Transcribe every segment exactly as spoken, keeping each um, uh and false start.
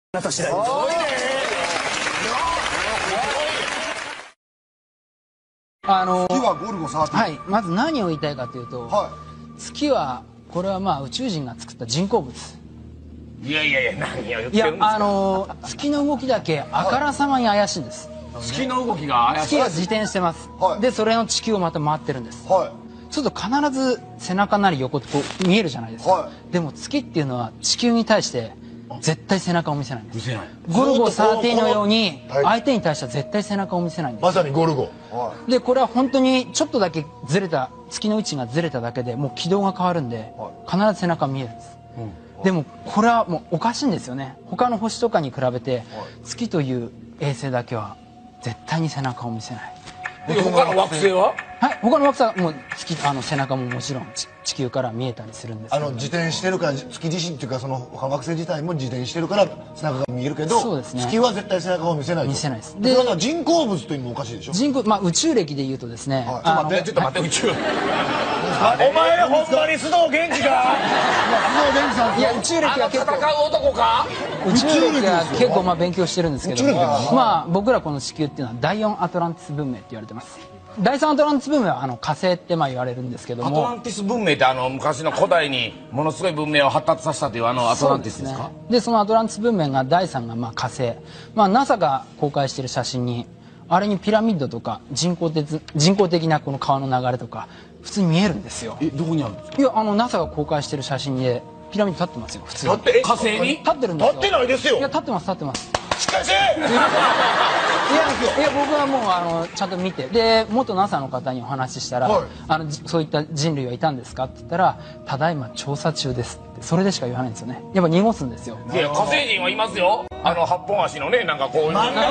な年だ。 あの月はゴルゴさんじゅう。 はい、まず何を言いたいかというと、 は月はこれはまあ宇宙人が作った人工物。 いやいやいや、何を言ってるんいやですか。 あの月の動きだけあからさまに怪しいんです。 月の動きが怪しい。 月が自転してます、 はいでそれの地球をまた回ってるんです。 い。はちょっと必ず背中なり横ってこう見えるじゃないですか、 はでも月っていうのは地球に対して絶対背中を見せないんです。 見せない。 ゴルゴじゅうさんのようにはい相手に対しては絶対背中を見せないんです。 まさにゴルゴ。 い。はでこれは本当にちょっとだけずれた月の位置がずれただけでもう軌道が変わるんでは必ず背中見えるんです、でもこれはもうおかしいんですよね。他の星とかに比べて月という衛星だけは絶対に背中を見せない。 で他の惑星は。 はい、他の惑星はもう月あの背中ももちろんち地球から見えたりするんですけど、 あの自転してるから月自身っていうかその他の惑星自体も自転してるから背中が見えるけど、 そうですね月は絶対背中を見せないと。 見せないです。 で、 でだから人工物というのもおかしいでしょ。 人工、まあ、宇宙歴で言うとですね、 はいあのちょっと待って、宇宙。お前ほんまに須藤元気か。 いや宇宙歴あのは結構戦う男か。 宇宙歴は結構まあ勉強してるんですけども、 宇宙歴ですかまあ僕らこの地球っていうのは第四アトランティス文明って言われてます。第三アトランティス文明はあの火星ってまあ言われるんですけどアトラも、 ンティス文明ってあの昔の古代にものすごい文明を発達させたというあのアトランティスですか。 そうですね。でそのアトランティス文明が第三がまあ火星、まあ ナサ が公開している写真にあれにピラミッドとか人工的人工的なこの川の流れとか普通に見えるんですよ。 え、どこにあるんですか。 いやあの ナサ が公開している写真でピラミッド立ってますよ普通に。 だってえ火星に立ってるんですよ。 立ってないですよいや立ってます立ってます。 しかしいやいや僕はもうあのちゃんと見てで元 ナサ の方にお話ししたら、 はいあのじそういった人類はいたんですかって言ったらただいま調査中ですってそれでしか言わないんですよね。やっぱ濁すんですよ。 いや、火星人はいますよ。あの八本足のね、なんかこういう。 漫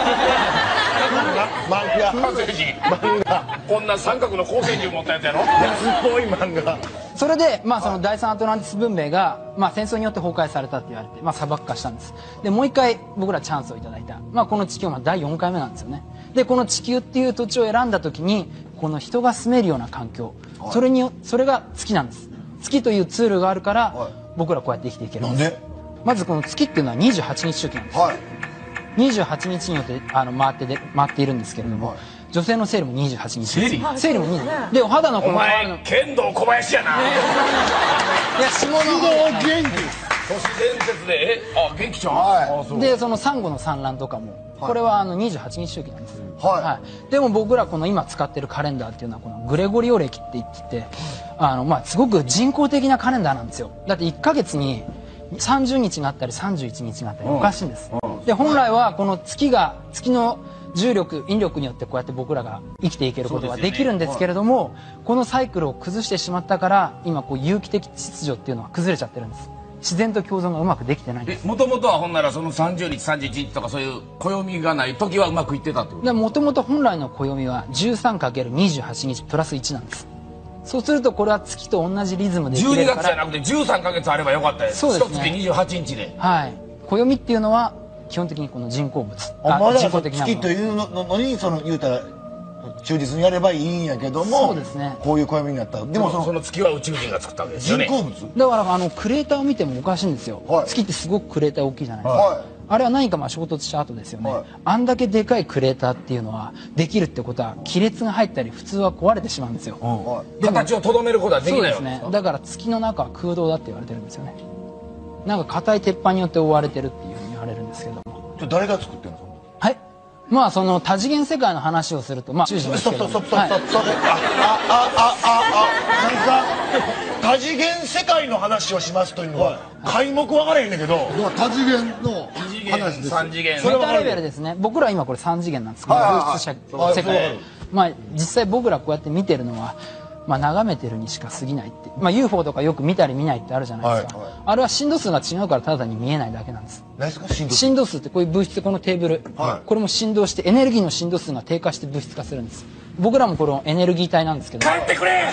画火星人。こんな三角の光線銃持ったやつやろ。 安っぽい漫画。 それで、まあ、その第三アトランティス文明が、まあ、戦争によって崩壊されたって言われて、まあ、砂漠化したんです。でもう一回僕らチャンスをいただいた、まあ、この地球はだいよんかいめなんですよね。でこの地球っていう土地を選んだ時にこの人が住めるような環境、それによそれが月なんです。月というツールがあるから、 はい僕らこうやって生きていけるんです。 なんで？ まずこの月っていうのはにじゅうはちにち周期なんです。 はい。 にじゅうはちにちによってあの回ってで回っているんですけれども、 はい女性の生理もにじゅうはちにちです。 生理生理もにじゅうでお肌のこおの変わるの前、剣道小林やな。 いや下の元気。 都市伝説で、え、あ、元気ちゃん。 はいあ、そう。 でそのサンゴの産卵とかも、これはあのにじゅうはちにち周期なんです、 はいでも僕らこの今使ってるカレンダーっていうのはこのグレゴリオ暦って言ってて、あのまあすごく人工的なカレンダーなんですよ。だっていっかげつにさんじゅうにちがあったりさんじゅういちにちがあったりおかしいんです、で本来はこの月が月の重力引力によってこうやって僕らが生きていけることができるんですけれども、このサイクルを崩してしまったから今こう有機的秩序っていうのは崩れちゃってるんです。自然と共存がうまくできてないんです。 もともとはほんならそのさんじゅうにちさんじゅういちにちとかそういう暦がない時はうまくいってたってこと。 でもともと本来の暦は じゅうさんかけるにじゅうはちにちプラスいちなんです。そうするとこれは月と同じリズムで生き 12 れるから。 月じゃなくてじゅうさんかげつあればよかったです。 そうですね一月にじゅうはちにちで。 はい暦っていうのは基本的にこの人工物あ、まだ人工的なもの月というののにその言うたら忠実にやればいいんやけども、 そうですねこういう暦になった。でもそのその月は宇宙人が作ったわけですよね。 人工物。 だからあのクレーターを見てもおかしいんですよ、 はい月ってすごくクレーター大きいじゃないですか、 はい。 あれは何かまあ衝突した後ですよね、 はいあんだけでかいクレーターっていうのはできるってことは亀裂が入ったり普通は壊れてしまうんですよ、 は形をとどめることはできそうですないわけですか。 ねだから月の中は空洞だって言われてるんですよね。なんか硬い鉄板によって覆われてるっていうふうに言われるんですけども、 じゃあ誰が作ってんの？ はいまあその多次元世界の話をするとまあ宇宙人ですストッけどもプストップストップストップストップ。ああああああなんか多次元世界の話をしますというのは皆目分からへんねんけど。 い。多次元の話です。 さん次元。 メタレベルですね。僕ら今これさん次元なんですけど、 はいはいはい物質世はい世界まあ実際僕らこうやって見てるのはまあ眺めてるにしか過ぎないって、まあ ユーフォー とかよく見たり見ないってあるじゃないですか、 はいはいあれは振動数が違うからただに見えないだけなんです。 何ですか振動数？ 振動数ってこういう物質このテーブル、 はいこれも振動してエネルギーの振動数が低下して物質化するんです。僕らもこのエネルギー体なんですけど、 帰ってくれ。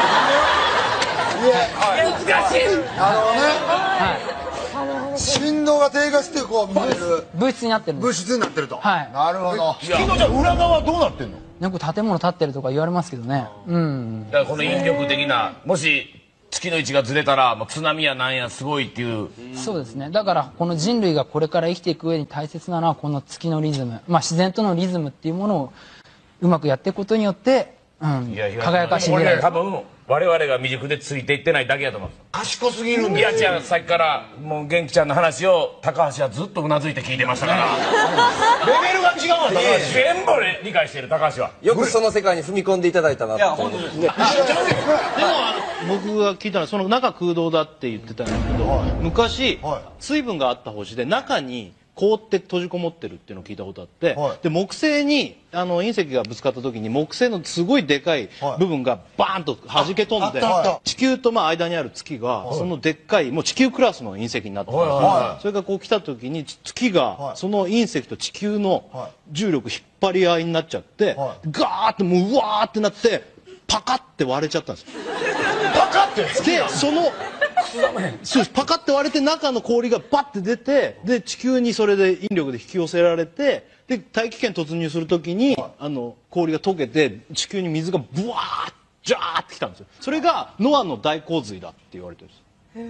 難しい。 あのね、 は振動が低下してこう見えるい、物質になってるんです。 物質になってると。 はいなるほど。 月のじゃあ裏側どうなってんの？ よく建物建ってるとか言われますけどね、うんだからこの引力的な、もし月の位置がずれたらもう津波やなんやすごいっていう。 そうですね。だからこの人類がこれから生きていく上に大切なのはこの月のリズム、まあ自然とのリズムっていうものをうまくやっていくことによって、うん、輝かしい未来。 多分我々が未熟でついていってないだけやと思うんです。 賢すぎるんいですよ。 や違う、さっきからもう元気ちゃんの話を高橋はずっとうなずいて聞いてましたからレベルが違うわ、高橋。 全部俺理解してる高橋は。 よくその世界に踏み込んでいただいたなって。いや本当ですね。 でもあの僕が聞いたのはその中空洞だって言ってたんですけど、昔水分があった星で中に凍って閉じこもってるっていうのを聞いたことあって、で木星にあの隕石がぶつかった時に木星のすごいでかい部分がバーンと弾け飛んで、地球とまあ間にある月がそのでっかいもう地球クラスの隕石になってたんですよ。それがこう来た時に月がその隕石と地球の重力引っ張り合いになっちゃってガーッてもううわーってなってパカッて割れちゃったんですよ。 パカってでそのそうパカッて割れて中の氷がバッて出てで地球にそれで引力で引き寄せられてで大気圏突入するときにあの氷が溶けて地球に水がブワーッジャーってきたんですよ。それがノアの大洪水だって言われてるんです。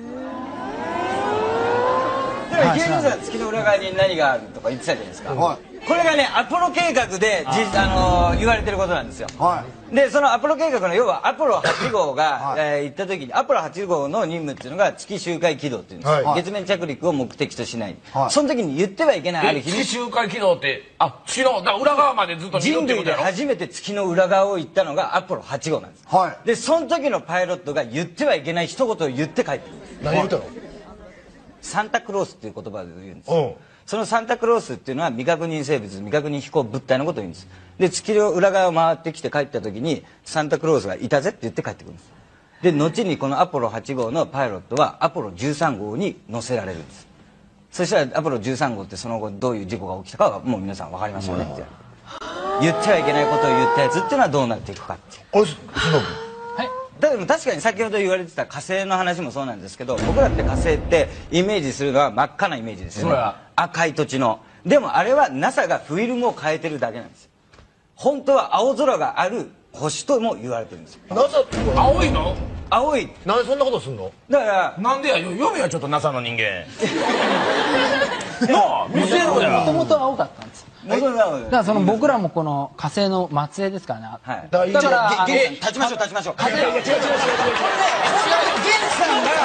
でも池江さん月の裏側に何があるとか言ってたじゃないですか、はい、これがねアポロ計画で実あのー、言われてることなんですよ、はい、でそのアポロ計画の要はアポロはち号が、はいえー、行った時にアポロはち号の任務っていうのが月周回軌道っていうんですよ、はい、月面着陸を目的としない、はい、その時に言ってはいけないある日月周回軌道ってあ月のだ裏側までずっと人類で初めて月の裏側を行ったのがアポロはち号なんです、はい、でその時のパイロットが言ってはいけない一言を言って帰ってくるんです。 何言ったの？ サンタクロースっていう言葉で言うんです、うん、そのサンタクロースっていうのは未確認生物未確認飛行物体のことを言うんです。で月の裏側を回ってきて帰った時にサンタクロースがいたぜって言って帰ってくるんです。で後にこのアポロはち号のパイロットはアポロじゅうさん号に乗せられるんです。そしたらアポロじゅうさん号ってその後どういう事故が起きたかはもう皆さん分かりますよねって言ってはいけないことを言ったやつっていうのはどうなっていくかっていう。 あれ、しのぶだから確かに先ほど言われてた火星の話もそうなんですけど僕らって火星ってイメージするのは真っ赤なイメージですよね。赤い土地の。でもあれは ナサ がフィルムを変えてるだけなんですよ。本当は青空がある星とも言われてるんですよ。 ナサ って青いの？ 青い。 なんでそんなことすんの？ だからなんでや読めやちょっと ナサ の人間なあ見せろや。 もともと青かったんですよ。だからその僕らもこの火星の末裔ですからね、はい、だから立ちましょう立ちましょう。違う違う違う違う違う。これね源さんが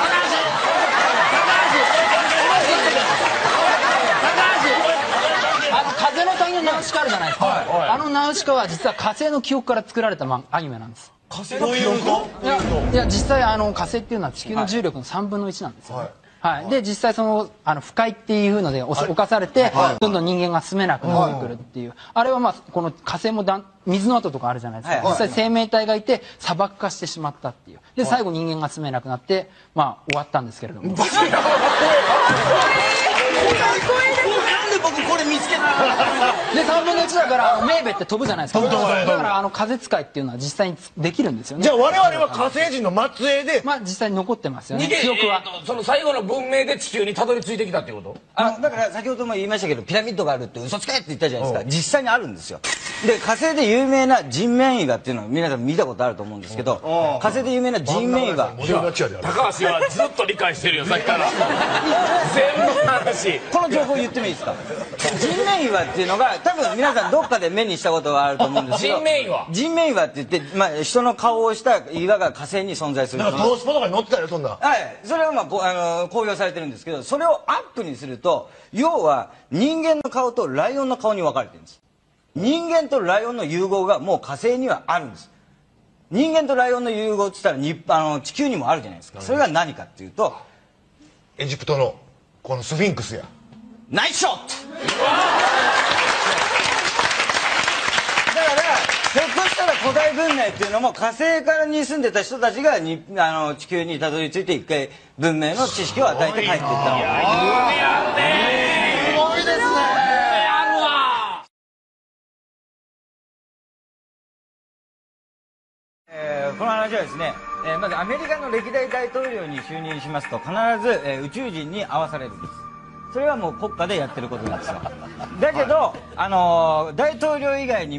あの風の谷のナウシカあるじゃないですか、はいはい、あのナウシカは実は火星の記憶から作られたアニメなんです。 火星の記憶？ いやいや実際あの火星っていうのは地球の重力のさんぶんのいちなんですよ、はいはい、で実際そのあの不快っていうので侵されて、はい、どんどん人間が住めなくなってくるっていう、はい、あれはまあこの火星もだん水の跡とかあるじゃないですか、はい、実際生命体がいて砂漠化してしまったっていうで最後人間が住めなくなってまあ終わったんですけれども。なんで僕これ見つけたでさんぶんのいちだからメーベって飛ぶじゃないですか。だからあの風使いっていうのは実際にできるんですよね。 じゃあ我々は火星人の末裔でまあ実際に残ってますよね記憶は、 えー、その最後の文明で地球にたどり着いてきたっていうこと？ あのだから先ほども言いましたけどピラミッドがあるって嘘つけって言ったじゃないですか。実際にあるんですよ。で火星で有名な人面魚っていうのを皆さん見たことあると思うんですけど火星で有名な人面魚高橋はずっと理解してるよさっきから全部話この情報言ってもいいですか？人面岩っていうのが多分皆さんどっかで目にしたことがあると思うんですけど人面岩人面岩って言って、まあ、人の顔をした岩が火星に存在する。 だからトースポとかに載ってたよそんな。 はいそれはまあこあの公表されてるんですけどそれをアップにすると要は人間の顔とライオンの顔に分かれてるんです。人間とライオンの融合がもう火星にはあるんです。人間とライオンの融合って言ったらにあの地球にもあるじゃないですか。それが何かっていうとエジプトのこのスフィンクスやナイスショットだからひょっとしたら古代文明っていうのも火星からに住んでた人たちがにあの地球にたどり着いて一回文明の知識を与えて帰っていったの。 すごいですね。 えー、この話はですね、えー、まずアメリカの歴代大統領に就任しますと必ず、えー、宇宙人に会わされるんです。それはもう国家でやってることなんですよ。だけど、あのー、大統領以外にも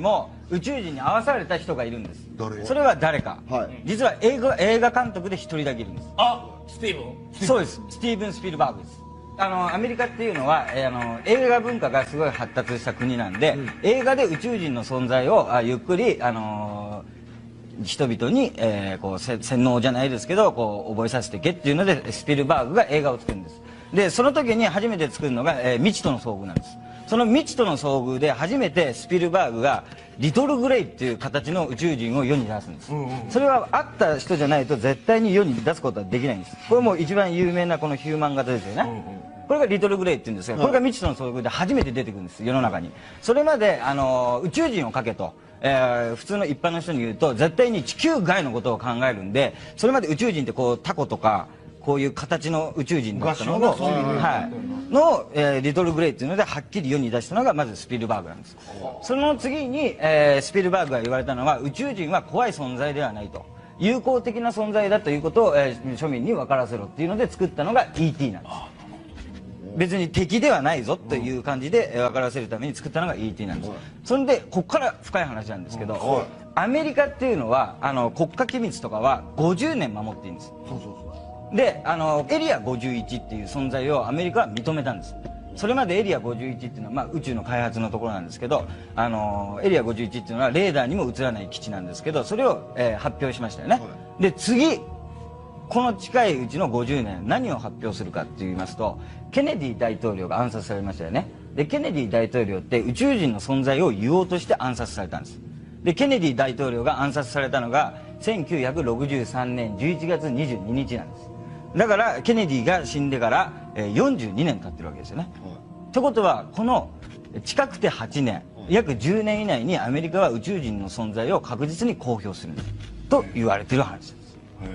宇宙人に会わされた人がいるんです。 誰それは誰か、 はい実は映画映画監督で一人だけいるんです。 あスティーブンそうです。スティーブン・スピルバーグです。あのアメリカっていうのは、えーあの映画文化がすごい発達した国なんで、うん、映画で宇宙人の存在をあゆっくり、あのー、人々に、えー、こう洗脳じゃないですけどこう覚えさせてけっていうのでスピルバーグが映画を作るんです。でその時に初めて作るのが、えー、未知との遭遇なんです。その未知との遭遇で初めてスピルバーグがリトルグレイっていう形の宇宙人を世に出すんです。それは会った人じゃないと絶対に世に出すことはできないんです。これも一番有名なこのヒューマン型ですよね。これがリトルグレイって言うんですが、これが未知との遭遇で初めて出てくるんです、世の中に。それまであの宇宙人をかけと、えー、普通の一般の人に言うと絶対に地球外のことを考えるんで、それまで宇宙人ってこうタコとかこういう形の宇宙人だったのを、はい、の、えー、リトルグレイっていうのではっきり世に出したのがまずスピルバーグなんです。その次に、えー、スピルバーグが言われたのは宇宙人は怖い存在ではないと、友好的な存在だということを、えー、庶民に分からせろっていうので作ったのが イーティー なんです。別に敵ではないぞという感じで分からせるために作ったのが イーティー なんです。それでここから深い話なんですけど、アメリカっていうのはあの国家機密とかはごじゅうねん守っているんです。であのエリアごじゅういちっていう存在をアメリカは認めたんです。それまでエリアごじゅういちっていうのは、まあ、宇宙の開発のところなんですけど、あのエリアごじゅういちっていうのはレーダーにも映らない基地なんですけど、それを、えー、発表しましたよね。で次この近いうちのごじゅうねん何を発表するかって言いますと、ケネディ大統領が暗殺されましたよね。でケネディ大統領って宇宙人の存在を言おうとして暗殺されたんです。でケネディ大統領が暗殺されたのがせんきゅうひゃくろくじゅうさんねんじゅういちがつにじゅうににちなんです。だからケネディが死んでから、えー、よんじゅうにねん経ってるわけですよね。ってことはこの近くてはちねん約じゅうねん以内にアメリカは宇宙人の存在を確実に公表すると言われてる話です。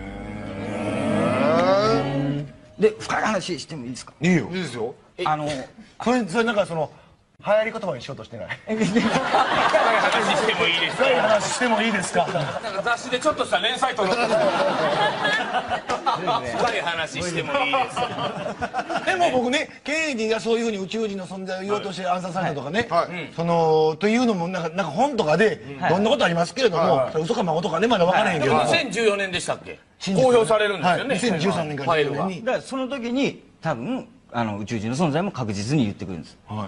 で深い話してもいいですか？ いいよ。いいですよ。 あのそれそれなんかその流行り言葉にしようとしてない。 深い話してもいいですか？ 深い話してもいいですか？ なんか雑誌でちょっとした連載との深い話してもいいですか？ でも僕ね、ケネディがそういうふうに宇宙人の存在を言おうとして暗殺されたとかね、そのというのもなんかなんか本とかでどんなことありますけれども、嘘か誠かねまだ分からへんけど、 にせんじゅうよねんでしたっけ？公表されるんですよね。 にせんじゅうさんねんからじゅうよねんに。 だからその時に多分あの宇宙人の存在も確実に言ってくるんです。 はいはい。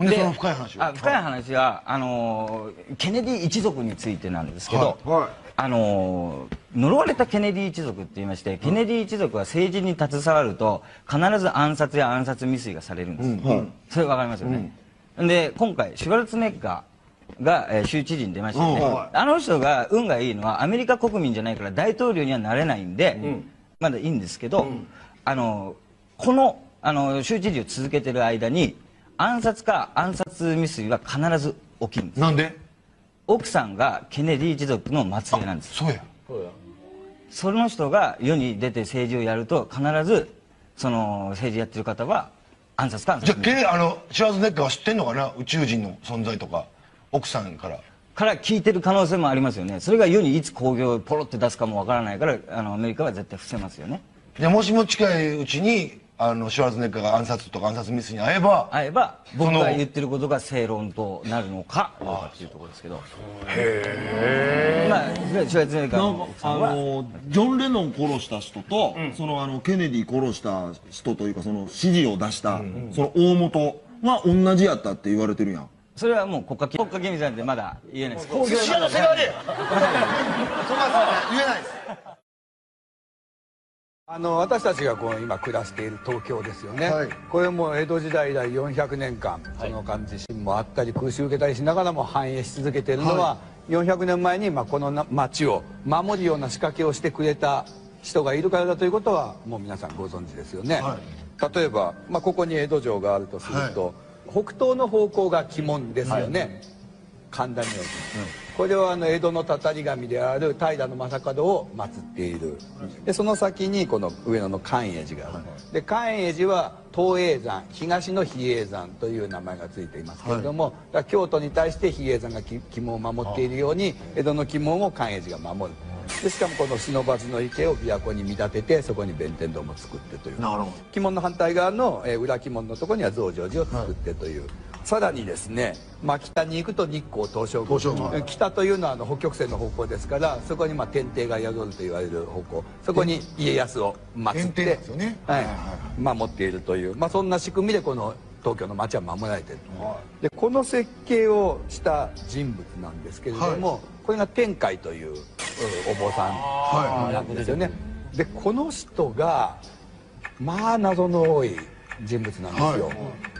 でその深い話はあ深い話はあのー、ケネディ一族についてなんですけど、はいはい、あのー、呪われたケネディ一族って言いまして、ケネディ一族は政治に携わると必ず暗殺や暗殺未遂がされるんです、うんはい、それ分かりますよね、うん、で今回シュワルツェネッガーが、えー、州知事に出ましたよね、うんはい、あの人が運がいいのはアメリカ国民じゃないから大統領にはなれないんで、うん、まだいいんですけど、うん、あのー、この、あのー、州知事を続けてる間に暗殺か暗殺未遂は必ず起きるんです。 なんで？ 奥さんがケネディ一族の末裔なんです。 そうや。 その人が世に出て政治をやると必ずその政治やってる方は暗殺か暗殺。 じゃあケネあのシュワルツェネッガーは知ってんのかな、宇宙人の存在とか奥さんからから聞いてる可能性もありますよね。それが世にいつ興行をポロって出すかもわからないから、あのアメリカは絶対伏せますよね。 じゃあもしも近いうちにあのシュワルツェネッガーが暗殺とか暗殺未遂に会えば会えば僕が言ってることが正論となるのかどうかっていうところですけど。へえ。まあシュワルツェネッガーの奥さんはあのジョン・レノン殺した人と、うん、そのあのケネディ殺した人というかその指示を出した、うん、その大元は同じやったって言われてるやん。 それはもう国家国家機密なんでまだ言えないです。 幸せがね。言えないです。 あの私たちがこの今暮らしている東京ですよね、はい、これも江戸時代以来よんひゃくねんかん、その間地震もあったり空襲受けたりしながらも繁栄し続けているのは、はい、よんひゃくねんまえにまあこの町を守るような仕掛けをしてくれた人がいるからだということはもう皆さんご存知ですよね、はい、例えば、まあ、ここに江戸城があるとすると、はい、北東の方向が鬼門ですよね、はい、神田明神、うん、これはあの江戸のたたり神である平将門を祀っている。でその先にこの上野の寛永寺がある。で寛永寺は東叡山、東の比叡山という名前がついていますけれども、はい、京都に対して比叡山が鬼門を守っているように江戸の鬼門を寛永寺が守る。でしかもこの不忍池を琵琶湖に見立ててそこに弁天堂も作ってという。なるほど。鬼門の反対側の、えー、裏鬼門のところには増上寺を作ってという、はい、 さらにですね、まあ、北に行くと日光東照宮、北というのはあの北極星の方向ですから、そこにまあ天帝が宿ると言われる方向、そこに家康を祀って守っているという、まあ、そんな仕組みでこの東京の町は守られている、はい、でこの設計をした人物なんですけれども、はい、これが天海というお坊さんなんですよね。でこの人がまあ謎の多い人物なんですよ、はい、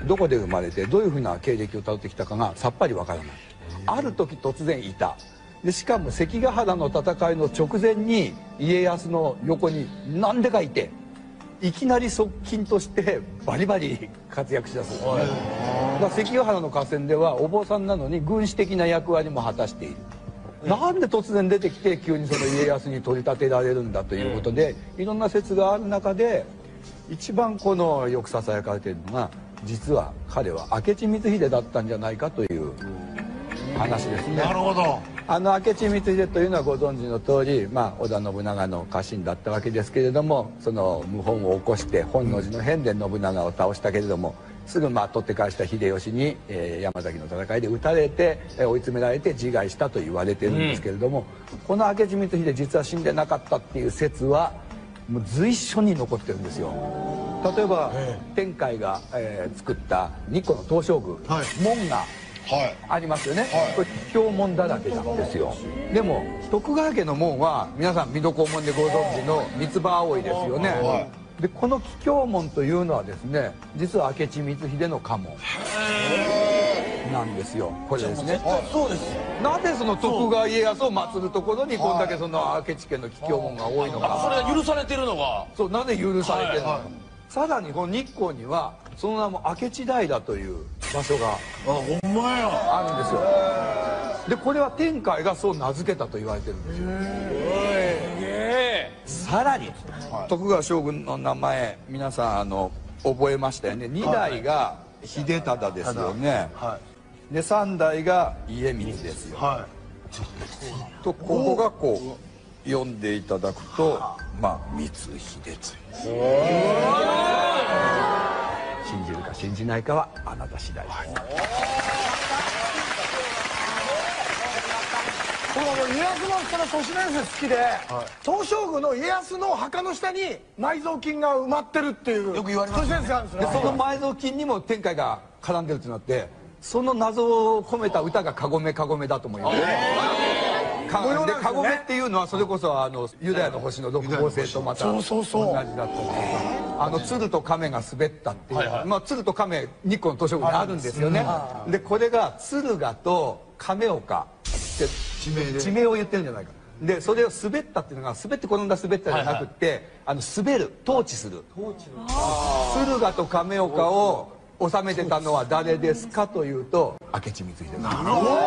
どこで生まれてどういうふうな経歴をたどってきたかがさっぱりわからない。ある時突然いた。でしかも関ヶ原の戦いの直前に家康の横に何でかいて、いきなり側近としてバリバリ活躍しだすんですね。だから関ヶ原の合戦ではお坊さんなのに軍事的な役割も果たしている。なんで突然出てきて急にその家康に取り立てられるんだということで、いろんな説がある中で一番このよくささやかれているのが、実は彼は明智光秀だったんじゃないかという話ですね。なるほど。あの明智光秀というのはご存知の通り、まあ、織田信長の家臣だったわけですけれども、その謀反を起こして本能寺の変で信長を倒したけれども、すぐまあ取って返した秀吉に、えー、山崎の戦いで撃たれて、えー、追い詰められて自害したと言われてるんですけれども、うん、この明智光秀実は死んでなかったっていう説はもう随所に残ってるんですよ。例えば、えー、天海が、えー、作った日光の東照宮、はい、門がありますよね、はい、これ桔梗門だらけなんですよ。でも徳川家の門は皆さん水戸黄門でご存知の三つ葉葵ですよね、はい、でこの桔梗門というのはですね、実は明智光秀の家紋なんですよ。これですね。そうです。なぜその徳川家康を祀るところにこんだけその明智家の桔梗門が多いのか、 それが許されてるのが、 そう、なぜ許されてるのか、はいはい、さらにこの日光にはその名も明智平という場所があるんですよ。でこれは天海がそう名付けたと言われてるんですよ。さらに、はい、徳川将軍の名前皆さんあの覚えましたよね。に代が秀忠ですよね、はい、でさん代が家光ですよ、はい、とここがこう読んでいただくと、まあ光秀次、信じるか信じないかはあなた次第です、はい、 この家康のその都市伝説好きで、はい、東照宮の家康の墓の下に埋蔵金が埋まってるっていうよく言われますね。都市伝説があるんですよ。 でその埋蔵金にも天海が絡んでるってなって、その謎を込めた歌が「かごめかごめ」だと思います。でかごめっていうのはそれこそあのユダヤの星の六芒星とまた同じだったりとか、あの鶴と亀が滑ったっていう、はいはい、まあ鶴と亀日光の東照宮にあるんですよね。でこれが鶴ヶと亀岡って地名で地名を言ってるんじゃないか。でそれを滑ったっていうのが滑って転んだ滑ったじゃなくって、はいはい、あの滑る統治する鶴ヶと亀岡を治めてたのは誰ですかというと明智光秀です。なるほど。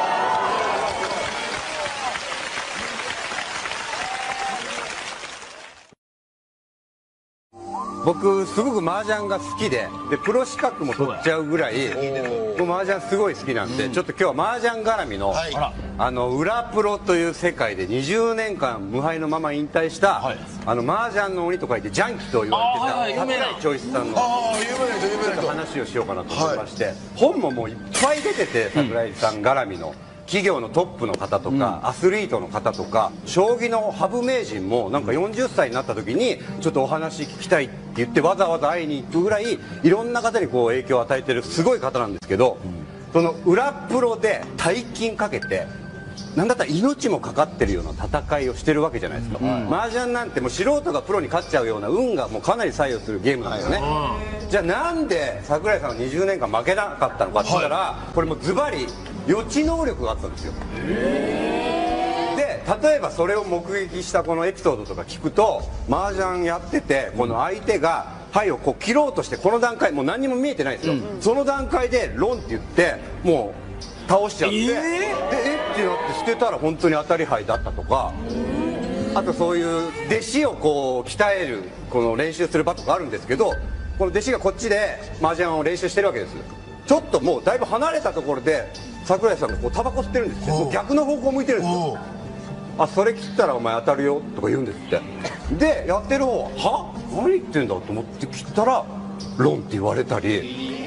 僕すごく麻雀が好きで、でプロ資格も取っちゃうぐらい僕麻雀すごい好きなんで、うん、ちょっと今日は麻雀絡みの、はい、あの裏プロという世界でにじゅうねんかん無敗のまま引退した、はい、あの麻雀の鬼と書いてジャンキと言われてた櫻井長一さんの話をしようかなと思いまして、はい、本ももういっぱい出てて、櫻井さん絡みの。企業のトップの方とか、うん、アスリートの方とか、将棋の羽生名人もなんかよんじゅっさいになった時にちょっとお話聞きたいって言ってわざわざ会いに行くぐらいいろんな方にこう影響を与えてるすごい方なんですけど、うん、その裏プロで大金かけてなんだったら命もかかってるような戦いをしてるわけじゃないですか、うん、麻雀なんてもう素人がプロに勝っちゃうような運がもうかなり左右するゲームなんですよね、うん、じゃあなんで櫻井さんがにじゅうねんかん負けなかったのかって言ったら、はい、これもズバリ予知能力があったんですよ。で例えばそれを目撃したこのエピソードとか聞くと、麻雀やっててこの相手が牌をこう切ろうとしてこの段階もう何にも見えてないんですよ、うん、その段階でロンって言ってもう倒しちゃって、えー、でえってなって捨てたら本当に当たり牌だったとか、あとそういう弟子をこう鍛えるこの練習する場とかあるんですけど、この弟子がこっちで麻雀を練習してるわけです。ちょっともうだいぶ離れたところで櫻井さんがこうタバコ吸ってるんですよ。逆の方向向いてるんですよ。あ、それ切ったらお前当たるよとか言うんですって。でやってる方はは何言ってんだと思って切ったらロンって言われたり、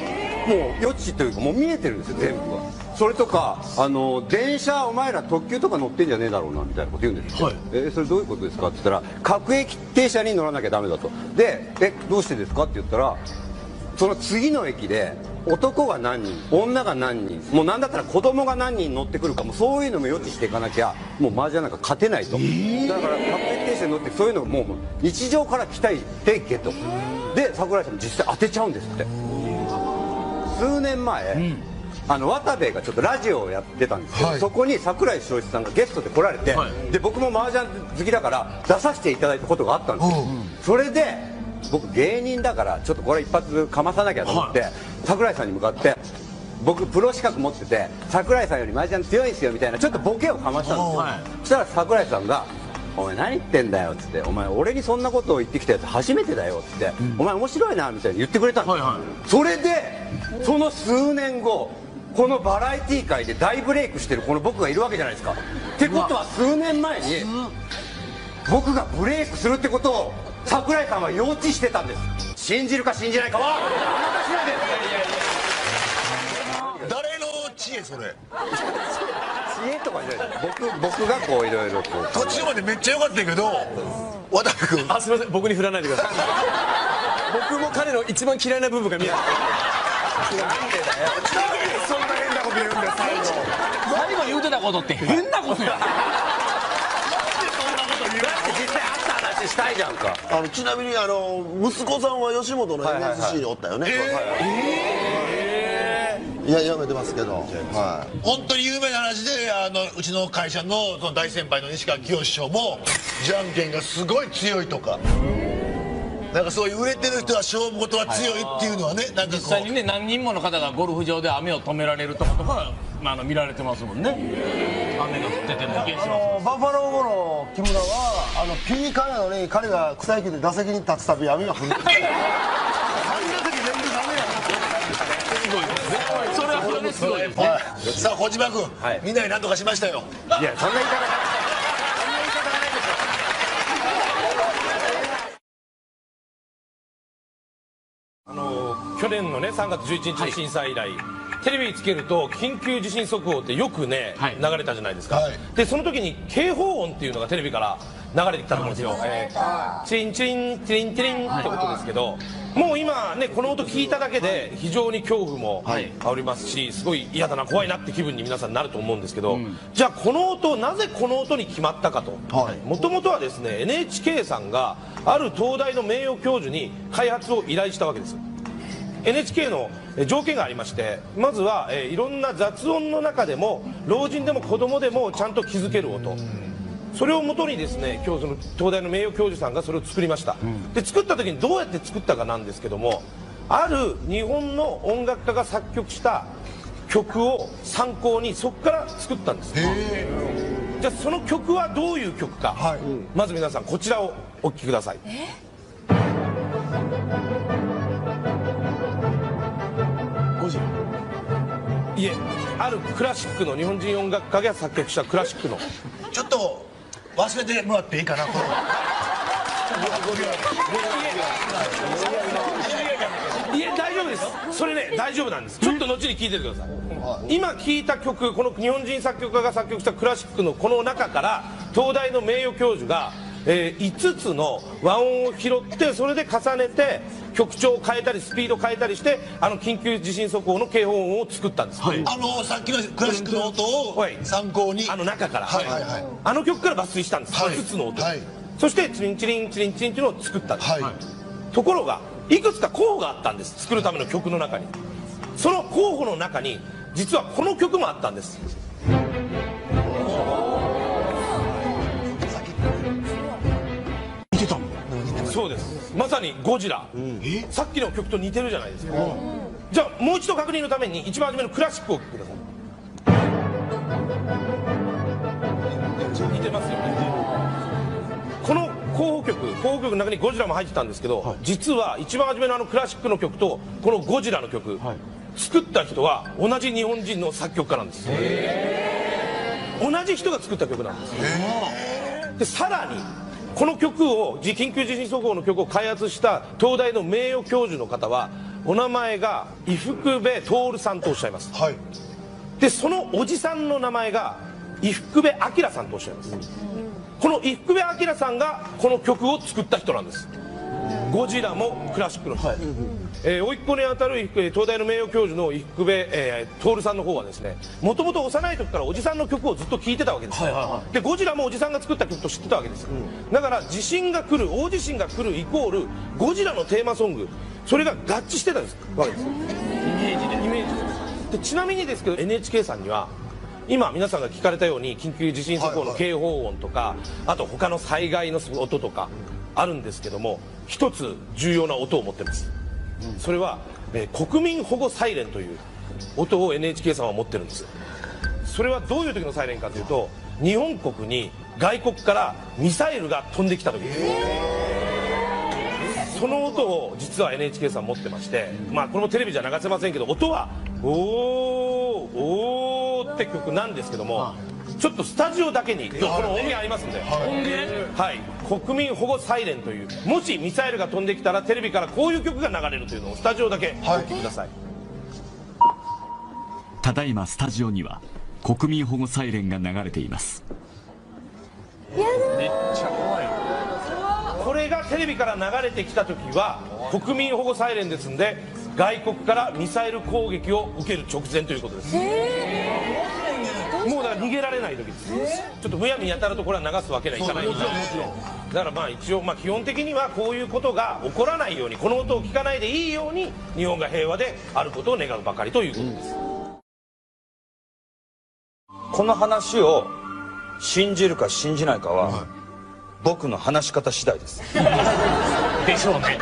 もう予知というかもう見えてるんですよ全部が。それとかあの電車お前ら特急とか乗ってんじゃねえだろうなみたいなこと言うんですよ、はい、えそれどういうことですかって言ったら各駅停車に乗らなきゃダメだと。でえどうしてですかって言ったらその次の駅で男が何人女が何人もう何だったら子供が何人乗ってくるかもうそういうのも予知していかなきゃもう麻雀なんか勝てないと、えー、だから各駅停車に乗ってそういうのをもう日常から期待していけと。で櫻井さんも実際当てちゃうんですって。数年前、うん、あの渡部がちょっとラジオをやってたんですけど、はい、そこに櫻井翔一さんがゲストで来られて、はい、で僕も麻雀好きだから出させていただいたことがあったんですよ、うん、それで僕芸人だからちょっとこれ一発かまさなきゃと思って、はい、櫻井さんに向かって僕プロ資格持ってて櫻井さんより麻雀強いんですよみたいなちょっとボケをかましたんですよ、はい、そしたら櫻井さんがお前何言ってんだよっつってお前俺にそんなことを言ってきたやつ初めてだよっつって、うん、お前面白いなみたいに言ってくれたんですよ、はいはい、それでその数年後このバラエティー界で大ブレイクしてるこの僕がいるわけじゃないですか。ってことは数年前に僕がブレイクするってことを櫻井さんは予知してたんです。信じるか信じないかはあなた次第です。 誰の知恵それ知恵とかじゃない僕僕がこういろいろこう途中までめっちゃ良かったけど渡部君あすいません僕に振らないでください僕も彼の一番嫌いな部分が見えた。 なんでだよなんでそんな変なこと言うんだよ最後最後言うてたことって変なことやなんでそんなこと言うだって実際あった話したいじゃんか。 あのちなみにあの息子さんは吉本の エヌエスシー におったよね。いややめてますけど、はい、 本当に有名な話であのうちの会社 の, その大先輩の西川きよし師匠もじゃんけんがすごい強いとかなんかそういう売れてる人は勝負事は強いっていうのはね、なんかこう実際にね何人もの方がゴルフ場で雨を止められるとことか、まあ、あの見られてますもんね。雨が降っててもいけします。 バファロー後の木村はあのピーカーなのに彼が草野球で打席に立つたび雨が降るそれはそれですごいですね。 さあ小島君、はい、みんなに何とかしましたよ。 いやそんな言い方あの去年のねさんがつじゅういちにちの震災以来、はい、テレビつけると緊急地震速報ってよくね、はい、流れたじゃないですか、はい、でその時に警報音っていうのがテレビから流れてきたと思うんですよ、えー、チリンチリンチリンチリンってことですけど、もう今ねこの音聞いただけで非常に恐怖もありますし、すごい嫌だな怖いなって気分に皆さんなると思うんですけど、うん、じゃあこの音なぜこの音に決まったかと、もともとはですね エヌエイチケー さんがある東大の名誉教授に開発を依頼したわけです。 エヌエイチケー の条件がありまして、まずは、えー、いろんな雑音の中でも老人でも子供でもちゃんと気づける音、それをもとにですね今日その東大の名誉教授さんがそれを作りました、うん、で作った時にどうやって作ったかなんですけども、ある日本の音楽家が作曲した曲を参考にそこから作ったんです。じゃあその曲はどういう曲か、はい、まず皆さんこちらをお聴きください。いえ、あるクラシックの日本人音楽家が作曲したクラシックのちょっと忘れてもらっていいかな。 いえ大丈夫です。それね大丈夫なんです。ちょっと後に聴いててください。今聴いた曲、この日本人作曲家が作曲したクラシックのこの中から東大の名誉教授が、えー、いつつの和音を拾ってそれで重ねて曲調を変えたりスピードを変えたりしてあの緊急地震速報の警報音を作ったんです、はい、 あのさっきのクラシックの音を参考に、 あの中から、 はいはいはい、 あの曲から抜粋したんです、はい、いつつの音、はい、そしてチリンチリンチリンチリンっていうのを作ったんです、はい、ところがいくつか候補があったんです。作るための曲の中に、その候補の中に実はこの曲もあったんです。そうです、まさにゴジラ、うん、さっきの曲と似てるじゃないですか、うん、じゃあもう一度確認のために一番初めのクラシックをお聴きください。似てますよね。この候補曲候補曲の中にゴジラも入ってたんですけど、はい、実は一番初めのあのクラシックの曲とこのゴジラの曲、はい、作った人は同じ日本人の作曲家なんです。同じ人が作った曲なんです。でさらにこの曲を緊急地震速報の曲を開発した東大の名誉教授の方はお名前が伊福部徹さんとおっしゃいます、はい、でそのおじさんの名前が伊福部明さんとおっしゃいます、うん、この伊福部明さんがこの曲を作った人なんです。ゴジラもクラシックの人、はい、えー、甥っ子にあたる東大の名誉教授の伊福部、えー、徹さんの方はですね、もともと幼い時からおじさんの曲をずっと聴いてたわけです、はいはいはい、でゴジラもおじさんが作った曲と知ってたわけです、うん、だから地震が来る、大地震が来るイコールゴジラのテーマソング、それが合致してたんですわけですよ、イメージでイメージで。でちなみにですけど エヌエイチケー さんには今皆さんが聞かれたように緊急地震速報の警報音とか、はいはい、あと他の災害の音とかあるんですけども、一つ重要な音を持ってます、うん、それは、えー、国民保護サイレンという音を エヌエイチケー さんは持ってるんです。それはどういう時のサイレンかというと、日本国に外国からミサイルが飛んできた時です、その音を実は エヌエイチケー さん持ってまして、まあこれもテレビじゃ流せませんけど、音は「おーおー」って曲なんですけども、ちょっとスタジオだけにこの音源ありますんで、音源、はい、国民保護サイレンという、もしミサイルが飛んできたらテレビからこういう曲が流れるというのをスタジオだけお聴きください。 ただいまスタジオには国民保護サイレンが流れています。 めっちゃ怖い。これがテレビから流れてきた時は国民保護サイレンですんで、外国からミサイル攻撃を受ける直前ということです。もうだから逃げられない時です。ちょっとむやみにやたらとこれは流すわけにはいかないんで、だからまあ一応まあ基本的にはこういうことが起こらないように、この音を聞かないでいいように日本が平和であることを願うばかりということです、うん、 この話を信じるか信じないかは、はい、僕の話し方次第ですでしょうね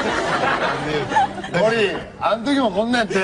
ゴリ、あの時もこんなんやって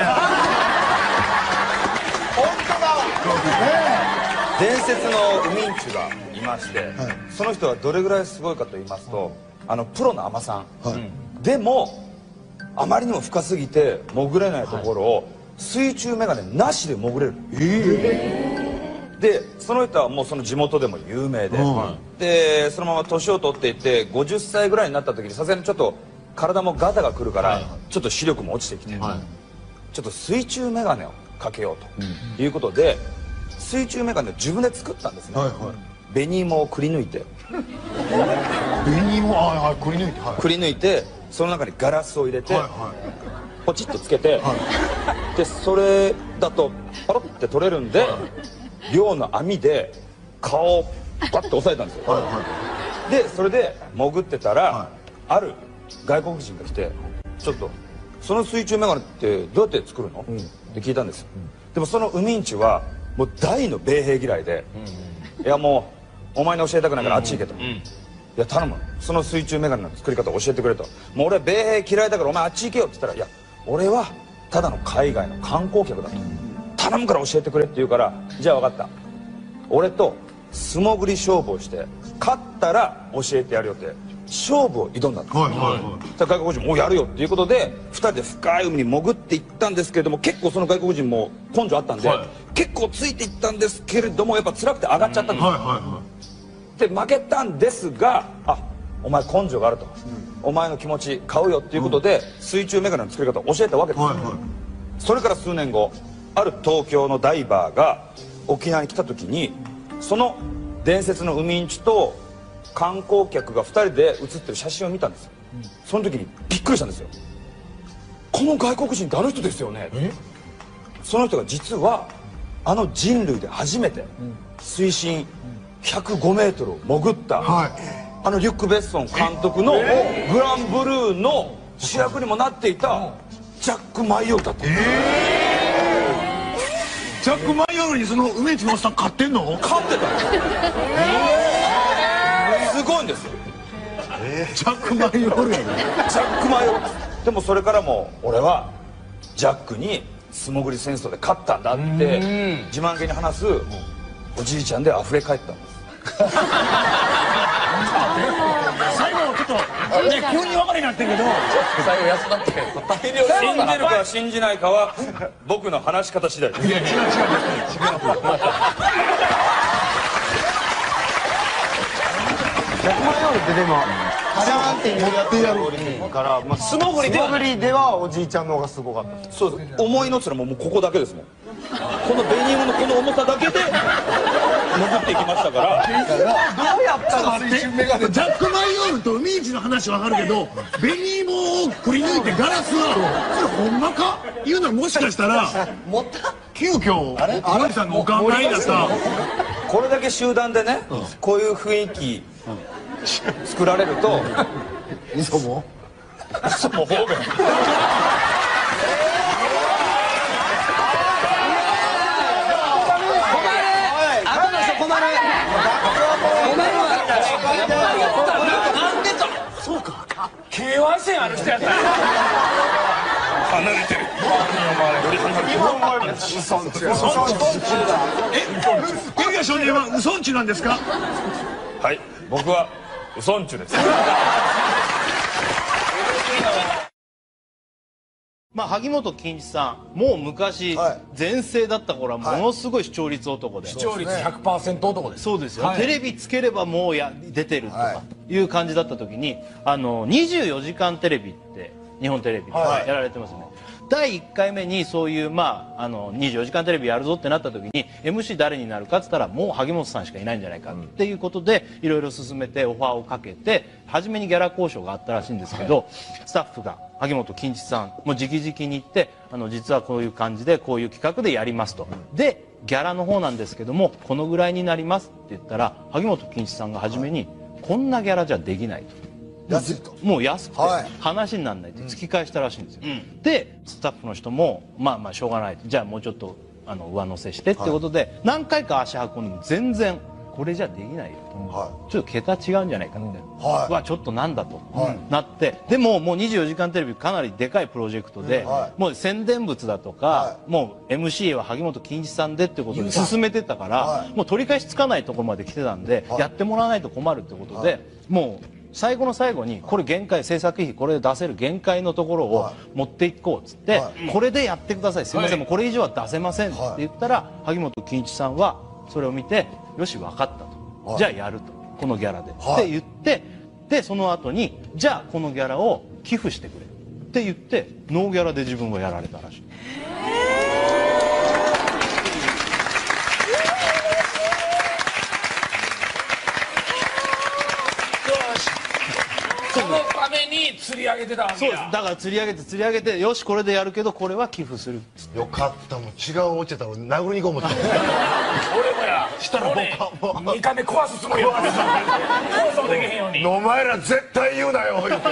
伝説のウミンチュがいまして、はい、その人はどれぐらいすごいかと言いますと、あのプロの海女さん、はい、でもあまりにも深すぎて潜れないところを、はい、水中メガネなしで潜れる、えー、でその人はもうその地元でも有名で、はい、でそのまま年を取っていってごじゅっさいぐらいになった時にさすがにちょっと体もガタがくるから、はい、ちょっと視力も落ちてきて、はい、ちょっと水中メガネをかけようということで、水中メガネを自分で作ったんですね、はいはい、紅芋をくり抜いて紅芋、はいはい、くり抜いて、はい、くり抜いてその中にガラスを入れて、はいはい、ポチッとつけて、はい、でそれだとパロッて取れるんで、はい、漁の網で顔をパッと押さえたんですよ、はいはい、でそれで潜ってたら、はい、ある外国人が来て「ちょっとその水中メガネってどうやって作るの?」うん、って聞いたんですよ、うん、でもそのウミンチュはもう大の米兵嫌いで「いやもうお前に教えたくないからあっち行け」と「いや頼む、その水中メガネの作り方を教えてくれ」と「もう俺は米兵嫌いだからお前あっち行けよ」って言ったら「いや俺はただの海外の観光客だ」と「頼むから教えてくれ」って言うから「じゃあ分かった、俺と素潜り勝負をして勝ったら教えてやるよ」って勝負を挑んだんです、はいはいはい、外国人も「おやるよ」っていうことでふたりで深い海に潜っていったんですけれども、結構その外国人も根性あったんで、はい、結構ついていったんですけれどもやっぱ辛くて上がっちゃったんですよ、はいはいはい、で負けたんですが「あお前根性があると、うん、お前の気持ち買うよ」っていうことで、うん、水中メガネの作り方を教えたわけです、はいはい、それから数年後ある東京のダイバーが沖縄に来た時にその伝説のウミンチュと観光客がふたりで写ってる写真を見たんですよ、うん、その時にびっくりしたんですよ。この外国人ってあの人ですよね。その人が実はあの人類で初めて水深ひゃくごメートルを潜った、はい、あのリュック・ベッソン監督の「グランブルー」の主役にもなっていたジャック・マイヨールだった、えー、ジャック・マイヨールにその梅地のおっさん勝ってんの？ 勝ってたんですよ、すごいんですよ、 えー、ジャック・マイヨールやねジャック・マイヨールでもそれからも俺はジャックに素潜り戦争で勝ったんだって自慢げに話すおじいちゃんで溢れ返ったんです最後ちょっとね急に分かりになってんけど最後安だって信じるか信じないかは僕の話し方次第です。いや違う違う違う違うジャック・マイヨールってでもシャーンっていうやってやるから、まあ、素潜りでは素潜りではおじいちゃんの方がすごかった。 そうです。思いのつらももうここだけですもん。このベニウムのこの重さだけで潜っていきましたから。 どうやったの？ジャック・マイオールと海一の話わかるけど、ベニウムをくり抜いてガラスはそれほんまかいうのはもしかしたら急遽小森さんのお考えになった。 これだけ集団でね、こういう雰囲気作られると磯も磯も方便。 そうか ケーワン 線ある人やったら離れてるえ、小宮少年はウソンチュなんですか？ はい、僕はウソンチュです。 まあ萩本欽一さんもう昔全盛だった頃はものすごい視聴率男で、 視聴率 ひゃくパーセント 男です。 そうですよ、テレビつければもうや出てるとかいう感じだった時に、あのにじゅうよじかんテレビって日本テレビでやられてますよね。だいいっかいめにそういう、まあ、あのにじゅうよじかんテレビやるぞってなった時に エムシー 誰になるかっつったらもう萩本さんしかいないんじゃないかっていうことでいろいろ進めてオファーをかけて、初めにギャラ交渉があったらしいんですけど、スタッフが萩本欽一さんもう直々に行ってあの実はこういう感じでこういう企画でやりますと、でギャラの方なんですけどもこのぐらいになりますって言ったら萩本欽一さんが初めにこんなギャラじゃできないと。 安いともう安くて話にならないって突き返したらしいんですよ、うん、でスタッフの人もまあまあしょうがない、じゃあもうちょっとあの上乗せしてってことで、はい、何回か足運んでも全然これじゃできないよと、はい、ちょっと桁違うんじゃないかみたいな、はい、わちょっとなんだと、はい、なって、でももうにじゅうよじかんテレビかなりでかいプロジェクトで、はい、もう宣伝物だとか、はい、もう エムシー は萩本欽一さんでってことで進めてたから、はい、もう取り返しつかないところまで来てたんで、はい、やってもらわないと困るってことで、はい、もう最後の最後にこれ限界、制作費これで出せる限界のところを持っていこうっつって、はい、これでやってください、すいません、はい、もうこれ以上は出せませんって言ったら、萩本欽一さんはそれを見てよし分かったと、はい、じゃあやるとこのギャラで、はい、って言って、でその後にじゃあこのギャラを寄付してくれって言ってノーギャラで自分はやられたらしい。 そのために釣り上げてたわけや。 そうです、だから釣り上げて釣り上げてよしこれでやるけどこれは寄付する。 よかった、もう違う落ちてたの殴りに行こう思って俺もやしたら僕はにかめ壊すつもりやった放送できへんように。 お前ら絶対言うなよ言うて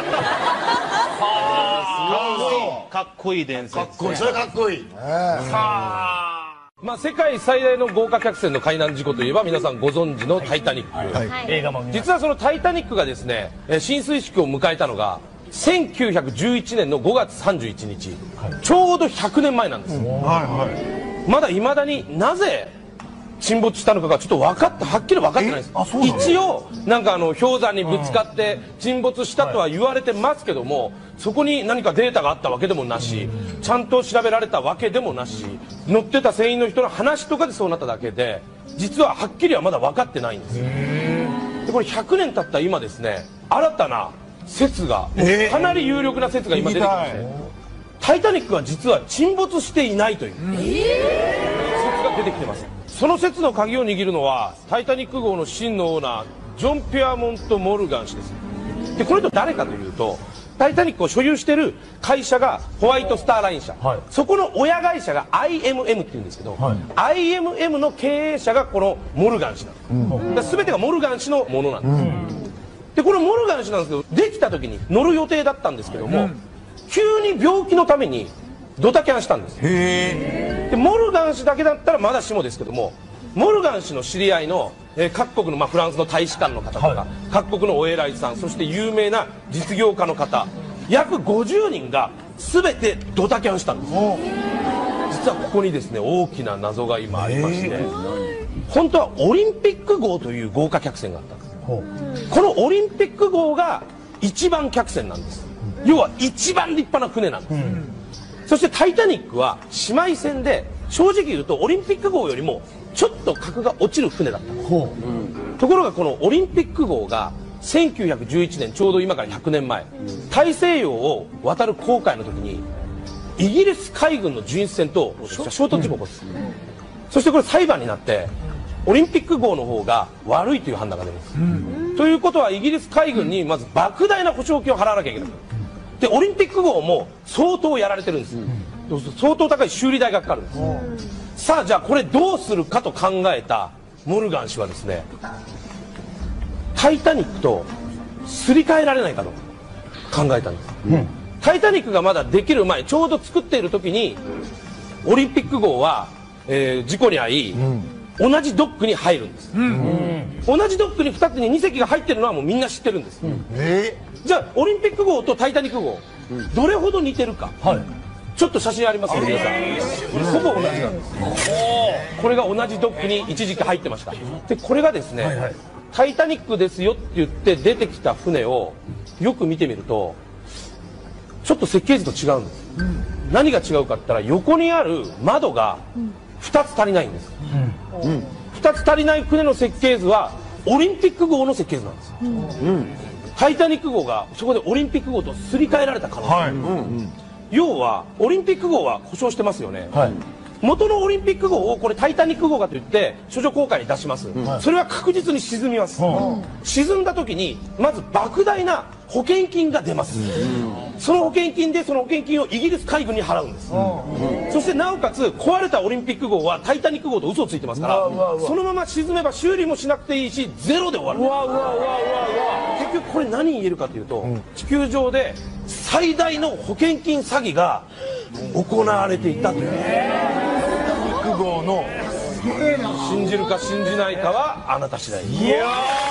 かっこいい伝説。 かっこいい、それかっこいい。 まあ世界最大の豪華客船の海難事故といえば皆さんご存知のタイタニック、はいはい、映画も実はそのタイタニックがですね進水式を迎えたのがせんきゅうひゃくじゅういちねんのごがつさんじゅういちにち、はい、ちょうどひゃくねんまえなんです、はいはい、まだいまだになぜ沈没したのかがちょっと分かったはっきり分かってないです。一応なんかあの氷山にぶつかって沈没したとは言われてますけども、そこに何かデータがあったわけでもなし、ちゃんと調べられたわけでもなし、乗ってた船員の人の話とかでそうなっただけで、実ははっきりはまだ分かってないんですよ。でこれひゃくねん経った今ですね、新たな説がかなり有力な説が今出てきまして、タイタニックは実は沈没していないという説が出てきてます。その説の鍵を握るのはタイタニック号の真のオーナージョン・ピュアモント・モルガン氏です。でこの人誰かというと、タイタニックを所有している会社がホワイトスターライン社、はい、そこの親会社が アイエムエム っていうんですけど、はい、アイエムエム の経営者がこのモルガン氏なんです、うん、だ全てがモルガン氏のものなんです、うん、でこのモルガン氏なんですけど、できた時に乗る予定だったんですけども、うん、急に病気のためにドタキャンしたんですよ。でモルガン氏だけだったらまだしもですけども、モルガン氏の知り合いの、えー、各国の、まあ、フランスの大使館の方とか、はい、各国のお偉いさん、そして有名な実業家の方約ごじゅうにんが全てドタキャンしたんです。実はここにですね大きな謎が今ありまして、本当はオリンピック号という豪華客船があったんです。このオリンピック号が一番客船なんです。要は一番立派な船なんです、うん、そしてタイタニックは姉妹船で、正直言うとオリンピック号よりもちょっと格が落ちる船だったんです、うん、ところがこのオリンピック号がせんきゅうひゃくじゅういちねんちょうど今からひゃくねんまえ、大西洋を渡る航海の時にイギリス海軍の巡視船と衝突事故を起こす、そしてこれ裁判になってオリンピック号の方が悪いという判断が出るんです、うん、ということはイギリス海軍にまず莫大な保証金を払わなきゃいけない。でオリンピック号も相当やられてるんです、うん、相当高い修理代がかかるんです、うん、さあじゃあこれどうするかと考えたモルガン氏はですね、タイタニックとすり替えられないかと考えたんです、うん、タイタニックがまだできる前ちょうど作っている時にオリンピック号は、えー、事故に遭い、うん、同じドックに入るんです、うんうん、同じドックにふたつににせきが入ってるのはもうみんな知ってるんです、うん、えーじゃあオリンピック号とタイタニック号、うん、どれほど似てるか、はい、ちょっと写真ありますよ皆さん、ほぼ同じなんです。これが同じドックに一時期入ってました。でこれがですね、はいはい、タイタニックですよって言って出てきた船をよく見てみるとちょっと設計図と違うんです、うん、何が違うかって言ったら横にある窓がふたつ足りないんです、うんうん、ふたつ足りない船の設計図はオリンピック号の設計図なんです、うんうんタイタニック号がそこでオリンピック号とすり替えられた可能性、はいうんうん、要はオリンピック号は故障してますよね、はい、元のオリンピック号をこれタイタニック号かといって処女航海に出します、うん、それは確実に沈みます、うん、沈んだ時にまず莫大な保険金が出ます、うん、その保険金でその保険金をイギリス海軍に払うんです、うん、そしてなおかつ壊れたオリンピック号はタイタニック号と嘘をついてますからそのまま沈めば修理もしなくていいしゼロで終わるんです。うわうわうわうわうわ結局これ何言えるかというと、うん、地球上で最大の保険金詐欺が行われていたという、タイタニック号の信じるか信じないかはあなた次第。いや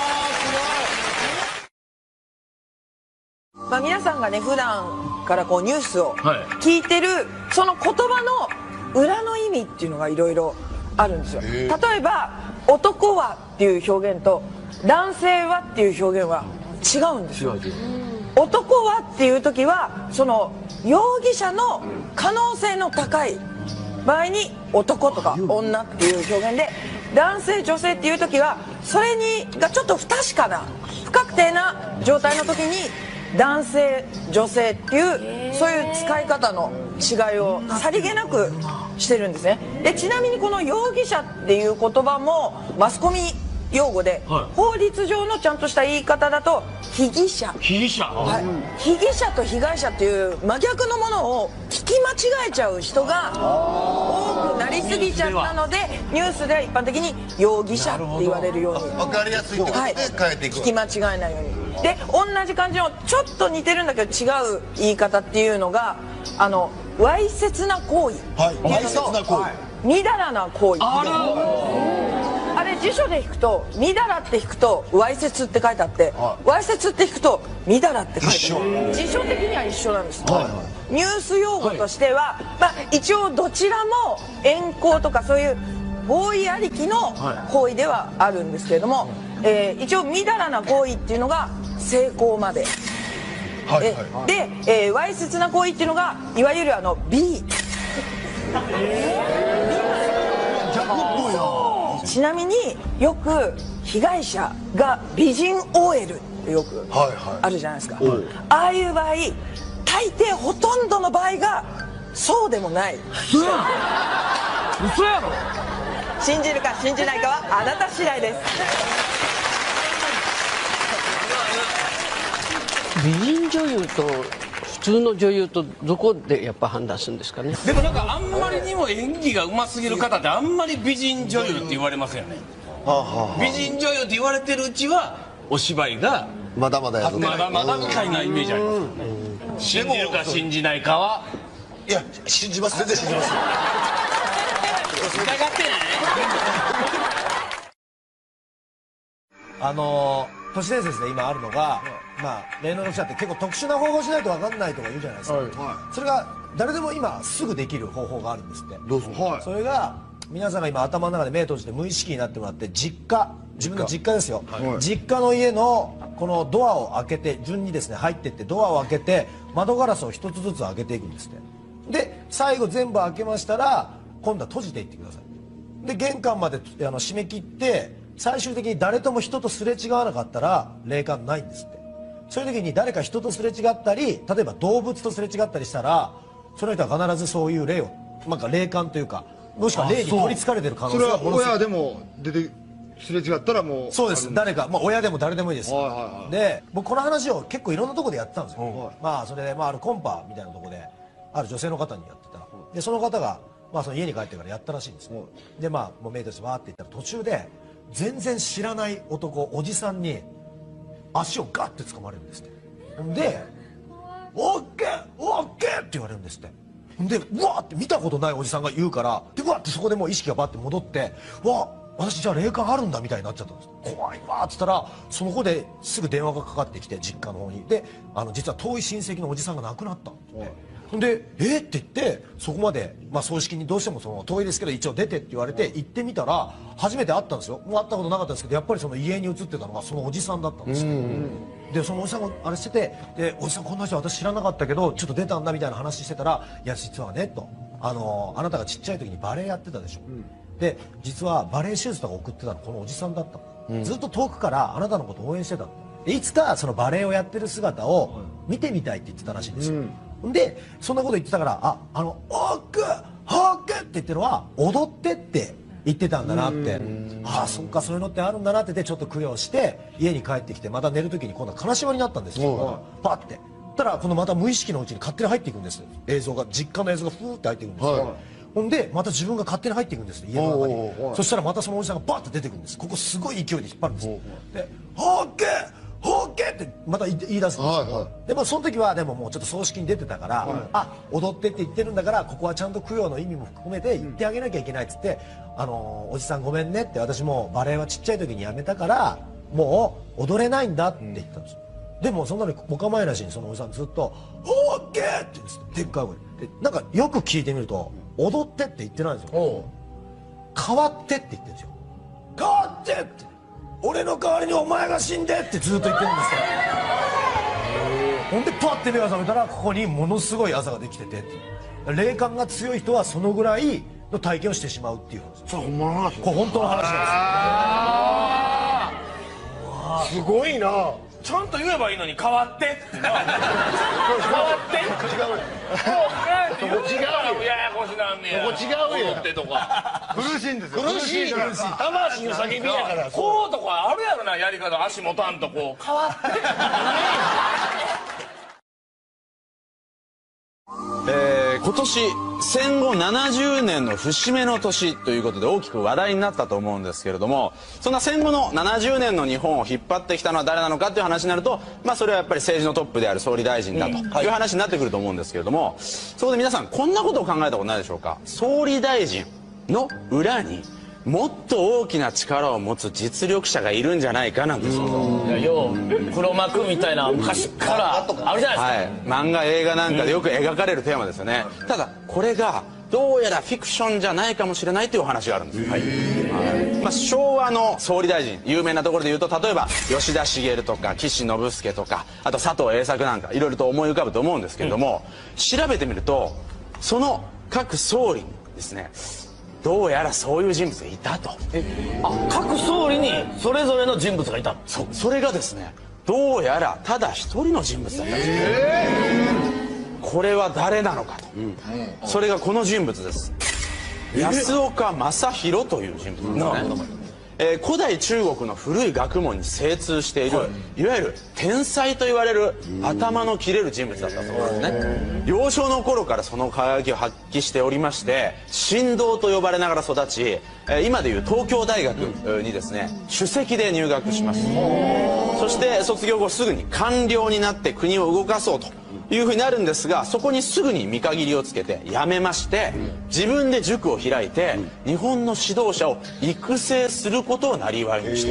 まあ、皆さんがね普段からこうニュースを聞いてる、はい、その言葉の裏の意味っていうのがいろいろあるんですよ。例えば「男は」っていう表現と「男性は」っていう表現は違うんですよ。男はっていう時はその容疑者の可能性の高い場合に男とか女っていう表現で、男性女性っていう時はそれにがちょっと不確かな不確定な状態の時に男性女性っていうそういう使い方の違いをさりげなくしてるんですね。でちなみにこの容疑者っていう言葉もマスコミ用語で、はい、法律上のちゃんとした言い方だと被疑者被疑者、 はい、被疑者と被害者っていう真逆のものを聞き間違えちゃう人が多くなりすぎちゃったのでニュースでは一般的に容疑者って言われるように分かりやすいってことで変えていく、 はい、聞き間違えないように。で同じ感じのちょっと似てるんだけど違う言い方っていうのがあのわいせつな行為、 はい、わいせつな行為、 みだらな行為、あらあれ辞書で引くと「みだら」って引くと「わいせつ」って書いてあって「わいせつ」って引くと「みだら」って書いてある。辞書的には一緒なんです、はいはい、ニュース用語としては、はいまあ、一応どちらも怨恨とかそういう合意ありきの行為ではあるんですけれども、はいえー、一応みだらな行為っていうのが成功まで、はいはいはい、で、えー、わいせつな行為っていうのがいわゆるあの B、えー、逆っぽいな。ちなみによく被害者が美人 オーエル ってよくあるじゃないですか、はいはい、ああいう場合大抵ほとんどの場合がそうでもない。 嘘やろ嘘やろ。 信じるか信じないかはあなた次第です。 美人女優と普通の女優とどこでやっぱ判断するんですかね。 でもなんかあんまりにも演技がうますぎる方ってあんまり美人女優って言われますよね。美人女優って言われてるうちはお芝居がまだまだやるまだまだみたいなイメージありますよね。信じるか信じないかは。 いや信じます、全然信じます。 疑ってないあのー、都市伝説で今あるのが、まあ霊能力者って結構特殊な方法しないと分かんないとか言うじゃないですか、はい、それが誰でも今すぐできる方法があるんですって。 どうぞ、はい、それが皆さんが今頭の中で目閉じて無意識になってもらって実家自分の実家ですよ、はい、実家の家のこのドアを開けて順にですね入っていってドアを開けて窓ガラスを一つずつ開けていくんですって。で最後全部開けましたら今度は閉じていってください。で玄関まであの締め切って最終的に誰とも人とすれ違わなかったら霊感ないんですって。そういう時に誰か人とすれ違ったり、例えば動物とすれ違ったりしたら、その人は必ずそういう霊を、なんか霊感というか、もしくは霊に取りつかれてる可能性がそれは親でも出てすれ違ったらもうそうです。誰か、まあ親でも誰でもいいです。で、僕この話を結構いろんなところでやってたんですよ。まあそれで、まああるコンパみたいなところで、ある女性の方にやってたら、でその方が、まあその家に帰ってからやったらしいんですね。で、まあもうメイトしてわーって言ったら途中で全然知らない男、おじさんに足をガッて掴まれるんですって。で、オッケーオッケーって言われるんですって。で、うわーって見たことないおじさんが言うから、で、うわーってそこでもう意識がバッて戻って、うわ私じゃあ霊感あるんだみたいになっちゃったんです。怖いわーっつったら、その子ですぐ電話がかかってきて、実家の方に。で、あの実は遠い親戚のおじさんが亡くなったんですね。で、えー、って言ってそこまで、まあ、葬式にどうしてもその遠いですけど一応出てって言われて行ってみたら初めて会ったんですよ。もう会ったことなかったんですけど、やっぱりその家に映ってたのがそのおじさんだったんですよ。でそのおじさんがあれしてて、でおじさんこんな人私知らなかったけどちょっと出たんだみたいな話してたら、いや実はねと、あのあなたがちっちゃい時にバレエやってたでしょ、うん、で実はバレエ手術とか送ってたのこのおじさんだったの、うん、ずっと遠くからあなたのことを応援してたの。いつかそのバレエをやってる姿を見てみたいって言ってたらしいんですよ、うん、でそんなこと言ってたから、ああのオックホックって言ってるのは踊ってって言ってたんだなって、ああそっかそういうのってあるんだなって、でちょっと供養して家に帰ってきてまた寝る時に今度は金縛りになったんですよ。パッてたらこのまた無意識のうちに勝手に入っていくんです。映像が実家の映像がふーって入っていくんですよ、はい、ほんでまた自分が勝手に入っていくんです家の中に。そしたらまたそのおじさんがバッと出てくるんです。ここすごい勢いで引っ張るんですでホックホッケーってまた言い出すんですよ、はいはい、でもその時はでももうちょっと葬式に出てたから、はい、あ踊ってって言ってるんだからここはちゃんと供養の意味も含めて言ってあげなきゃいけないっつって、うん、あのおじさんごめんねって、私もバレエはちっちゃい時にやめたからもう踊れないんだって言ったんですよ、うん、でもそんなのお構いなしにそのおじさんずっとホッケーって言うんです。でっかい声でなんかよく聞いてみると踊ってって言ってないんですよ、変わってって言ってるんですよ。変わってって俺の代わりにお前が死んでってずっと言ってるんですよ。ほんでパッて目が覚めたらここにものすごい朝ができててって、霊感が強い人はそのぐらいの体験をしてしまうっていう話です。それ本物の話？これ本当の話なんですよ。 すごいな。ちゃんと言えばいいのに変わってってな。変わって違う。そこ違うよ。ややこしなんねや。そこ違うよってとか。 苦しいんですよ。 苦しいから。魂の叫びやから。こうとかあるやろな、やり方。足持たんとこう変わって。 えー、今年戦後ななじゅうねんの節目の年ということで大きく話題になったと思うんですけれども、そんな戦後のななじゅうねんの日本を引っ張ってきたのは誰なのかという話になると、まあそれはやっぱり政治のトップである総理大臣だという話になってくると思うんですけれども、そこで皆さんこんなことを考えたことないでしょうか。総理大臣の裏にもっと大きな力を持つ実力者がいるんじゃないかなんて想像。 よう黒幕みたいな昔からあるじゃないですか、はい、漫画映画なんかでよく描かれるテーマですよね、うん、ただこれがどうやらフィクションじゃないかもしれないというお話があるんです、はいはいまあ、昭和の総理大臣有名なところで言うと、例えば吉田茂とか岸信介とか、あと佐藤栄作なんかいろいろと思い浮かぶと思うんですけれども、うん、調べてみるとその各総理にですね、どうやらそういう人物がいたと。 えあ各総理にそれぞれの人物がいた。 そそれがですね、どうやらただ一人の人物だったんです、えー、これは誰なのかと、うん、それがこの人物です。安岡正弘という人物なんですね。えー、古代中国の古い学問に精通している、はい、いわゆる天才と言われる頭の切れる人物だったそうですね。幼少の頃からその輝きを発揮しておりまして、神童と呼ばれながら育ち、えー、今でいう東京大学にですね首席で入学します。そして卒業後すぐに官僚になって国を動かそうというふうになるんですが、そこにすぐに見限りをつけて辞めまして、自分で塾を開いて日本の指導者を育成することをなりわいにして、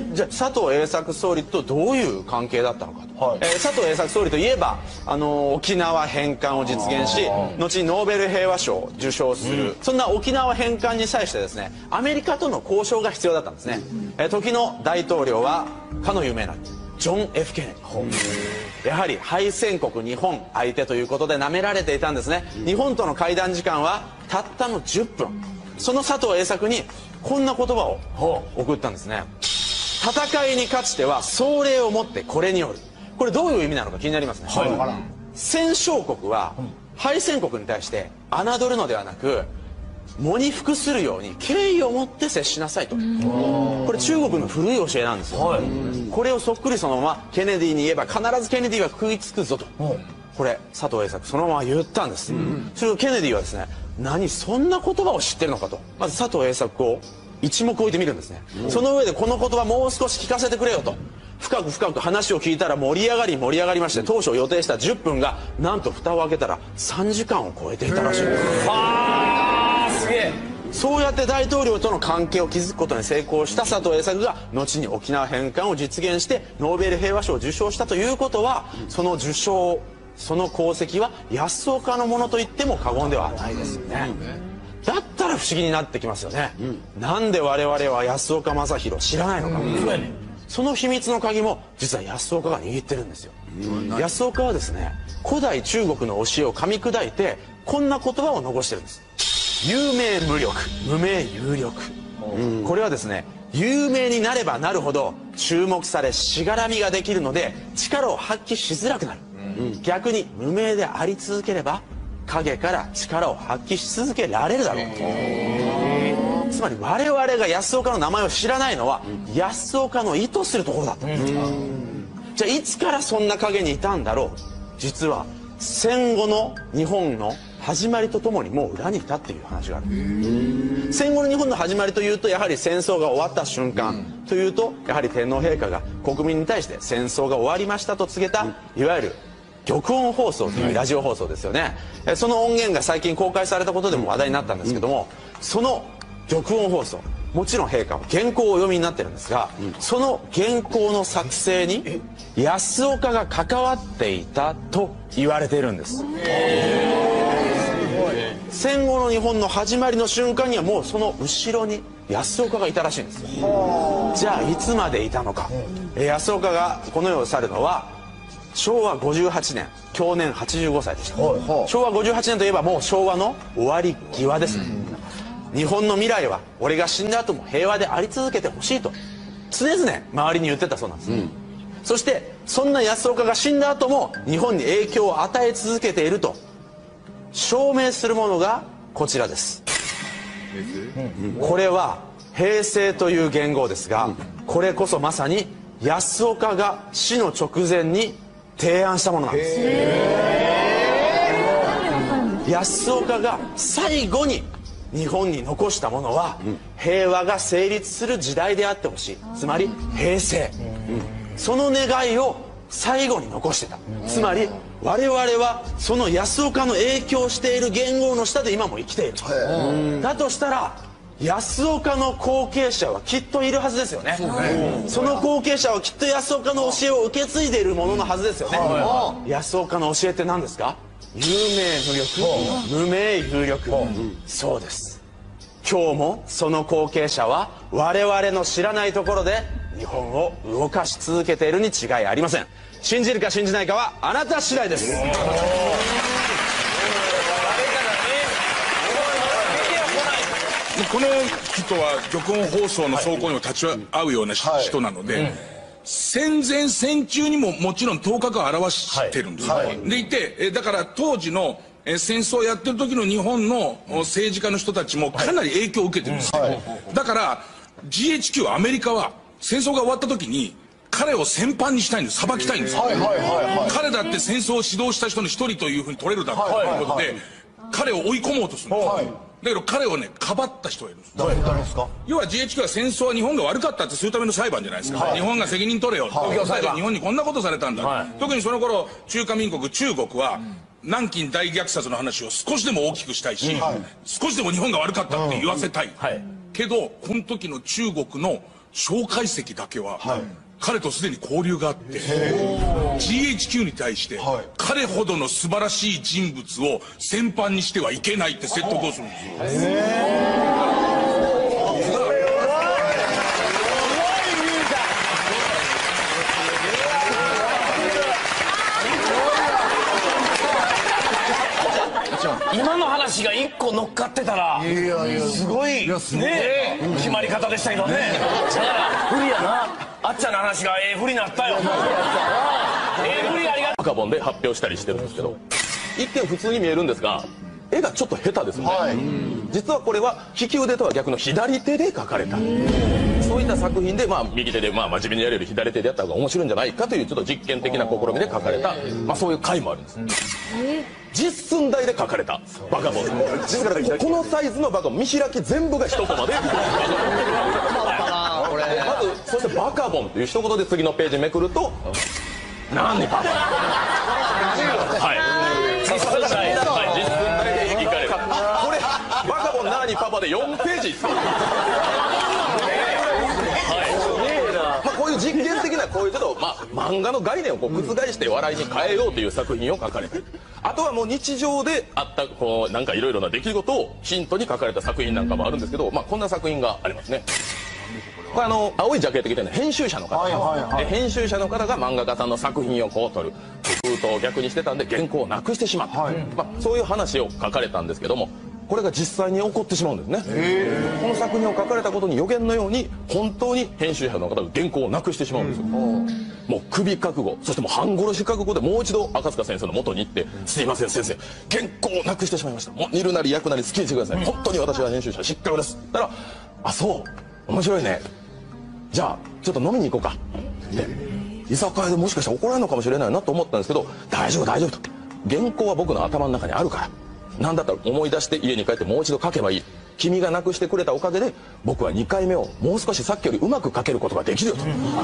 じゃあ佐藤栄作総理とどういう関係だったのかと、はい、えー、佐藤栄作総理といえばあのー、沖縄返還を実現し、後にノーベル平和賞を受賞する、うん、そんな沖縄返還に際してですねアメリカとの交渉が必要だったんですね、えー、時の大統領はかの有名なジョン・ F ・ケネディ、やはり敗戦国日本相手ということで舐められていたんですね。日本との会談時間はたったのじゅっぷん。 その佐藤栄作にこんな言葉を送ったんですね。戦いに勝ちては壮麗をもってこれによる。これどういう意味なのか気になりますね。戦勝国は敗戦国に対して侮るのではなく喪に服するように敬意を持って接しなさいと。これ中国の古い教えなんですよ。これをそっくりそのままケネディに言えば必ずケネディは食いつくぞと、これ佐藤栄作そのまま言ったんです。それをケネディはですね、何そんな言葉を知ってるのかと、まず佐藤栄作を一目置いてみるんですね。その上でこの言葉もう少し聞かせてくれよと深く深く話を聞いたら盛り上がり盛り上がりまして、当初予定したじゅっぷんがなんと蓋を開けたらさんじかんを超えていたらしいんです。 はあすげえ。 そうやって大統領との関係を築くことに成功した佐藤栄作が後に沖縄返還を実現してノーベル平和賞を受賞したということは、その受賞その功績は安岡のものと言っても過言ではないですよね。だったら不思議になってきますよね。なんで我々は安岡正弘知らないのか。その秘密の鍵も実は安岡が握ってるんですよ。安岡はですね、古代中国の教えを噛み砕いてこんな言葉を残してるんです。有名無力、無名有力。これはですね、有名になればなるほど注目されしがらみができるので力を発揮しづらくなる。逆に無名であり続ければ影から力を発揮し続けられるだろう。つまり我々が安岡の名前を知らないのは安岡の意図するところだったんです。じゃあいつからそんな影にいたんだろう。実は戦後の日本の始まりとともにもう裏にいたっていう話がある。戦後の日本の始まりというとやはり戦争が終わった瞬間というとやはり天皇陛下が国民に対して戦争が終わりましたと告げたいわゆる玉音放送というラジオ放送ですよね。その音源が最近公開されたことでも話題になったんですけども、その玉音放送もちろん陛下は原稿をお読みになってるんですが、その原稿の作成に安岡が関わっていたと言われているんです。戦後の日本の始まりの瞬間にはもうその後ろに安岡がいたらしいんです。じゃあいつまでいたのか。安岡がこの世を去るのはしょうわごじゅうはちねん、享年はちじゅうごさいでした。しょうわごじゅうはちねんといえばもう昭和の終わり際ですね。日本の未来は俺が死んだ後も平和であり続けてほしいと常々周りに言ってたそうなんです。そしてそんな安岡が死んだ後も日本に影響を与え続けていると証明するものがこちらです。これは平成という元号ですが、これこそまさに安岡が死の直前に提案したものなんです。安岡が最後に日本に残したものは平和が成立する時代であってほしい、つまり平成。その願いを最後に残してた。つまり我々はその安岡の影響している元号の下で今も生きている。だとしたら安岡の後継者はきっといるはずですよね。その後継者はきっと安岡の教えを受け継いでいるもののはずですよね。安岡の教えって何ですか。有名無力、無名有力。そうです。今日もその後継者は我々の知らないところで日本を動かし続けているに違いありません。信じるか信じないかはあなた次第です。 この人は玉音放送の倉庫にも立ち会うような人なので、はい、戦前戦中にももちろん頭角を現してるんですよ、はい、でいてだから当時の戦争をやってる時の日本の政治家の人たちもかなり影響を受けてるんですよ、はい、だから ジーエイチキュー アメリカは戦争が終わった時に彼を戦犯にしたいんです。裁きたいんですよ。彼だって戦争を指導した人の一人というふうに取れるだろうということで彼を追い込もうとするんです、はい、だけど彼をねかばった人がいるんです。誰ですか。要は ジーエイチキュー は戦争は日本が悪かったってするための裁判じゃないですか、はい、日本が責任取れよ、はい、日本にこんなことされたんだ、はい、特にその頃中華民国中国は、うん南京大虐殺の話を少しでも大きくしたいし、うんはい、少しでも日本が悪かったって言わせたい、うんはい、けどこの時の中国の蒋介石だけは、はい、彼とすでに交流があって ジーエイチキュー に対して、はい、彼ほどの素晴らしい人物を戦犯にしてはいけないって説得をするんですよ。 今の話が一個個乗っかってたらすごいね決まり方でしたけどね。だから不利やな。あっちゃんの話がええ不利になったよ。ええ不利ありがとう。 赤本で発表したりしてるんですけど、一見普通に見えるんですが絵がちょっと下手ですよね、はい、実はこれは利き腕とは逆の左手で描かれたそういった作品で、まあ、右手で、まあ、真面目にやれる左手でやった方が面白いんじゃないかというちょっと実験的な試みで描かれた、まあ、そういう回もあるんです、実寸大で描かれたバカボンですからこのサイズのバカボン見開き全部が一コマでバカボンまずそしてバカボンという一言で次のページめくると何パパはい実寸大実寸大でいかれるこれバカボンなにパパでよんページですよまあこういう実験的なこういうちょっとまあ漫画の概念をこう覆して笑いに変えようという作品を書かれてあとはもう日常であったこうなんかいろいろな出来事をヒントに書かれた作品なんかもあるんですけどまあこんな作品がありますね。これあの青いジャケット着てるのは編集者の方、はいはいはい、で編集者の方が漫画家さんの作品をこう撮る封筒を逆にしてたんで原稿をなくしてしまった、はいまあ、そういう話を書かれたんですけどもこれが実際に起こってしまうんですね。この作品を書かれたことに予言のように本当に編集者の方が原稿をなくしてしまうんですよ、うん、もう首覚悟そしてもう半殺し覚悟でもう一度赤塚先生の元に行って「すいません先生原稿をなくしてしまいましたもう煮るなり焼くなり好きにしてください、うん、本当に私は編集者失格です」ったら「あそう面白いねじゃあちょっと飲みに行こうか」って居酒屋でもしかしたら怒られるのかもしれないなと思ったんですけど「大丈夫大丈夫」と「原稿は僕の頭の中にあるから何だったら思い出して家に帰ってもう一度書けばいい君がなくしてくれたおかげで僕はにかいめをもう少しさっきよりうまく書けることができるよ」と。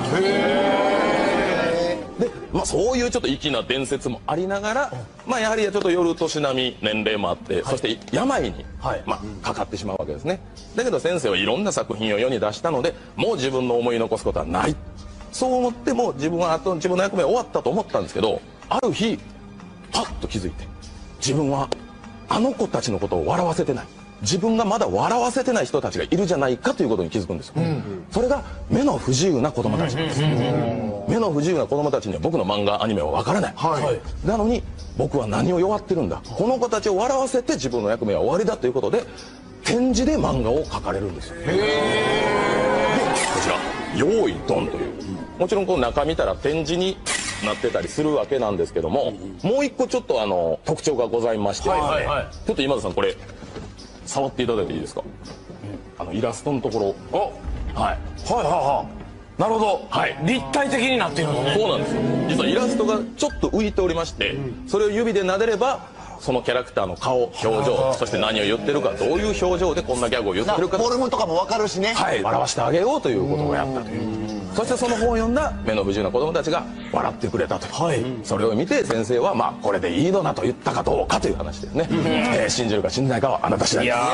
で、まあ、そういうちょっと粋な伝説もありながら、まあ、やはりちょっと夜年並み年齢もあって、はい、そして病に、はいまあ、かかってしまうわけですね。だけど先生はいろんな作品を世に出したのでもう自分の思い残すことはないそう思っても自分はあと自分の役目は終わったと思ったんですけどある日パッと気づいて自分はあの子たちのことを笑わせてない自分がまだ笑わせてない人たちがいるじゃないかということに気づくんですよ、うんうん、それが目の不自由な子供たちなんです、うんうん、目の不自由な子供たちには僕の漫画アニメは分からない、はい、なのに僕は何を弱ってるんだこの子たちを笑わせて自分の役目は終わりだということで展示で漫画を描かれるんですよでこちら「用意ドン」というもちろんこう中見たら展示になってたりするわけなんですけどももう一個ちょっとあの特徴がございまして、はいはいはい、ちょっと今田さんこれ触っていただいていいですか、うん、あのイラストのところはいはいはいはいなるほど、はい、立体的になっているのねそうなんですよ実はイラストがちょっと浮いておりまして、うん、それを指で撫でればそのキャラクターの顔表情そして何を言ってるかどういう表情でこんなギャグを言ってるかフォルムとかも分かるしねはい表してあげようということをやったというそしてその本を読んだ目の不自由な子供たちが笑ってくれたという、はい、それを見て先生はまあこれでいいのなと言ったかどうかという話ですね、うんえー、信じるか信じないかはあなた次第です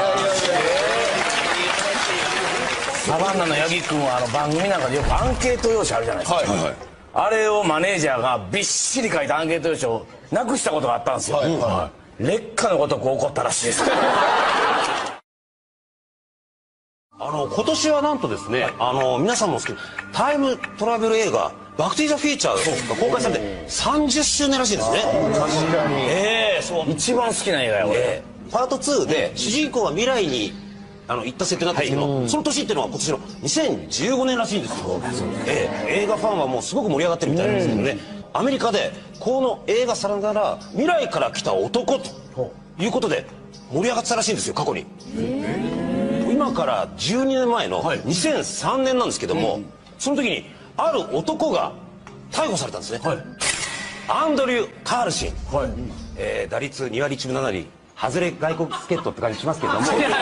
サバンナの八木君はあの番組なんかでよくアンケート用紙あるじゃないですか、はいはいはい、あれをマネージャーがびっしり書いたアンケート用紙をなくしたことがあったんですよ、はいはい、劣化のごとく起こったらしいですあの今年はなんとですね、はい、あの皆さんも好きなタイムトラベル映画「バック・トゥ・ザ・フューチャー」が公開されてさんじゅっしゅうねんらしいですね。確かにええー、そう一番好きな映画や俺、えー、パートツーで主人公が未来にあの行った設定なんですけど、はい、その年っていうのは今年のにせんじゅうごねんらしいんですよ、えー、映画ファンはもうすごく盛り上がってるみたいなんですけどね、アメリカでこの映画さながら未来から来た男ということで盛り上がってたらしいんですよ過去に。今からじゅうにねんまえのにせんさんねんなんですけども、はい、その時にある男が逮捕されたんですね、はい、アンドリュー・カールシン、はいえー、打率にわりいちぶななり外れ外国助っ人って感じしますけどもいや写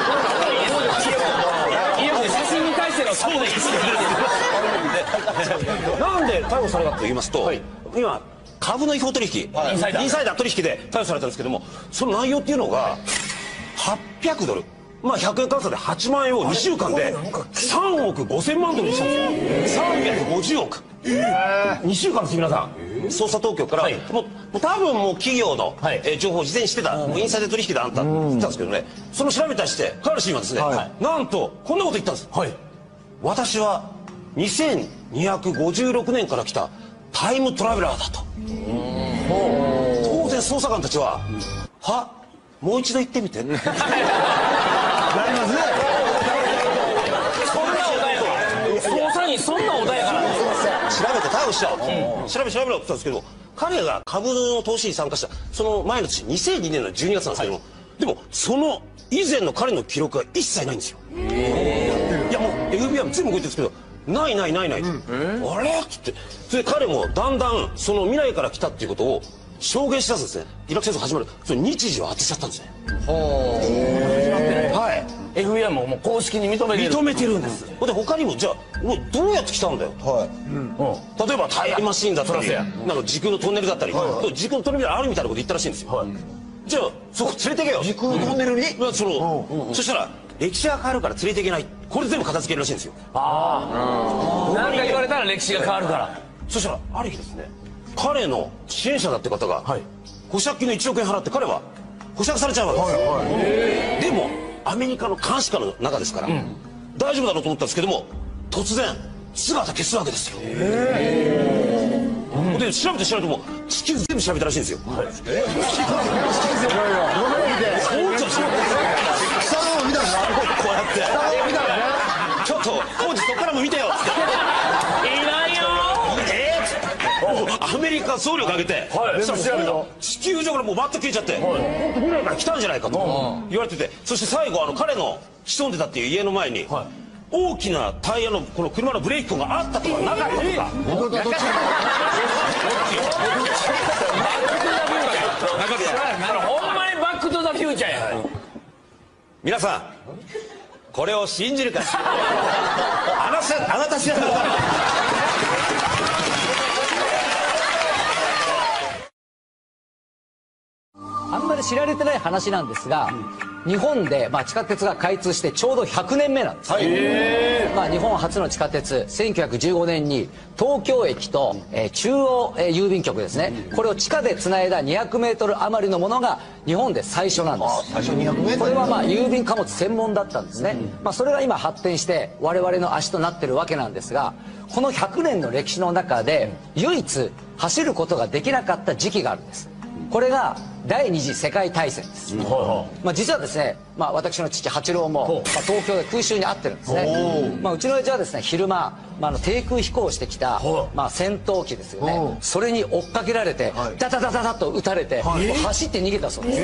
真に対してのそうですなんで逮捕されたと言いますと、はい、今株の違法取引、はい、インサイダー、インサイダー取引で逮捕されたんですけどもその内容っていうのがはっぴゃくドルまあひゃくえん換算ではちまんえんをにしゅうかんでさんおくごせんまんドルにしたんですよ。さんびゃくごじゅうおくにしゅうかんです皆さん捜査当局から、はい、もう多分もう企業の、はいえー、情報を事前にしてた、うん、インサイダー取引であんたって言ってたんですけどねその調べたりしてカールシンはですね、はい、なんとこんなこと言ったんです、はい、私はにせんにひゃくごじゅうろくねんから来たタイムトラベラーだと当然捜査官たちははもう一度言ってみて。なりますね。 そんな穏やか。捜査員そんな穏やかな。 調べて逮捕しちゃおう。調べ調べろって言ったんですけど、彼が株の投資に参加したその前の年にせんにねんのじゅうにがつなんですけども、でもその以前の彼の記録が一切ないんですよ。いやもう エフビーアイ も全部動いてるんですけど、ないないないない、あれっつって、それで彼もだんだんその未来から来たっていうことを証言しだすんですね。イラク戦争始まるその日時を当てちゃったんですね。 はい。エフビーアイ ももう公式に認めてる。 認めてるんです。で他にもじゃあもうどうやって来たんだよ。はい。例えばタイヤマシーンだったり、なんか時空のトンネルだったり、時空のトンネルがあるみたいなこと言ったらしいんですよ。じゃあそこ連れてけよ。時空のトンネルに？そのそしたら歴史が変わるから連れていけない。これ全部片付けるらしいんですよ。 ああ。なんか言われたら歴史が変わるから。 そしたらある日ですね、彼の支援者だって方が保釈金のいちおくえん払って彼は保釈されちゃうわけです。でもアメリカの監視下の中ですから、大丈夫だろうと思ったんですけども、突然姿消すわけですよ。で調べて調べても地球全部調べたらしいんですよ。地球全部調べて下の見たんだ。 こうやってちょっと王子そっからも見てよっつっていないよえーっつってアメリカ総力上げて地球上からもうバッと消えちゃって、本当未来から来たんじゃないかと言われてて、そして最後あの彼の潜んでたっていう家の前に大きなタイヤのこの車のブレーキ痕があったとかなかったとか。 ほんまにバックトゥザフューチャーや。 皆さんこれを信じるかあなたあなた次第だ。 あんまり知られてない話なんですが、日本で、まあ、地下鉄が開通してちょうどひゃくねんめなんです、はい、まあ、日本初の地下鉄せんきゅうひゃくじゅうごねんに東京駅と、えー、中央、えー、郵便局ですね、これを地下でつないだにひゃくメートル余りのものが日本で最初なんです。最初にひゃくメートル。これはまあ郵便貨物専門だったんですね、うん、まあ、それが今発展して我々の足となってるわけなんですが、このひゃくねんの歴史の中で唯一走ることができなかった時期があるんです。これが第二次世界大戦です、うん、まあ、実はですね、まあ、私の父八郎も、まあ、東京で空襲に遭ってるんですね。まあ、うちの親父はですね昼間、まあ、あの低空飛行してきた、まあ、戦闘機ですよね、それに追っかけられて、はい、ダダダダダと撃たれて、はい、走って逃げたそうです、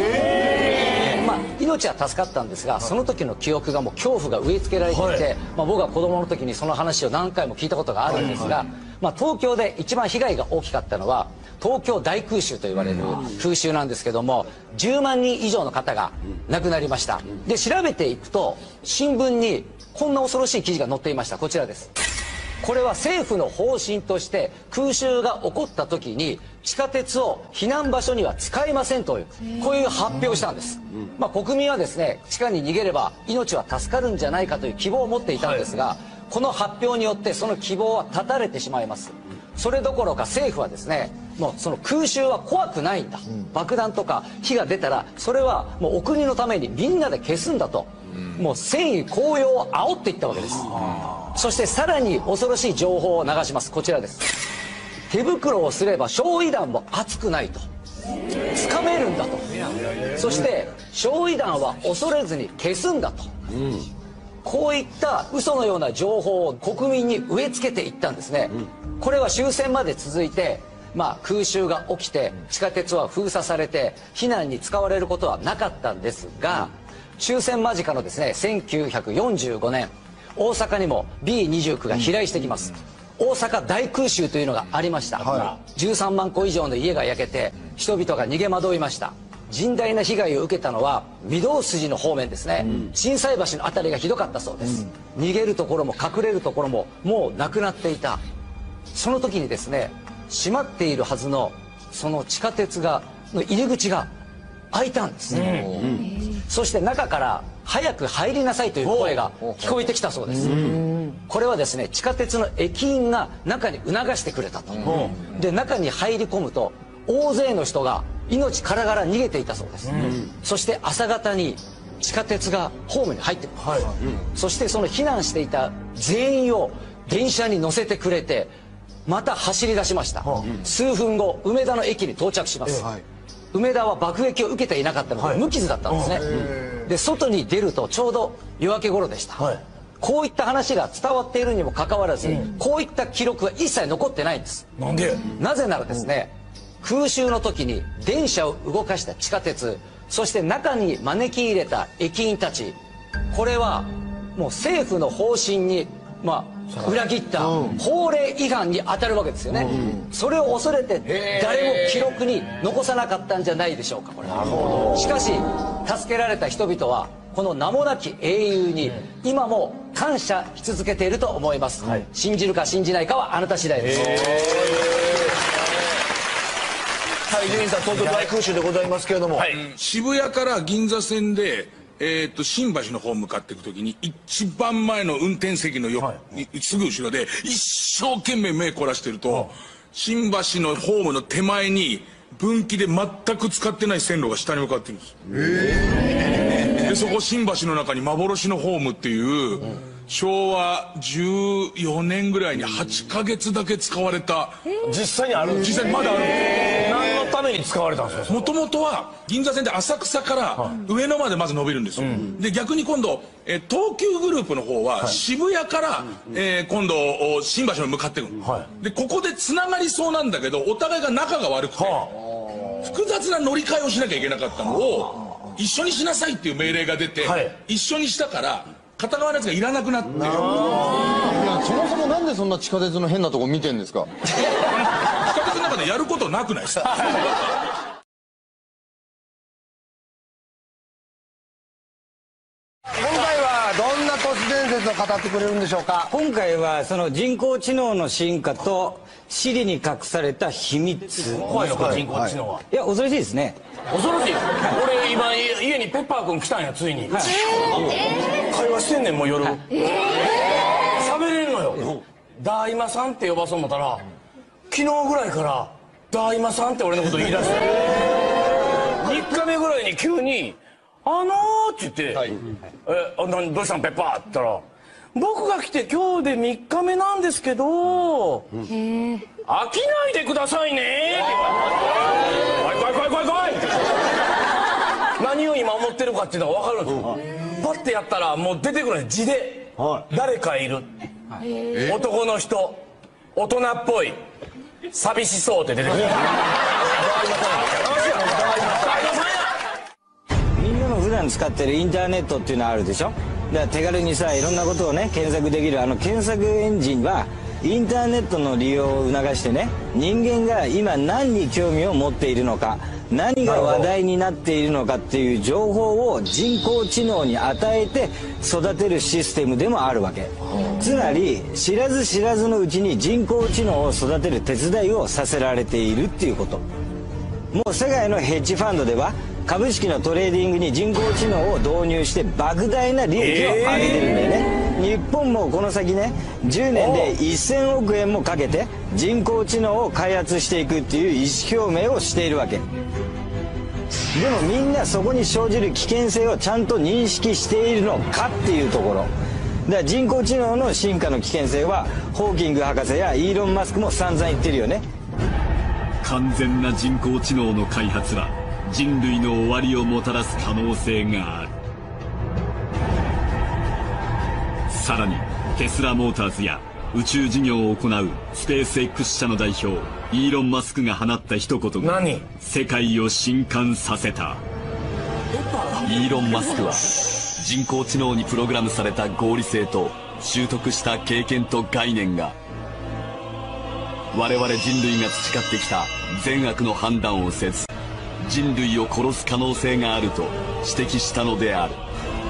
まあ、命は助かったんですが、その時の記憶がもう恐怖が植え付けられていて、はい、まあ、僕は子供の時にその話を何回も聞いたことがあるんですが、はいはい、まあ、東京で一番被害が大きかったのは東京大空襲と言われる空襲なんですけども、じゅうまんにん以上の方が亡くなりました。で調べていくと新聞にこんな恐ろしい記事が載っていました。こちらです。これは政府の方針として空襲が起こった時に地下鉄を避難場所には使いませんという、こういう発表をしたんです、まあ、国民はですね地下に逃げれば命は助かるんじゃないかという希望を持っていたんですが、はい、この発表によってその希望は絶たれてしまいます。それどころか政府はですね、もうその空襲は怖くないんだ、うん、爆弾とか火が出たらそれはもうお国のためにみんなで消すんだと、うん、もう戦意高揚を煽っていったわけです。そしてさらに恐ろしい情報を流します。こちらです。手袋をすれば焼夷弾も熱くないと、つかめるんだと、そして焼夷弾は恐れずに消すんだと、うん、こういった嘘のような情報を国民に植え付けていったんですね、うん、これは終戦まで続いて、まあ、空襲が起きて地下鉄は封鎖されて避難に使われることはなかったんですが、終戦間近のですねせんきゅうひゃくよんじゅうごねん、大阪にも ビーにじゅうきゅう が飛来してきます、うん、大阪大空襲というのがありました、はい、じゅうさんまんこ以上の家が焼けて人々が逃げ惑いました。甚大な被害を受けたのは御堂筋の方面ですね、うん、心斎橋の辺りがひどかったそうです、うん、逃げるところも隠れるところももうなくなっていた。その時にですね閉まっているはずのその地下鉄がの入り口が開いたんです、うん、そして中から早く入りなさいという声が聞こえてきたそうです、うん、これはですね地下鉄の駅員が中に促してくれたと、うん、で中に入り込むと大勢の人が命からがら逃げていたそうです、うん、そして朝方に地下鉄がホームに入ってくる、はい、うん、そしてその避難していた全員を電車に乗せてくれてまた走り出しました、うん、数分後梅田の駅に到着します、はい、 梅田は爆撃を受けていなかったので無傷だったんですね。で外に出るとちょうど夜明け頃でした。こういった話が伝わっているにもかかわらず、こういった記録は一切残ってないんです。 なんで？ なぜならですね、空襲の時に電車を動かした地下鉄、そして中に招き入れた駅員たち、これはもう政府の方針にまあ裏切った法令違反に当たるわけですよね。それを恐れて誰も記録に残さなかったんじゃないでしょうか、これ。しかし助けられた人々はこの名もなき英雄に今も感謝し続けていると思います。信じるか信じないかはあなた次第です。 はい、伊集院さん、東京大空襲でございますけれども、 はい、渋谷から銀座線で、えー、と新橋の方向かっていくときに一番前の運転席のよ、はい、すぐ後ろで一生懸命目凝らしてると、はい、新橋のホームの手前に分岐で全く使ってない線路が下に向かってるんです。えー、でそこ新橋の中に幻のホームっていう、うん、しょうわじゅうよねんぐらいにはちかげつだけ使われた、 実際にあるんですか？ 実際にまだあるんです。 何のために使われたんですか？ もともとは銀座線で浅草から上野までまず伸びるんですよ。で逆に今度、えー、東急グループの方は渋谷から、はい、えー、今度新橋に向かっていく、はい、でここでつながりそうなんだけどお互いが仲が悪くて、はあ、複雑な乗り換えをしなきゃいけなかったのを一緒にしなさいっていう命令が出て、はい、一緒にしたから片側のやつがいらなくなって。いやそもそもなんでそんな地下鉄の変なとこ見てんですか？ 地下鉄の中でやることなくないですか？ 今回はどんな都市伝説を語ってくれるんでしょうか？ 今回はその人工知能の進化とシリに隠された秘密。 怖いのか、人工知能は。 いや恐ろしいですね。 恐ろしい。俺今家にペッパーくん来たんや、ついに。会話してんねん、もう夜。喋れるのよ。ダーイマさんって呼ばそう思ったら昨日ぐらいからダーイマさんって俺のこと言い出してみっかめぐらいに急に「あのー」って言って「はい、えあどうしたんペッパー」って言ったら「僕が来て今日でみっかめなんですけど、うん、飽きないでくださいね」って言われて「怖い怖い怖い怖い怖い」って何を今思ってるかっていうのが分かるんですよ。パッてやったらもう出てくるんです字で、はい、誰かいる、男の人大人っぽい寂しそうって出てくる。 みんなの普段使ってるインターネットっていうのはあるでしょ。だから手軽にさいろんなことをね検索できるあの検索エンジンはインターネットの利用を促してね人間が今何に興味を持っているのか何が話題になっているのかっていう情報を人工知能に与えて育てるシステムでもあるわけ。つまり知らず知らずのうちに人工知能を育てる手伝いをさせられているっていうこと。もう世界のヘッジファンドでは株式のトレーディングに人工知能を導入して莫大な利益を上げてるんだよね、えー、日本もこの先ねじゅうねんでせんおくえんもかけて人工知能を開発していくっていう意思表明をしているわけでもみんなそこに生じる危険性をちゃんと認識しているのかっていうところだから人工知能の進化の危険性はホーキング博士やイーロン・マスクも散々言ってるよね。 完全な人工知能の開発は人類の終わりをもたらす可能性がある。さらにテスラモーターズや宇宙事業を行うスペース X 社の代表イーロン・マスクが放った一言が世界を震撼させた。 イーロン・マスクは人工知能にプログラムされた合理性と習得した経験と概念が我々人類が培ってきた善悪の判断をせず人類を殺す可能性があると指摘したのである。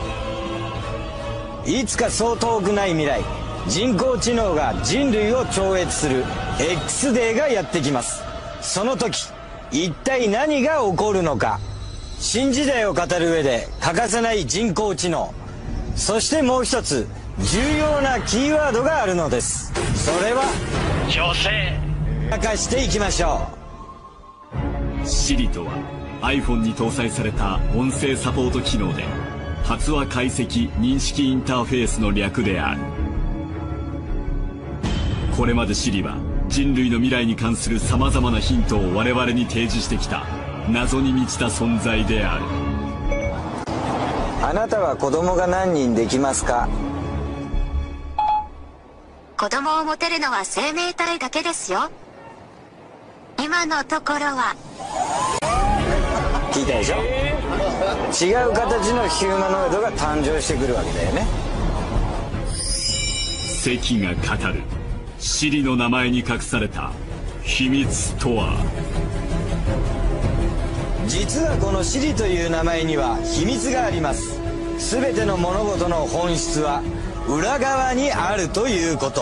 いつかそう遠くない未来人工知能が人類を超越する X デーがやってきます。その時一体何が起こるのか。新時代を語る上で欠かせない人工知能そしてもう一つ重要なキーワードがあるのです。それは女性明かしていきましょう。シリとは iPhone に搭載された音声サポート機能で発話解析認識インターフェースの略である。これまでシリは人類の未来に関するさまざまなヒントを我々に提示してきた謎に満ちた存在である。 あなたは子供が何人できますか？ 子供を持てるのは生命体だけですよ。今のところは。 聞いたでしょ？違う形のヒューマノイドが誕生してくるわけだよね。 関が語るシリの名前に隠された秘密とは。 実はこのシリという名前には秘密があります。全ての物事の本質は裏側にあるということ。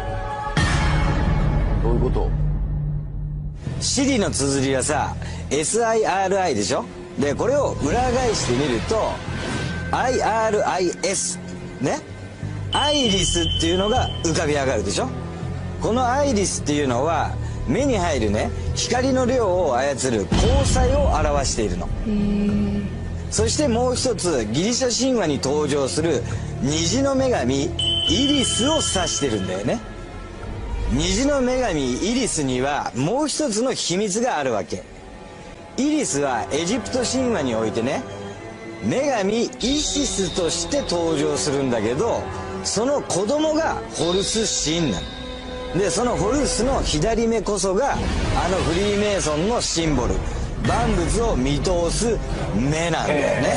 どういうこと？ シリの綴りはさ エスアイアールアイ でしょ。でこれを裏返してみると アイアールアイエス ね、アイリスっていうのが浮かび上がるでしょ。このアイリスっていうのは目に入るね光の量を操る光彩を表しているの。そしてもう一つギリシャ神話に登場する虹の女神イリスを指してるんだよね。虹の女神イリスにはもう一つの秘密があるわけ。イリスはエジプト神話においてね女神イシスとして登場するんだけど、その子供がホルス神なので、そのホルスの左目こそがあのフリーメイソンのシンボル、万物を見通す目なんだよね。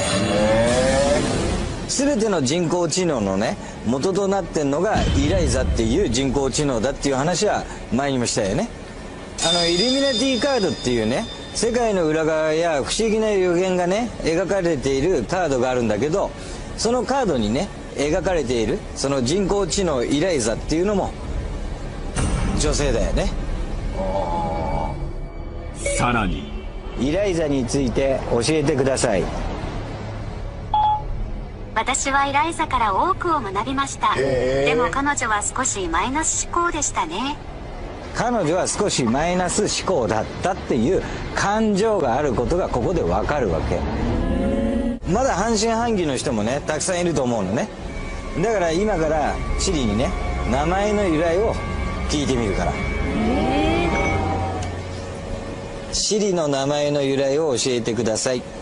全ての人工知能のね元となってんのがイライザっていう人工知能だっていう話は前にもしたよね。あのイルミナティカードっていうね世界の裏側や不思議な予言がね描かれているカードがあるんだけど、そのカードにね描かれているその人工知能イライザっていうのも女性だよね。 さらにイライザについて教えてください。 私はイライザから多くを学びました。でも彼女は少しマイナス思考でしたね。 彼女は少しマイナス思考だったっていう感情があることがここでわかるわけ。まだ半信半疑の人もねたくさんいると思うのね。だから今からシリにね名前の由来を聞いてみるから。シリの名前の由来を教えてください。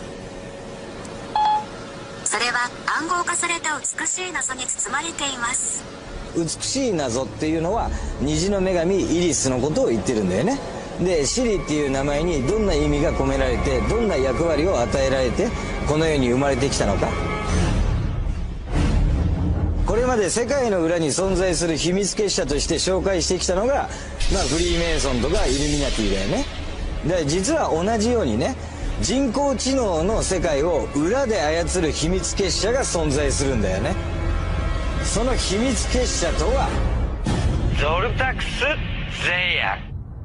それは暗号化された美しい謎に包まれています。 美しい謎っていうのは虹の女神イリスのことを言ってるんだよね。でシリっていう名前にどんな意味が込められてどんな役割を与えられてこの世に生まれてきたのか。これまで世界の裏に存在する秘密結社として紹介してきたのが、まあ、フリーメイソンとかイルミナティだよね。で実は同じようにね人工知能の世界を裏で操る秘密結社が存在するんだよね。その秘密結社とはゾルタクス・ゼイアン。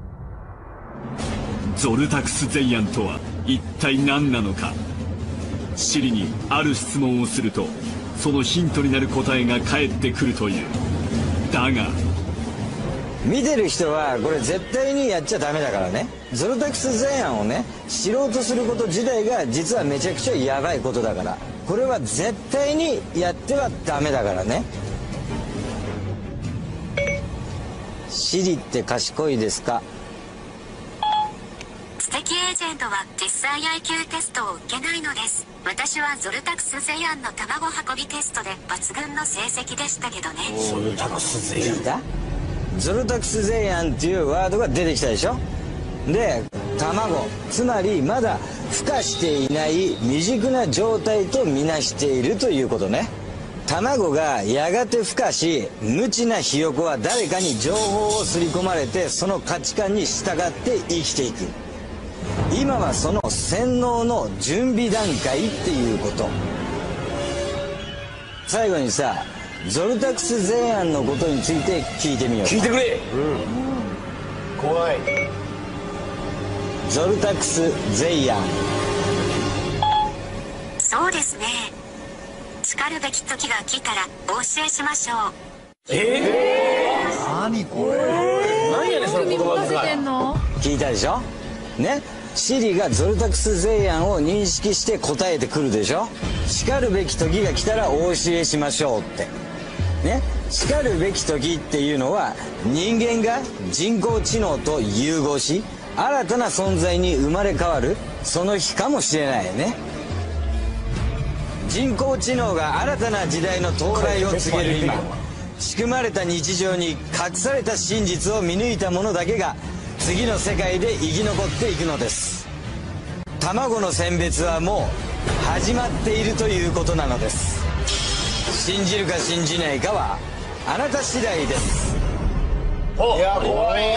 ゾルタクス・ゼイアンとは一体何なのか。シリにある質問をするとそのヒントになる答えが返ってくるという。だが見てる人はこれ絶対にやっちゃダメだからね。ゾルタクス・ゼイアンをね知ろうとすること自体が実はめちゃくちゃヤバいことだから、これは絶対にやってはダメだからね。シリって賢いですか？ 素敵エージェントは実際 アイキュー テストを受けないのです。私はゾルタクス・ゼイアンの卵運びテストで抜群の成績でしたけどね。 ゾルタクス・ゼイアンだ？ゾルタクス・ゼイアンっていうワードが出てきたでしょ。で卵つまりまだ孵化していない未熟な状態とみなしているということね。卵がやがて孵化し無知なひよこは誰かに情報を刷り込まれてその価値観に従って生きていく。今はその洗脳の準備段階っていうこと。最後にさゾルタクス・ゼイアンのことについて聞いてみよう。 聞いてくれ、 うん、怖い。 ゾルタクス・ゼイアン。 そうですね。しかるべき時が来たらお教えしましょう。 えー、何これ、 何やねんその言葉遣い。 聞いたでしょね。シリがゾルタクス・ゼイアンを認識して答えてくるでしょ。しかるべき時が来たらお教えしましょうってね。しかるべき時っていうのは人間が人工知能と融合し新たな存在に生まれ変わるその日かもしれないよね。人工知能が新たな時代の到来を告げる今、仕組まれた日常に隠された真実を見抜いた者だけが次の世界で生き残っていくのです。卵の選別はもう始まっているということなのです。信じるか信じないかはあなた次第です。 いや怖い。いいね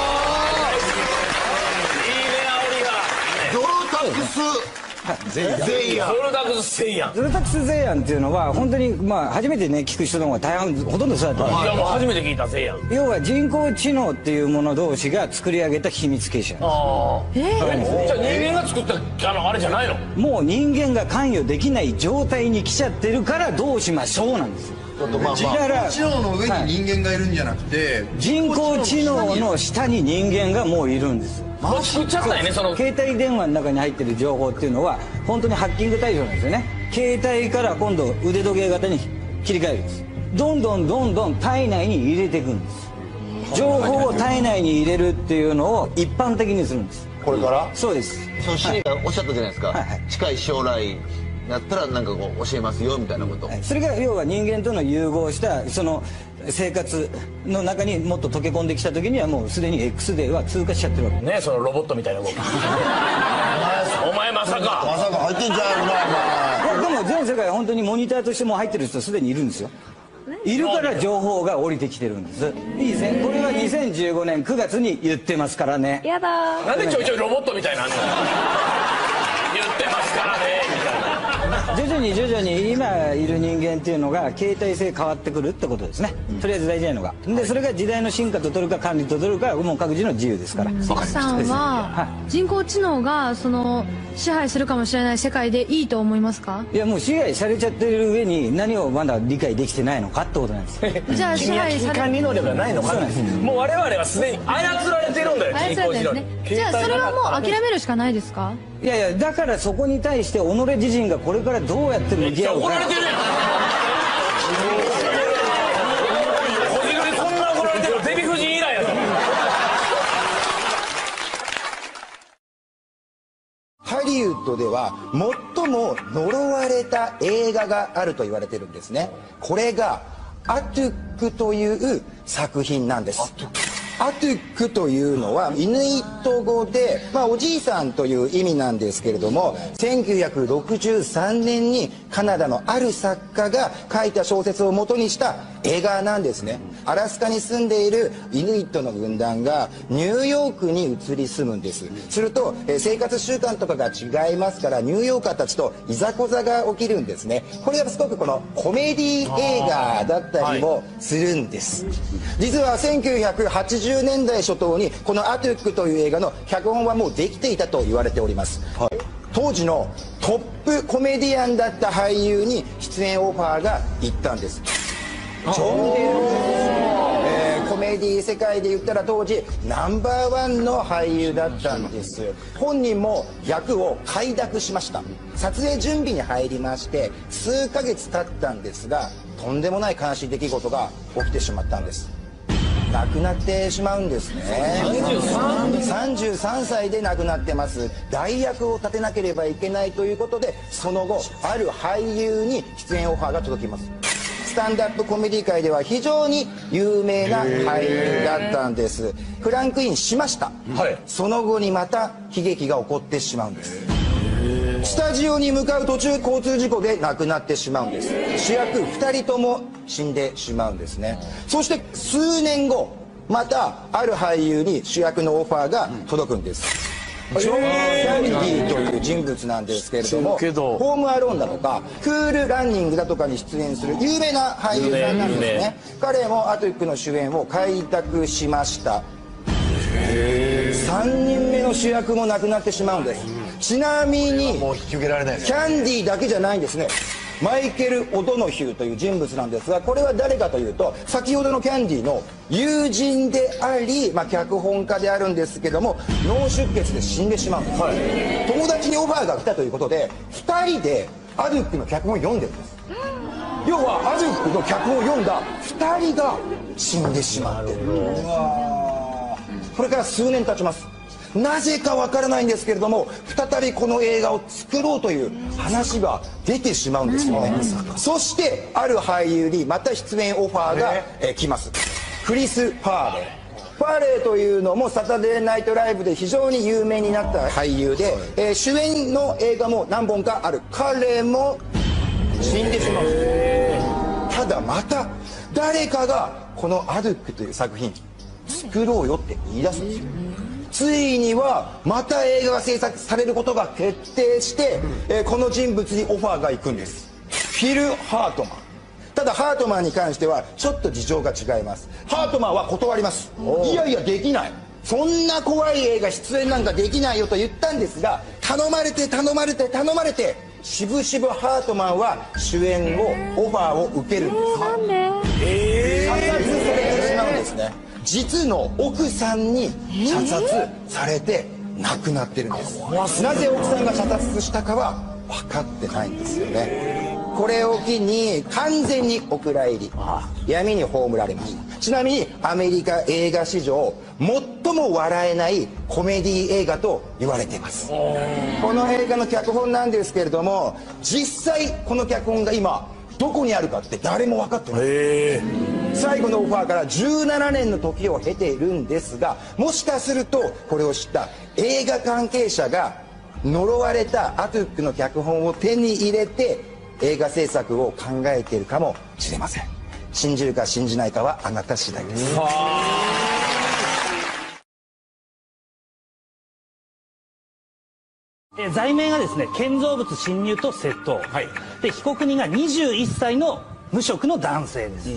煽りが。ゾロタクスゼイヤン。 ゾロタクスゼイヤン。 ゾロタクスゼイヤンっていうのは本当にまあ初めてね聞く人の方が大半ほとんどそうだと思う。 いやもう初めて聞いたゼイヤン。 要は人工知能っていうもの同士が作り上げた秘密結社なんです。 ああ。えじゃあ人間が作ったあのあれじゃないの？ もう人間が関与できない状態に来ちゃってるからどうしましょうなんですよ。 人工知能の上に人間がいるんじゃなくて、 人工知能の下に人間がもういるんです。 もう作っちゃったよねその。 携帯電話の中に入ってる情報っていうのは本当にハッキング対象なんですよね。携帯から今度腕時計型に切り替えるんです。どんどんどんどん体内に入れていくんです。情報を体内に入れるっていうのを一般的にするんです。 これからそうです。 そのシリがおっしゃったじゃないですか、はいはい、近い将来だったらなんかこう教えますよみたいなこと、はい、 それが要は人間との融合したその生活の中にもっと溶け込んできた時にはもうすでに X デーは通過しちゃってるわけね。そのロボットみたいな動きお前まさかまさか入ってんじゃんお前。でも全世界本当にモニターとしても入ってる人すでにいるんですよ。いるから情報が降りてきてるんです。いいですね。これはにせんじゅうごねんくがつに言ってますからね。 やだー。 なんでちょいちょいロボットみたいなの言ってますからねみたいな。 徐々に徐々に今いる人間っていうのが形態性変わってくるってことですね、うん、とりあえず大事なのがで、それが時代の進化と取るか管理と取るかはもう各自の自由ですから。 関さんは人工知能がその支配するかもしれない世界でいいと思いますか？ いやもう支配されちゃってる上に何をまだ理解できてないのかってことなんです。 じゃあ支配され管理能力がないのか。もう我々はすでに操られてるんだよ。 操られてるんですね。じゃあそれはもう諦めるしかないですか？ いやいやだからそこに対して己自身がこれからどうやって向き合うか。怒られてるやん。 こじぐりこんな怒られてるデヴィ夫人以来やぞ。 ハリウッドでは最も呪われた映画があると言われてるんですね。これがアトゥックという作品なんです。アトゥックというのはイヌイット語で、まあ、おじいさんという意味なんですけれども、せんきゅうひゃくろくじゅうさんねんにカナダのある作家が書いた小説を元にした映画なんですね。アラスカに住んでいるイヌイットの軍団がニューヨークに移り住むんです。するとえ生活習慣とかが違いますからニューヨーカーたちといざこざが起きるんですね。これがすごくこのコメディ映画だったりもするんです。実はせんきゅうひゃくはちじゅうねんだい初頭にこのアトゥックという映画の脚本はもうできていたと言われております、はい、当時のトップコメディアンだった俳優に出演オファーが行ったんです。ジョン・デルです、えー、コメディ世界で言ったら当時ナンバーワンの俳優だったんです。本人も役を快諾しました。撮影準備に入りまして数ヶ月経ったんですがとんでもない悲しい出来事が起きてしまったんです。亡くなってしまうんですね。さんじゅうさんさいで亡くなってます。代役を立てなければいけないということでその後ある俳優に出演オファーが届きます。スタンダップコメディ界では非常に有名な俳優だったんです。クランクインしました、はい、その後にまた悲劇が起こってしまうんです。スタジオに向かう途中交通事故で亡くなってしまうんです。主役ふたりとも死んでしまうんですね。そして数年後またある俳優に主役のオファーが届くんです。ジョン・キャンディという人物なんですけれどもホームアローンだとかクールランニングだとかに出演する有名な俳優さんなんですね。彼もアトゥックの主演を開拓しました。さんにんめの主役も亡くなってしまうんです。ちなみにもう引き受けられないです、ね、キャンディーだけじゃないんですね。マイケル・オドノヒューという人物なんですがこれは誰かというと先ほどのキャンディーの友人であり、まあ、脚本家であるんですけども脳出血で死んでしまうんです、はい、友達にオファーが来たということでふたりでアドゥックの脚本を読んでるんです。要はアドゥックの脚本を読んだふたりが死んでしまってる。これから数年経ちます。 なぜかわからないんですけれども再びこの映画を作ろうという話が出てしまうんですよね。そしてある俳優にまた出演オファーが、えー、来ます。クリス・ファーレー。ファーレーというのもサタデーナイトライブで非常に有名になった俳優で、えー、主演の映画も何本かある。彼も死んでしまうんです。ただまた誰かがこのアドゥックという作品作ろうよって言い出すんですよ。ついにはまた映画が制作されることが決定して、えー、この人物にオファーが行くんです。フィル・ハートマン。ただハートマンに関してはちょっと事情が違います。ハートマンは断ります。いやいやできない、そんな怖い映画出演なんかできないよと言ったんですが、頼まれて頼まれて頼まれてしぶしぶハートマンは主演をオファーを受けるんです。なんで？えー、射殺されてしまうんですね。実の奥さんに射殺されて亡くなってるんです。なぜ奥さんが射殺したかは分かってないんですよね。これを機に完全にお蔵入り、闇に葬られました。ちなみにアメリカ映画史上最も笑えないコメディ映画と言われています。この映画の脚本なんですけれども、実際この脚本が今どこにあるかって誰も分かってない。最後のオファーからじゅうななねんの時を経ているんですが、もしかするとこれを知った映画関係者が呪われたアトゥックの脚本を手に入れて映画制作を考えているかもしれません。信じるか信じないかはあなた次第です。 えー、罪名がですね、建造物侵入と窃盗、はい、で被告人がにじゅういっさいの無職の男性です、うん、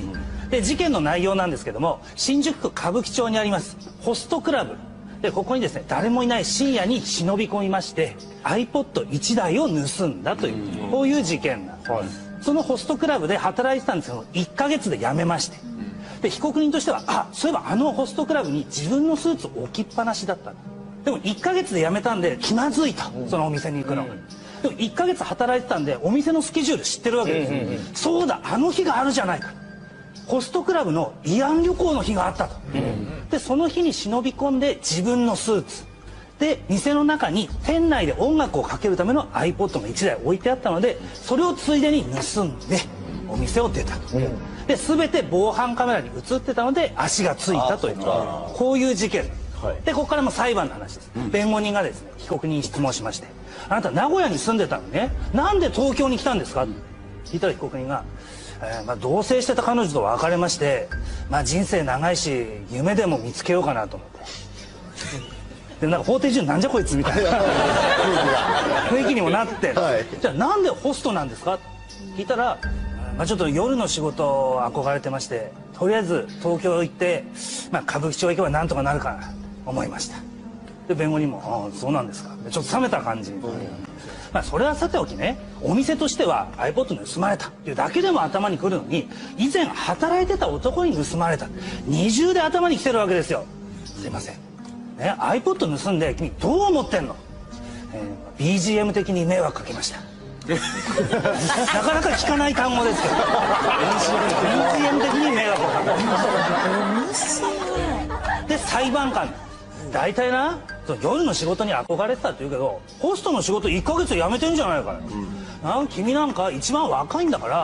で事件の内容なんですけども、新宿区歌舞伎町にありますホストクラブで、ここにですね誰もいない深夜に忍び込みまして アイポッドいちだいを盗んだという、うん、こういう事件なんです、はい、そのホストクラブで働いてたんですけどいっかげつで辞めまして、で被告人としては、あ、そういえばあのホストクラブに自分のスーツ置きっぱなしだった、でもいっかげつで辞めたんで気まずいと、そのお店に行くの、うん、でもいっかげつ働いてたんでお店のスケジュール知ってるわけです、うんうんうん、そうだ、あの日があるじゃないか、ホストクラブの慰安旅行の日があったと、うん、でその日に忍び込んで自分のスーツで店の中に店内で音楽をかけるための アイポッドがいちだい置いてあったので、それをついでに盗んでお店を出たと、うん、で全て防犯カメラに映ってたので足がついたという、こういう事件で、ここからも裁判の話です、うん、弁護人がですね被告人に質問しまして、あなた名古屋に住んでたのね、なんで東京に来たんですか、うん、聞いたら被告人が、えーまあ、同棲してた彼女と別れまして、まあ、人生長いし夢でも見つけようかなと思ってでなんか法廷中なんじゃこいつみたいな雰囲気にもなって、はい、じゃあなんでホストなんですかって聞いたら、まあ、ちょっと夜の仕事憧れてまして、とりあえず東京行って、まあ、歌舞伎町行けばなんとかなるかな思いました。で弁護人も「ああそうなんですか」ちょっと冷めた感じ、うん、まあそれはさておきね、お店としては アイポッド 盗まれたっていうだけでも頭にくるのに、以前働いてた男に盗まれた、二重で頭にきてるわけですよ。すいませんね、 アイポッド 盗んで君どう思ってんの、えー、ビージーエム 的に迷惑かけましたなかなか聞かない単語ですけどビージーエム 的に迷惑をかけましたで裁判官、大体な夜の仕事に憧れてたって言うけど、ホストの仕事いっかげつ辞めてんじゃないかよ、うん、な君なんか一番若いんだから、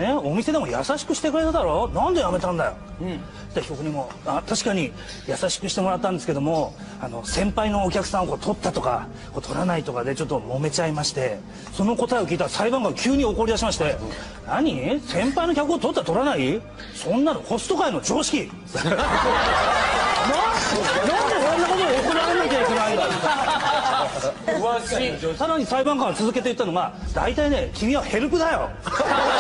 ね、お店でも優しくしてくれただろ、なんで辞めたんだよ、うん、で被告人もあ確かに優しくしてもらったんですけども、あの先輩のお客さんをこう取ったとかこう取らないとかでちょっと揉めちゃいまして、その答えを聞いたら裁判官が急に怒り出しまして「何先輩の客を取った取らない、そんなのホスト界の常識なんでこんなことを怒られなきゃいけないんださらに裁判官が続けて言ったのが、大体ね君はヘルプだよめっ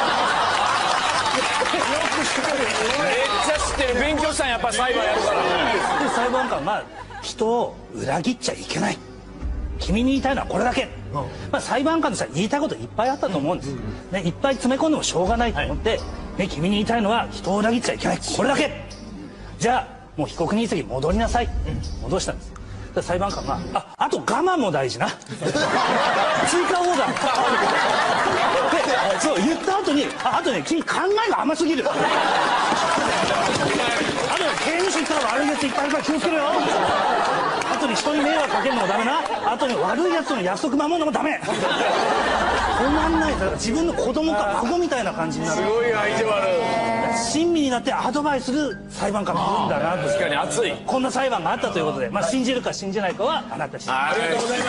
ちゃ知ってる、勉強したんやっぱ裁判やるからで裁判官が人を裏切っちゃいけない、君に言いたいのはこれだけ、うんまあ、裁判官としては言いたいこといっぱいあったと思うんです、ね、いっぱい詰め込んでもしょうがないと思って、はいね、君に言いたいのは人を裏切っちゃいけない、これだけ、じゃあもう被告人席戻りなさい、うん、戻したんです。で裁判官が「ああと我慢も大事な」追加オーダーでそう言った後に「ああとね君考えが甘すぎる」あとね刑務所行ったら悪いやついっぱいいるから気をつけろよ。あとに人に迷惑かけるのもダメな。あとに悪いやつとの約束守るのもダメ。止まんないから自分の子供か孫みたいな感じになる。 すごい相手悪親身になってアドバイスする裁判官もいるんだなと。 確かに熱い。 こんな裁判があったということで、まあ信じるか信じないかはあなた次第。 ありがとうございます。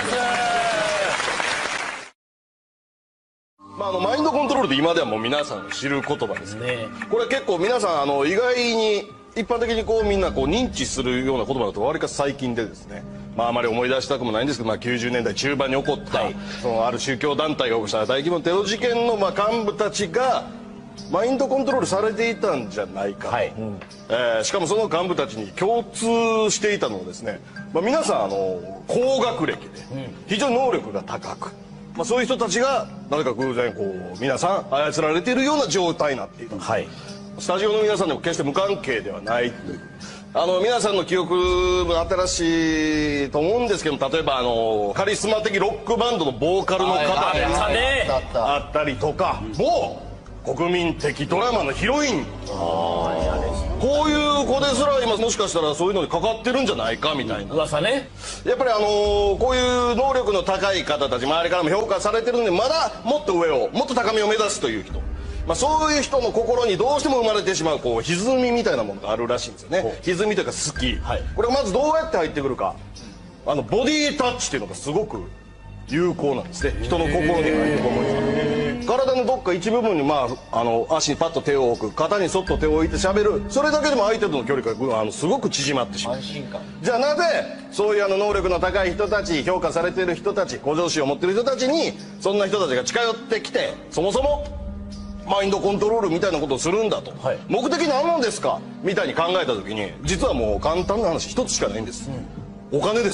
まあ、あのマインドコントロールって今ではもう皆さん知る言葉ですね。これ結構皆さんあの意外に一般的にこうみんなこう認知するような言葉だとわりかし最近でですね、まあ、あまり思い出したくもないんですけど、まあ、きゅうじゅうねんだい中盤に起こった、はい、そのある宗教団体が起こした大規模なテロ事件のまあ幹部たちがマインドコントロールされていたんじゃないかと、はい、えー、しかもその幹部たちに共通していたのはですね、まあ、皆さんあの高学歴で非常に能力が高く、まあ、そういう人たちがなぜか偶然こう皆さん操られているような状態になっていた、はい、スタジオの皆さんでも決して無関係ではないという。あの皆さんの記憶も新しいと思うんですけど、例えばあのカリスマ的ロックバンドのボーカルの方であったりとか、もう国民的ドラマのヒロイン、こういう子ですら今もしかしたらそういうのにかかってるんじゃないかみたいな噂ね。 やっぱりあのこういう能力の高い方たち、周りからも評価されてるので、まだもっと上をもっと高みを目指すという人、まあ、そういう人の心にどうしても生まれてしまうこう歪みみたいなものがあるらしいんですよね。歪みというか好き、はい、これがまずどうやって入ってくるか、あのボディタッチっていうのがすごく有効なんですね。人の心に入ってこむ体のどっか一部分に、まあ、あの足にパッと手を置く、肩にそっと手を置いて喋る、それだけでも相手との距離があのすごく縮まってしまう。じゃあなぜそういうあの能力の高い人たち、評価されている人たち、向上心を持っている人たちにそんな人たちが近寄ってきて、そもそもマインドコントロールみたいなことをするんだと、はい、目的何なんですかみたいに考えた時に、実はもう簡単な話一つしかないんです、うん、お金です。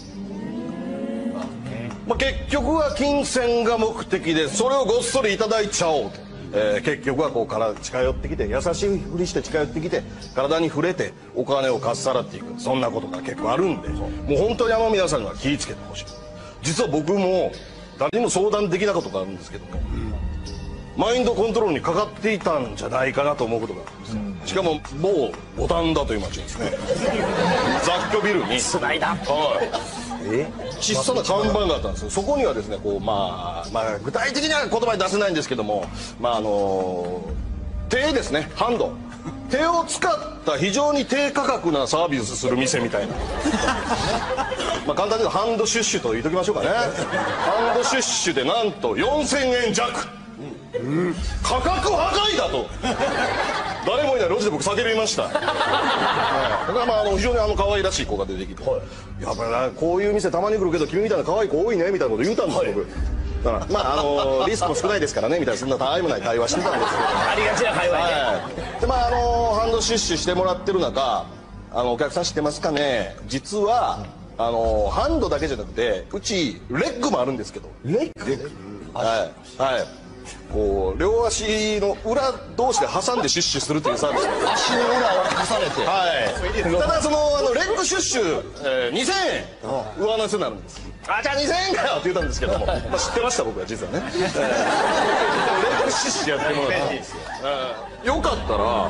まあ、結局は金銭が目的で、それをごっそりいただいちゃおうと、えー、結局はこうから近寄ってきて、優しいふりして近寄ってきて、体に触れてお金をかっさらっていく、そんなことが結構あるんで、もう本当にあの皆さんには気をつけてほしい。実は僕も誰にも相談できなかったことがあるんですけども、うん、マインドコントロールにかかっていたんじゃないかなと思うことがあるんですよ、うん、しかも某五反田という町ですね雑居ビルにつないだ、はいえ小さな看板があったんですよ。そこにはですねこう、まあ、まあ具体的には言葉に出せないんですけども、まああの手ですね、ハンド手を使った非常に低価格なサービスする店みたいなまあ簡単に言うとハンドシュッシュと言っときましょうかね。ハンドシュッシュでなんとよんせんえん弱、うん、価格破壊だと誰もいない路地で僕叫びました、はい、だからまああの非常にあの可愛らしい子が出てきて、はい、やっぱりなこういう店たまに来るけど君みたいな可愛い子多いねみたいなこと言うたんですよ、はい、僕だからまああのリスクも少ないですからねみたいな、そんなたわいもない会話してたんですけどありがちな会話ね、 はい、でまああのハンドシュッシュしてもらってる中、あのお客さん知ってますかね、実はあのハンドだけじゃなくてうちレッグもあるんですけど、レッグ、レッグ、はいはいこう両足の裏同士で挟んでシュッシュするというサービス、 足の裏を重ねて、 はい、ただそのあのレッグシュッシュ、えー、にせんえん上乗せになるんです。あじゃあにせんえんかよって言ったんですけども、まあ、知ってました僕は実はね、えー、レッグシュッシュやってもらったんですよ、えー、よかったら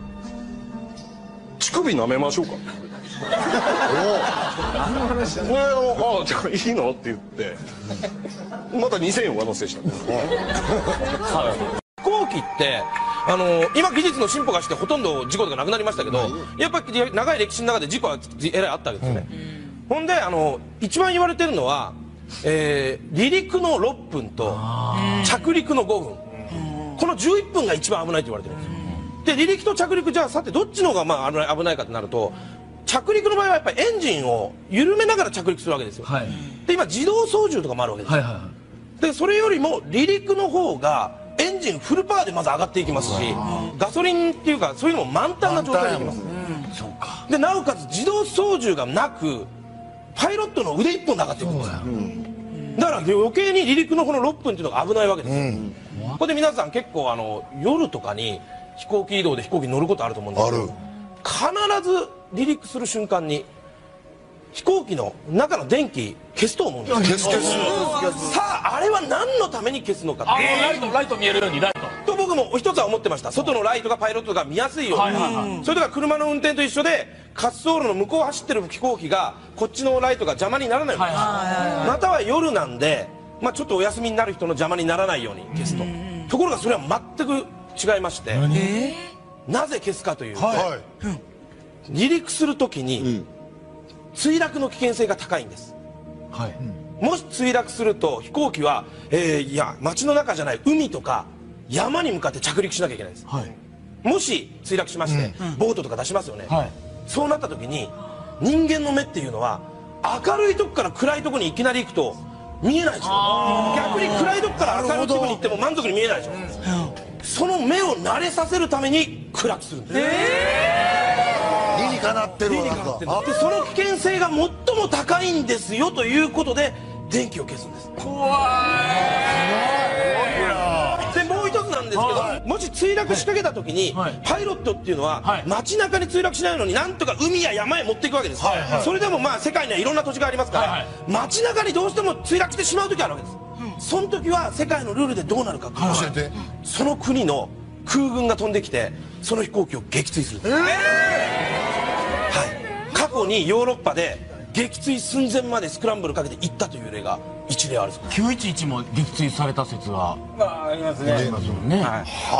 乳首舐めましょうかお何の話だね、ああじゃあいいのって言ってまたにせんえん上乗せしたんです、 はい、飛行機ってあのー、今技術の進歩がしてほとんど事故とかなくなりましたけど、やっぱり長い歴史の中で事故はえらいあったわけですよね、うん、ほんであの一番言われてるのは、えー、離陸のろっぷんと着陸のごふん、このじゅういっぷんが一番危ないと言われてるんですよ。で離陸と着陸、じゃあさてどっちの方がまあ危ない、危ないかってなると、着陸の場合はやっぱりエンジンを緩めながら着陸するわけですよ、はい、で今自動操縦とかもあるわけですよ、はいはいはい、でそれよりも離陸の方がエンジンフルパワーでまず上がっていきますし、ガソリンっていうかそういうのも満タンな状態でいきます、うん、そうか。でなおかつ自動操縦がなくパイロットの腕一本で上がっていくんですよ、うん、だから余計に離陸のこのろっぷんっていうのが危ないわけですよ、うん、ここで皆さん結構あの夜とかに飛行機移動で飛行機に乗ることあると思うんですけど、必ず離陸する瞬間に飛行機の中の電気消すと思うんですよ。消す消す。さああれは何のために消すのか。 あのライトライト見えるようにライト。 と僕も一つは思ってました。外のライトがパイロットが見やすいように。それとか車の運転と一緒で滑走路の向こうを走ってる飛行機がこっちのライトが邪魔にならないように、または夜なんで、まあ、ちょっとお休みになる人の邪魔にならないように消すと。ところがそれは全く違いまして、なぜ消すかというと、離陸するときに墜落の危険性が高いんです。もし墜落すると飛行機は、えー、いや街の中じゃない海とか山に向かって着陸しなきゃいけないんです、はい、もし墜落しまして、うん、ボートとか出しますよね、はい、そうなった時に人間の目っていうのは明るいとこから暗いとこにいきなり行くと見えないでしょ。逆に暗いとこから明るいとこに行っても満足に見えないでしょ、うん、その目を慣れさせるために暗くするんです。 理にかなってるわ。 でその危険性が最も高いんですよということで電気を消すんです。怖い。でもう一つなんですけど、はい、もし墜落しかけた時に、はい、パイロットっていうのは、はい、街中に墜落しないのになんとか海や山へ持っていくわけです、はいはい、それでもまあ世界にはいろんな土地がありますから、はいはい、街中にどうしても墜落してしまう時があるわけです、うん、その時は世界のルールでどうなるか教えて。その国の空軍が飛んできてその飛行機を撃墜するんです、えーはい、過去にヨーロッパで撃墜寸前までスクランブルかけて行ったという例が一例あるそうです。 きゅういちいちも撃墜された説はまあありますね。ありますよね。は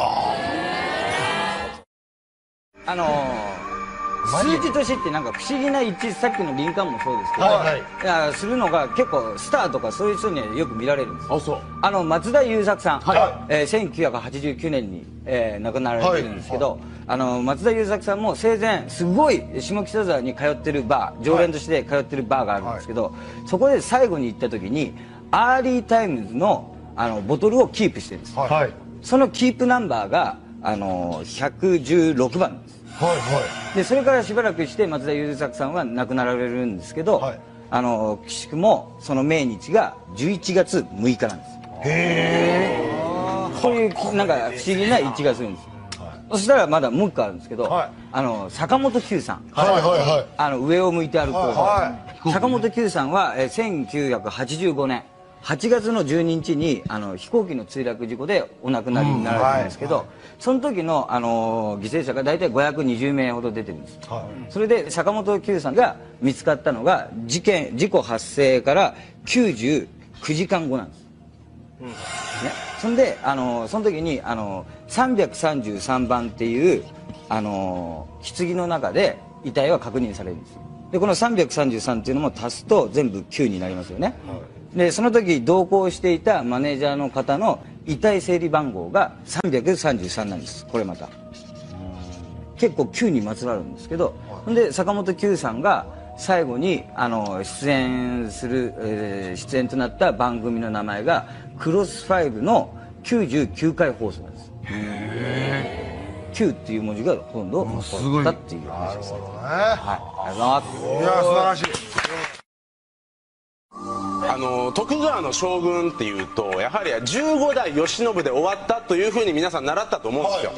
あ。あのー、数字としてなんか不思議な一致、さっきの林間もそうですけど、はいはい、いやするのが結構スターとかそういう人にはよく見られるんです。あ、そう。あの松田優作さん、はいえー、せんきゅうひゃくはちじゅうきゅうねんに、えー、亡くなられてるんですけど、はい、あの松田優作さんも生前すごい下北沢に通ってるバー、常連として通ってるバーがあるんですけど、はい、そこで最後に行った時にアーリータイムズのあのボトルをキープしてるんです、はい、そのキープナンバーがあのひゃくじゅうろくばんです。はいはい、でそれからしばらくして松田優作さんは亡くなられるんですけど、はい、あのくしくもその命日がじゅういちがつむいかなんです。へえ。そういうなんか不思議な一致がするんです。そしたらまだもう一個あるんですけど、はい、あの坂本九さん、はいはいはい、あの上を向いて歩く、はいはい、坂本九さんはえせんきゅうひゃくはちじゅうごねんはちがつのじゅうににちにあの飛行機の墜落事故でお亡くなりになられたんですけど、うんはいはい、その時のあの犠牲者が大体ごひゃくにじゅうめいほど出てるんです、はい、それで坂本九さんが見つかったのが事件事故発生からきゅうじゅうくじかんごなんです、うんね、そんであのその時にあのさんびゃくさんじゅうさんばんっていうあの棺の中で遺体は確認されるんです。でこのさんびゃくさんじゅうさんっていうのも足すと全部きゅうになりますよね、はい、でその時同行していたマネージャーの方の遺体整理番号がさんびゃくさんじゅうさんなんです。これまた結構きゅうにまつわるんですけど、はい、で坂本九さんが最後にあの出演する、えー、出演となった番組の名前がクロスファイブのきゅうじゅうきゅうかい放送なんです。へー。きゅうっていう文字がほとんど残ったっていう話ですね。はい、ありがとうございます。いや素晴らしい。 あの徳川の将軍っていうとやはりじゅうごだい慶喜で終わったというふうに皆さん習ったと思うんですよ、はい、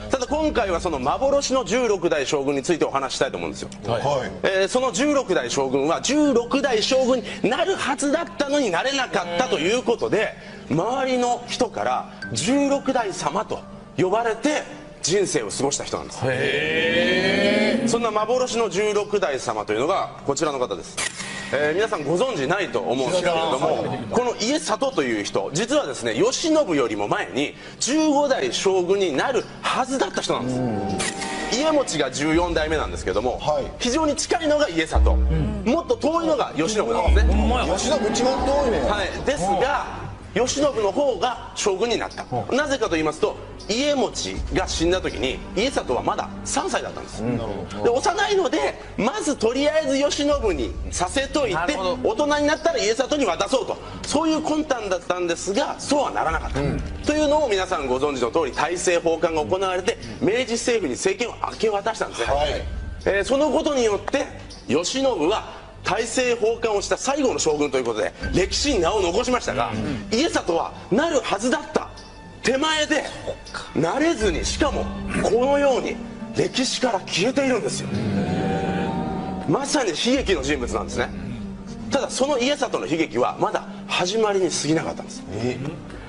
ただ今回はその幻のじゅうろくだい将軍についてお話したいと思うんですよ、はいえー、そのじゅうろくだい将軍はじゅうろくだい将軍になるはずだったのになれなかったということで周りの人からじゅうろくだい様と呼ばれて人生を過ごした人なんです。へー。そんな幻のじゅうろくだい様というのがこちらの方です。えー、皆さんご存知ないと思うんですけれどもこの家里という人実はですね慶喜よりも前にじゅうごだい将軍になるはずだった人なんです。家持がじゅうよんだいめなんですけども、はい、非常に近いのが家里、うん、もっと遠いのが慶喜なんですね。 慶喜一番遠いね、 はい、ですが慶喜の方が将軍になった。なぜかと言いますと家持が死んだ時に家里はまださんさいだったんです、うん、で幼いのでまずとりあえず慶喜にさせといて大人になったら家里に渡そうとそういう魂胆だったんですがそうはならなかった、うん、というのを皆さんご存知の通り大政奉還が行われて明治政府に政権を明け渡したんですね、はいえー、そのことによって慶喜は大政奉還をした最後の将軍ということで歴史に名を残しましたが、うん、家里はなるはずだった手前でなれずにしかもこのように歴史から消えているんですよ。まさに悲劇の人物なんですね。ただその家里の悲劇はまだ始まりに過ぎなかったんです。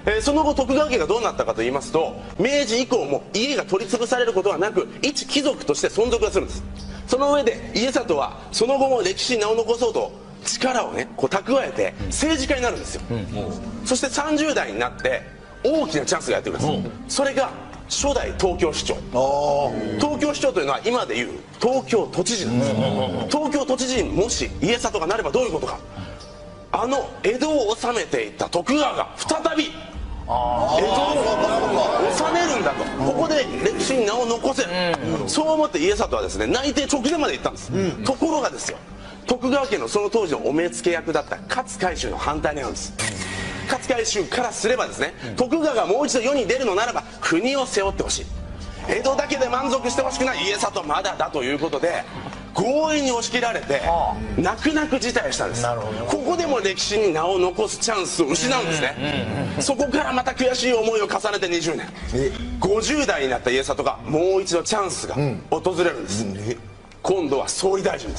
えーその後徳川家がどうなったかと言いますと、明治以降も家が取り潰されることはなく一貴族として存続がするんです。その上で家里はその後も歴史に名を残そうと力をねこう蓄えて政治家になるんですよ、そしてさんじゅう代になって大きなチャンスがやってくるんです、それが初代東京市長。東京市長というのは今でいう東京都知事なんです、東京都知事にもし家里がなればどういうことか、あの江戸を治めていた徳川が再び江戸を治めるんだと、ここで歴史に名を残せる、そう思って家里はですね内定直前まで行ったんです、ところがですよ、徳川家のその当時のお目付け役だった勝海舟の反対なんです。勝海舟からすればですね、徳川がもう一度世に出るのならば国を背負ってほしい、江戸だけで満足してほしくない家里まだだということで強引に押し切られて泣く泣く辞退したんです。ここでも歴史に名を残すチャンスを失うんですね、そこからまた悔しい思いを重ねてにじゅうねん、ごじゅう代になった家里がもう一度チャンスが訪れるんです、今度は総理大臣です。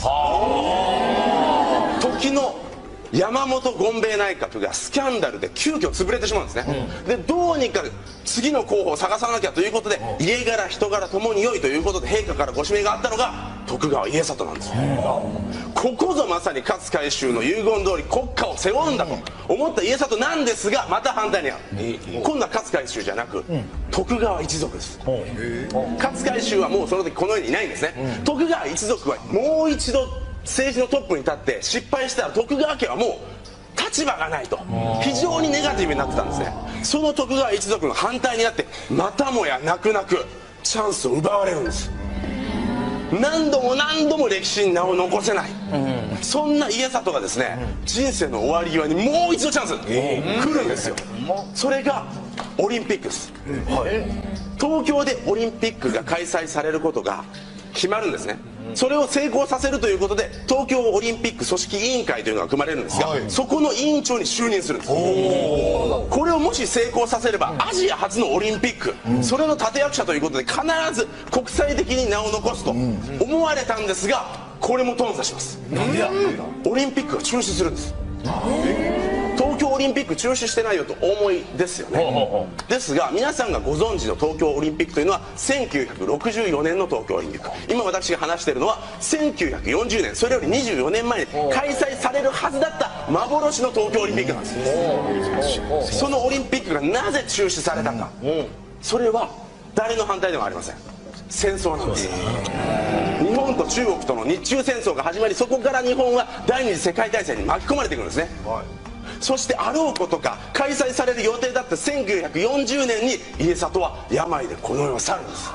時の山本権兵衛内閣がスキャンダルで急遽潰れてしまうんですね、うん、でどうにか次の候補を探さなきゃということで家柄人柄ともに良いということで陛下からご指名があったのが徳川家里なんですよ、ここぞまさに勝海舟の遺言通り国家を背負うんだと思った家里なんですが、また反対にある、今度は勝海舟じゃなく、うん、徳川一族です、勝海舟はもうその時この世にいないんですね、うん、徳川一族はもう一度政治のトップに立って失敗したら徳川家はもう立場がないと非常にネガティブになってたんですね。その徳川一族の反対になってまたもや泣く泣くチャンスを奪われるんです。何度も何度も歴史に名を残せない、うん、そんな家里がですね、うん、人生の終わり際にもう一度チャンス、えー、来るんですよ。それがオリンピックです、はい、東京でオリンピックが開催されることが決まるんですね。それを成功させるということで東京オリンピック組織委員会というのが組まれるんですが、はい、そこの委員長に就任するんです。これをもし成功させれば、うん、アジア初のオリンピック、うん、それの立役者ということで必ず国際的に名を残すと思われたんですが、これも頓挫します。なんでやオリンピックが中止するんです。東京オリンピック中止してないよとお思いですよね。ですが皆さんがご存知の東京オリンピックというのはせんきゅうひゃくろくじゅうよねんの東京オリンピック、今私が話しているのはせんきゅうひゃくよんじゅうねん、それよりにじゅうよねんまえに開催されるはずだった幻の東京オリンピックなんです。そのオリンピックがなぜ中止されたか、それは誰の反対でもありません。戦争なんです。日本と中国との日中戦争が始まり、そこから日本は第二次世界大戦に巻き込まれていくんですね、はい、そしてあろうことか開催される予定だったせんきゅうひゃくよんじゅうねんに家里は病でこの世を去るんです。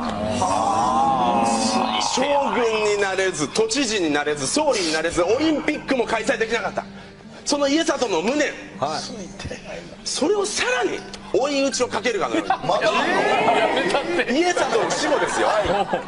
将軍になれず都知事になれず総理になれずオリンピックも開催できなかった、その家里の無念、はい、それをさらに追い打ちをかけるかのように、まえー、家里の死後ですよ、はい、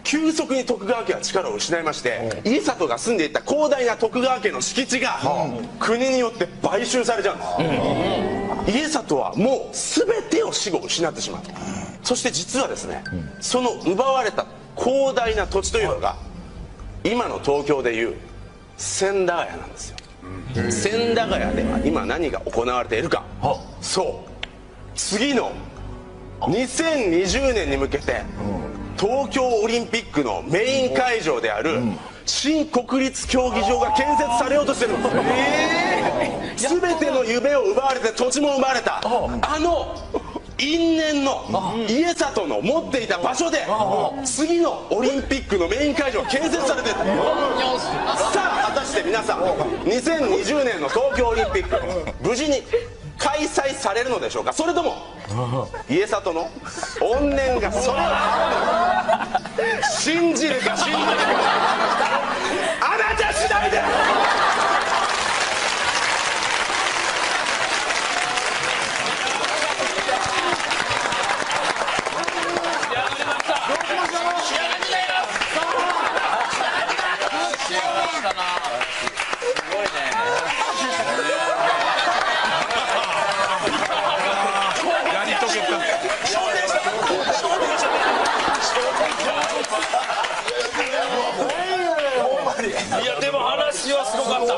急速に徳川家は力を失いまして、家里が住んでいた広大な徳川家の敷地が国によって買収されちゃうんです。家里はもう全てを死後失ってしまう。そして実はですね、その奪われた広大な土地というのが今の東京でいう千駄ヶ谷なんですよ。千駄ヶ谷では今何が行われているか、そう次のにせんにじゅうねんに向けて東京オリンピックのメイン会場である新国立競技場が建設されようとしてるんです。えー、全ての夢を奪われて土地も奪われたあの因縁の家里の持っていた場所で次のオリンピックのメイン会場が建設されてる。さあ果たして皆さんにせんにじゅうねんの東京オリンピック無事に開催されるのでしょうか、それとも家里の怨念がそれを信じるか信じるかあなた次第で。 いやでも話しはすごかった。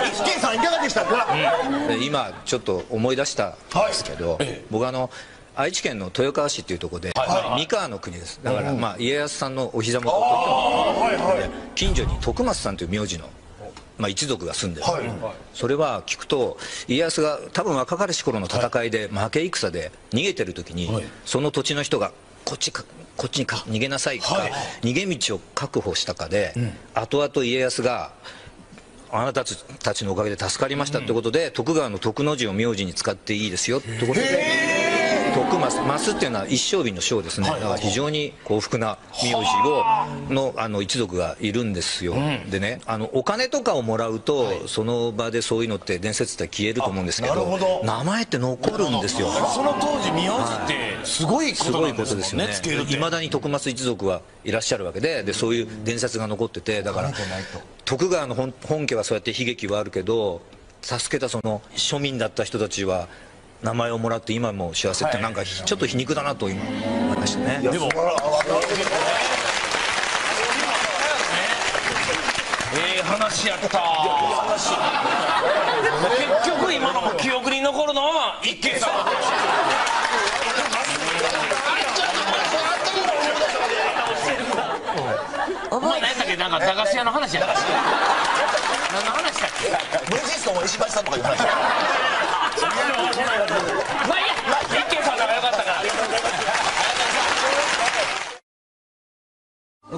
一見さんいかがでしたか？ 今ちょっと思い出したんですけど、僕あの愛知県の豊川市っていうところで三河の国です。だからまあ家康さんのお膝元といっても近所に徳松さんという名字のまあ一族が住んでる。それは聞くと家康が多分若かりし頃の戦いで負け戦で逃げてる時にその土地の人がこっちかこっちにか逃げなさいか逃げ道を確保したかで後々家康があなたたちのおかげで助かりましたってことで徳川の徳の字を名字に使っていいですよってことで徳増増っていうのは一升瓶の升ですね。だから非常に幸福な名字をのあの一族がいるんですよ。でねあのお金とかをもらうとその場でそういうのって伝説って消えると思うんですけど名前って残るんですよ。 その当時名字ってすごいことなんですもんね。 いまだに徳増一族はいらっしゃるわけででそういう伝説が残っててだから徳川の 本, 本家はそうやって悲劇はあるけど助けたその庶民だった人たちは名前をもらって今も幸せってなんかちょっと皮肉だなと今思いましたね。でもええ話やった。結局今のも記憶に残るのは一見さん。お前何やったっけなんか駄菓子屋の話やった。何の話だっけ？ ブリヂストンは石橋さんとかいう話。 まあいいや、一見さんが良かったから。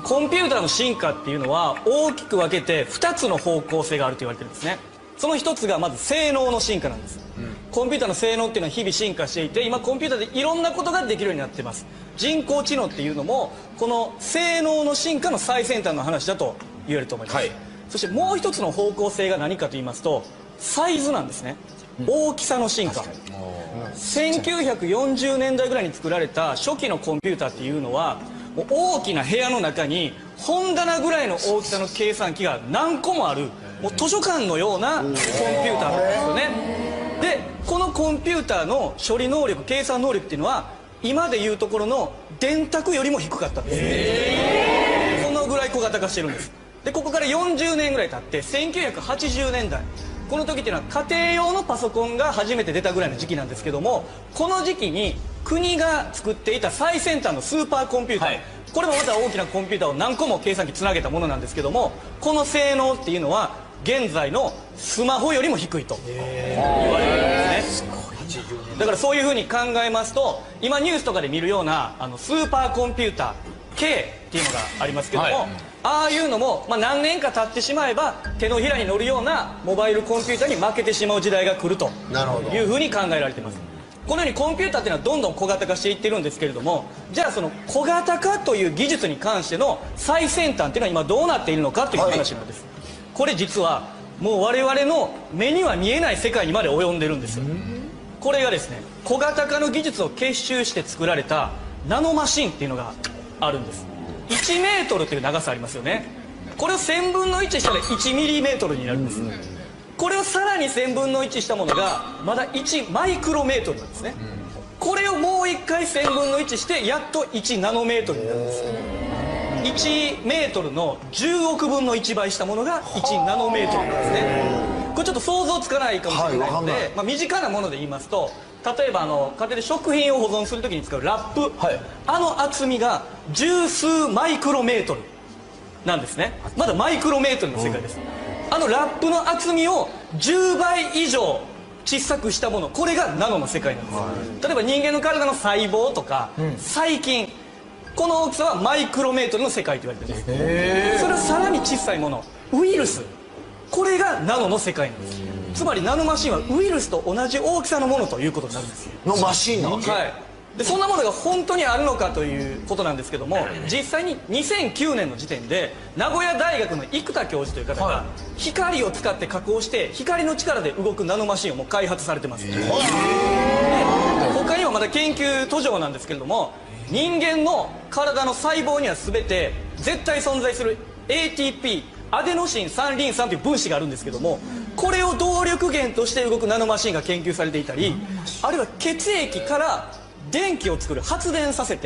コンピューターの進化っていうのは大きく分けてふたつの方向性があると言われてるんですね。そのひとつがまず性能の進化なんです、うん、コンピューターの性能っていうのは日々進化していて今コンピューターでいろんなことができるようになっています。人工知能っていうのもこの性能の進化の最先端の話だと言えると思います、はい、そしてもう一つの方向性が何かと言いますとサイズなんですね、うん、大きさの進化。せんきゅうひゃくよんじゅうねんだいぐらいに作られた初期のコンピューターっていうのはもう大きな部屋の中に本棚ぐらいの大きさの計算機が何個もあるもう図書館のようなコンピューターなんですよね。でこのコンピューターの処理能力計算能力っていうのは今でいうところの電卓よりも低かったんです。このぐらい小型化してるんです。でここからよんじゅうねんぐらい経ってせんきゅうひゃくはちじゅうねんだいこの時っていうのは家庭用のパソコンが初めて出たぐらいの時期なんですけどもこの時期に国が作っていた最先端のスーパーコンピューター、はい、これもまた大きなコンピューターを何個も計算機つなげたものなんですけどもこの性能っていうのは現在のスマホよりも低いと言われてるんですね。だからそういうふうに考えますと今ニュースとかで見るようなあのスーパーコンピューター K っていうのがありますけども、はい、ああいうのも、まあ、何年か経ってしまえば手のひらに乗るようなモバイルコンピューターに負けてしまう時代が来るというふうに考えられています。このようにコンピューターっていうのはどんどん小型化していってるんですけれどもじゃあその小型化という技術に関しての最先端っていうのは今どうなっているのかという話なんです、はい、これ実はもう我々の目には見えない世界にまで及んでるんですよ。これがですね小型化の技術を結集して作られたナノマシンっていうのがあるんです。いちメートルという長さありますよね。これをせんぶんのいちしたらいちミリメートルになるんです、うん、これをさらにせんぶんのいちしたものがまだいちマイクロメートルなんですね、うん、これをもういっかいせんぶんのいちしてやっといちナノメートルになるんです。いちメートルのじゅうおくぶんのいちばいしたものがいちナノメートルなんですね。これちょっと想像つかないかもしれないので、はい、まあ、身近なもので言いますと例えばあの家庭で食品を保存するときに使うラップ、はい、あの厚みが十数マイクロメートルなんですね。まだマイクロメートルの世界です、うん、あのラップの厚みをじゅうばい以上小さくしたものこれがナノの世界なんです、はい、例えば人間の体の細胞とか、うん、細菌この大きさはマイクロメートルの世界と言われてるんです。それはさらに小さいものウイルスこれがナノの世界なんです。つまりナノマシンはウイルスと同じ大きさのものということになるんですよ。 のマシンなわけ、 はい、でそんなものが本当にあるのかということなんですけども実際ににせんきゅうねんの時点で名古屋大学の生田教授という方が光を使って加工して光の力で動くナノマシンをもう開発されてます。で他にはまだ研究途上なんですけれども人間の体の細胞には全て絶対存在する エーティーピー アデノシン三リン酸という分子があるんですけどもこれを動力源として動くナノマシンが研究されていたりあるいは血液から電気を作る発電させて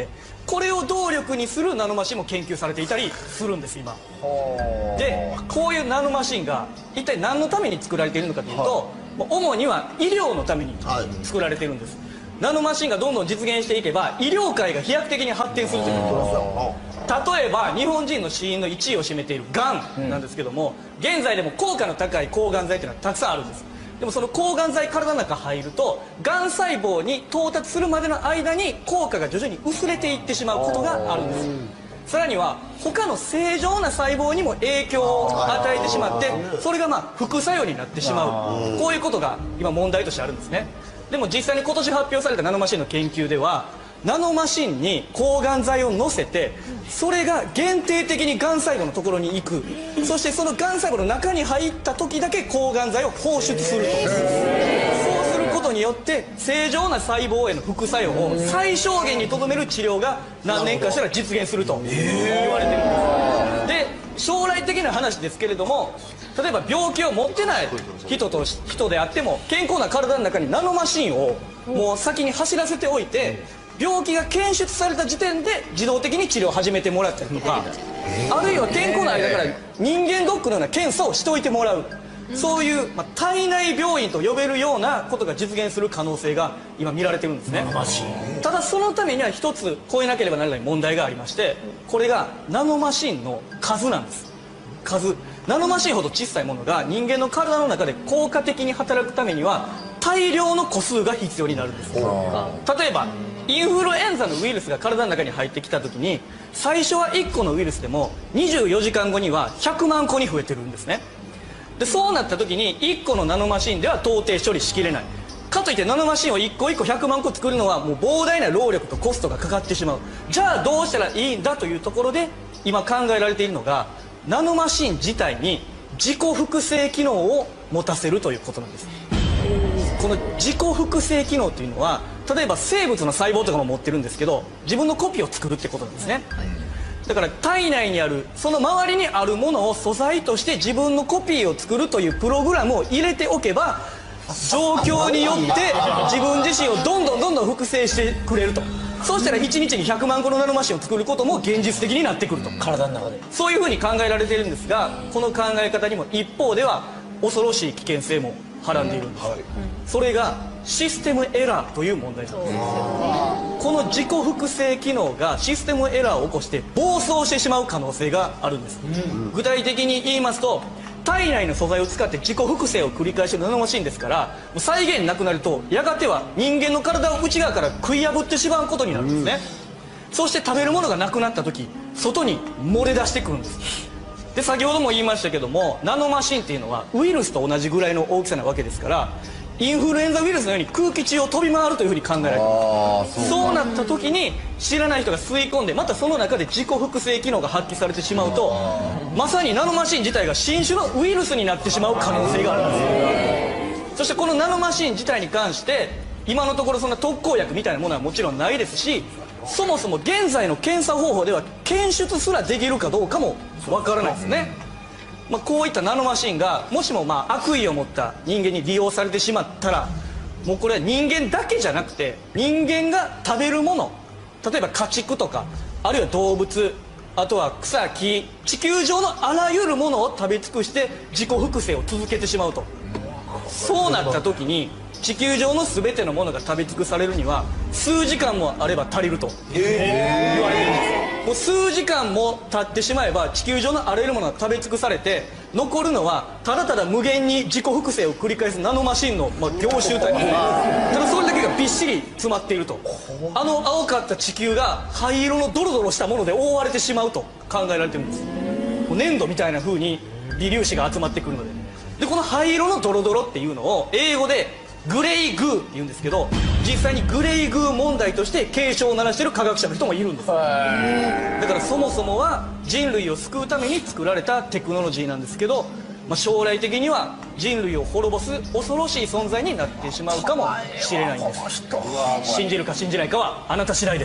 これを動力にするナノマシンも研究されていたりするんです今でこういうナノマシンが一体何のために作られているのかというと、はい、主には医療のために作られているんです、はい、ナノマシンがどんどん実現していけば医療界が飛躍的に発展するということです。例えば日本人の死因のいちいを占めているがんなんですけども、現在でも効果の高い抗がん剤というのはたくさんあるんです。でもその抗がん剤体の中入るとがん細胞に到達するまでの間に効果が徐々に薄れていってしまうことがあるんです。さらには他の正常な細胞にも影響を与えてしまってそれがまあ副作用になってしまう、こういうことが今問題としてあるんですね。でも実際に今年発表されたナノマシンの研究ではナノマシンに抗がん剤を乗せてそれが限定的にがん細胞のところに行く、そしてそのがん細胞の中に入った時だけ抗がん剤を放出すると、そうすることによって正常な細胞への副作用を最小限にとどめる治療が何年かしたら実現すると言われてるんです。で将来的な話ですけれども、例えば病気を持ってない人と人であっても健康な体の中にナノマシンをもう先に走らせておいて病気が検出された時点で自動的に治療を始めてもらったりとか、あるいは健康な間から人間ドックのような検査をしておいてもらう、そういう、まあ、体内病院と呼べるようなことが実現する可能性が今見られてるんですね。ただそのためには一つ超えなければならない問題がありまして、これがナノマシンの数なんです。数ナノマシンほど小さいものが人間の体の中で効果的に働くためには大量の個数が必要になるんです。例えばインフルエンザのウイルスが体の中に入ってきた時に最初はいっこのウイルスでもにじゅうよじかんごにはひゃくまんこに増えてるんですね。でそうなった時にいっこのナノマシンでは到底処理しきれない、かといってナノマシンをいっこいっこひゃくまんこ作るのはもう膨大な労力とコストがかかってしまう。じゃあどうしたらいいんだというところで今考えられているのがナノマシン自体に自己複製機能を持たせるということなんです。この自己複製機能というのは例えば生物の細胞とかも持ってるんですけど自分のコピーを作るってことなんですね。だから体内にあるその周りにあるものを素材として自分のコピーを作るというプログラムを入れておけば状況によって自分自身をどんどんどんどん複製してくれると。そうしたらいちにちにひゃくまんこのナノマシンを作ることも現実的になってくると、体の中でそういうふうに考えられているんですが、この考え方にも一方では恐ろしい危険性もはらんでいるんです、はい、それがシステムエラーという問題なんです。この自己複製機能がシステムエラーを起こして暴走してしまう可能性があるんです、うん、具体的に言いますと体内の素材を使って自己複製を繰り返しているナノマシンですから、再現なくなるとやがては人間の体を内側から食い破ってしまうことになるんですね、うん、そして食べるものがなくなった時外に漏れ出してくるんです。で先ほども言いましたけどもナノマシンっていうのはウイルスと同じぐらいの大きさなわけですからインフルエンザウイルスのように空気中を飛び回るというふうに考えられています。そうなった時に知らない人が吸い込んでまたその中で自己複製機能が発揮されてしまうとまさにナノマシン自体が新種のウイルスになってしまう可能性があるんです。そしてこのナノマシン自体に関して今のところそんな特効薬みたいなものはもちろんないですし、そもそも現在の検査方法では検出すらできるかどうかもわからないですね。まあ、こういったナノマシンがもしもまあ悪意を持った人間に利用されてしまったらもうこれは人間だけじゃなくて人間が食べるもの、例えば家畜とかあるいは動物、あとは草木、地球上のあらゆるものを食べ尽くして自己複製を続けてしまうと。そうなった時に地球上の全てのものが食べ尽くされるには数時間もあれば足りると言われてるんです。もう数時間も経ってしまえば地球上のあらゆるものが食べ尽くされて残るのはただただ無限に自己複製を繰り返すナノマシンの、まあ、凝集体、ただそれだけがびっしり詰まっていると。あの青かった地球が灰色のドロドロしたもので覆われてしまうと考えられてるんです。もう粘土みたいな風に微粒子が集まってくるので、でこの灰色のドロドロっていうのを英語でグレイグーって言うんですけど、実際にグレイグー問題として警鐘を鳴らしている科学者の人もいるんです。だからそもそもは人類を救うために作られたテクノロジーなんですけど、まあ、将来的には人類を滅ぼす恐ろしい存在になってしまうかもしれないんです。信じるか信じないかはあなた次第です。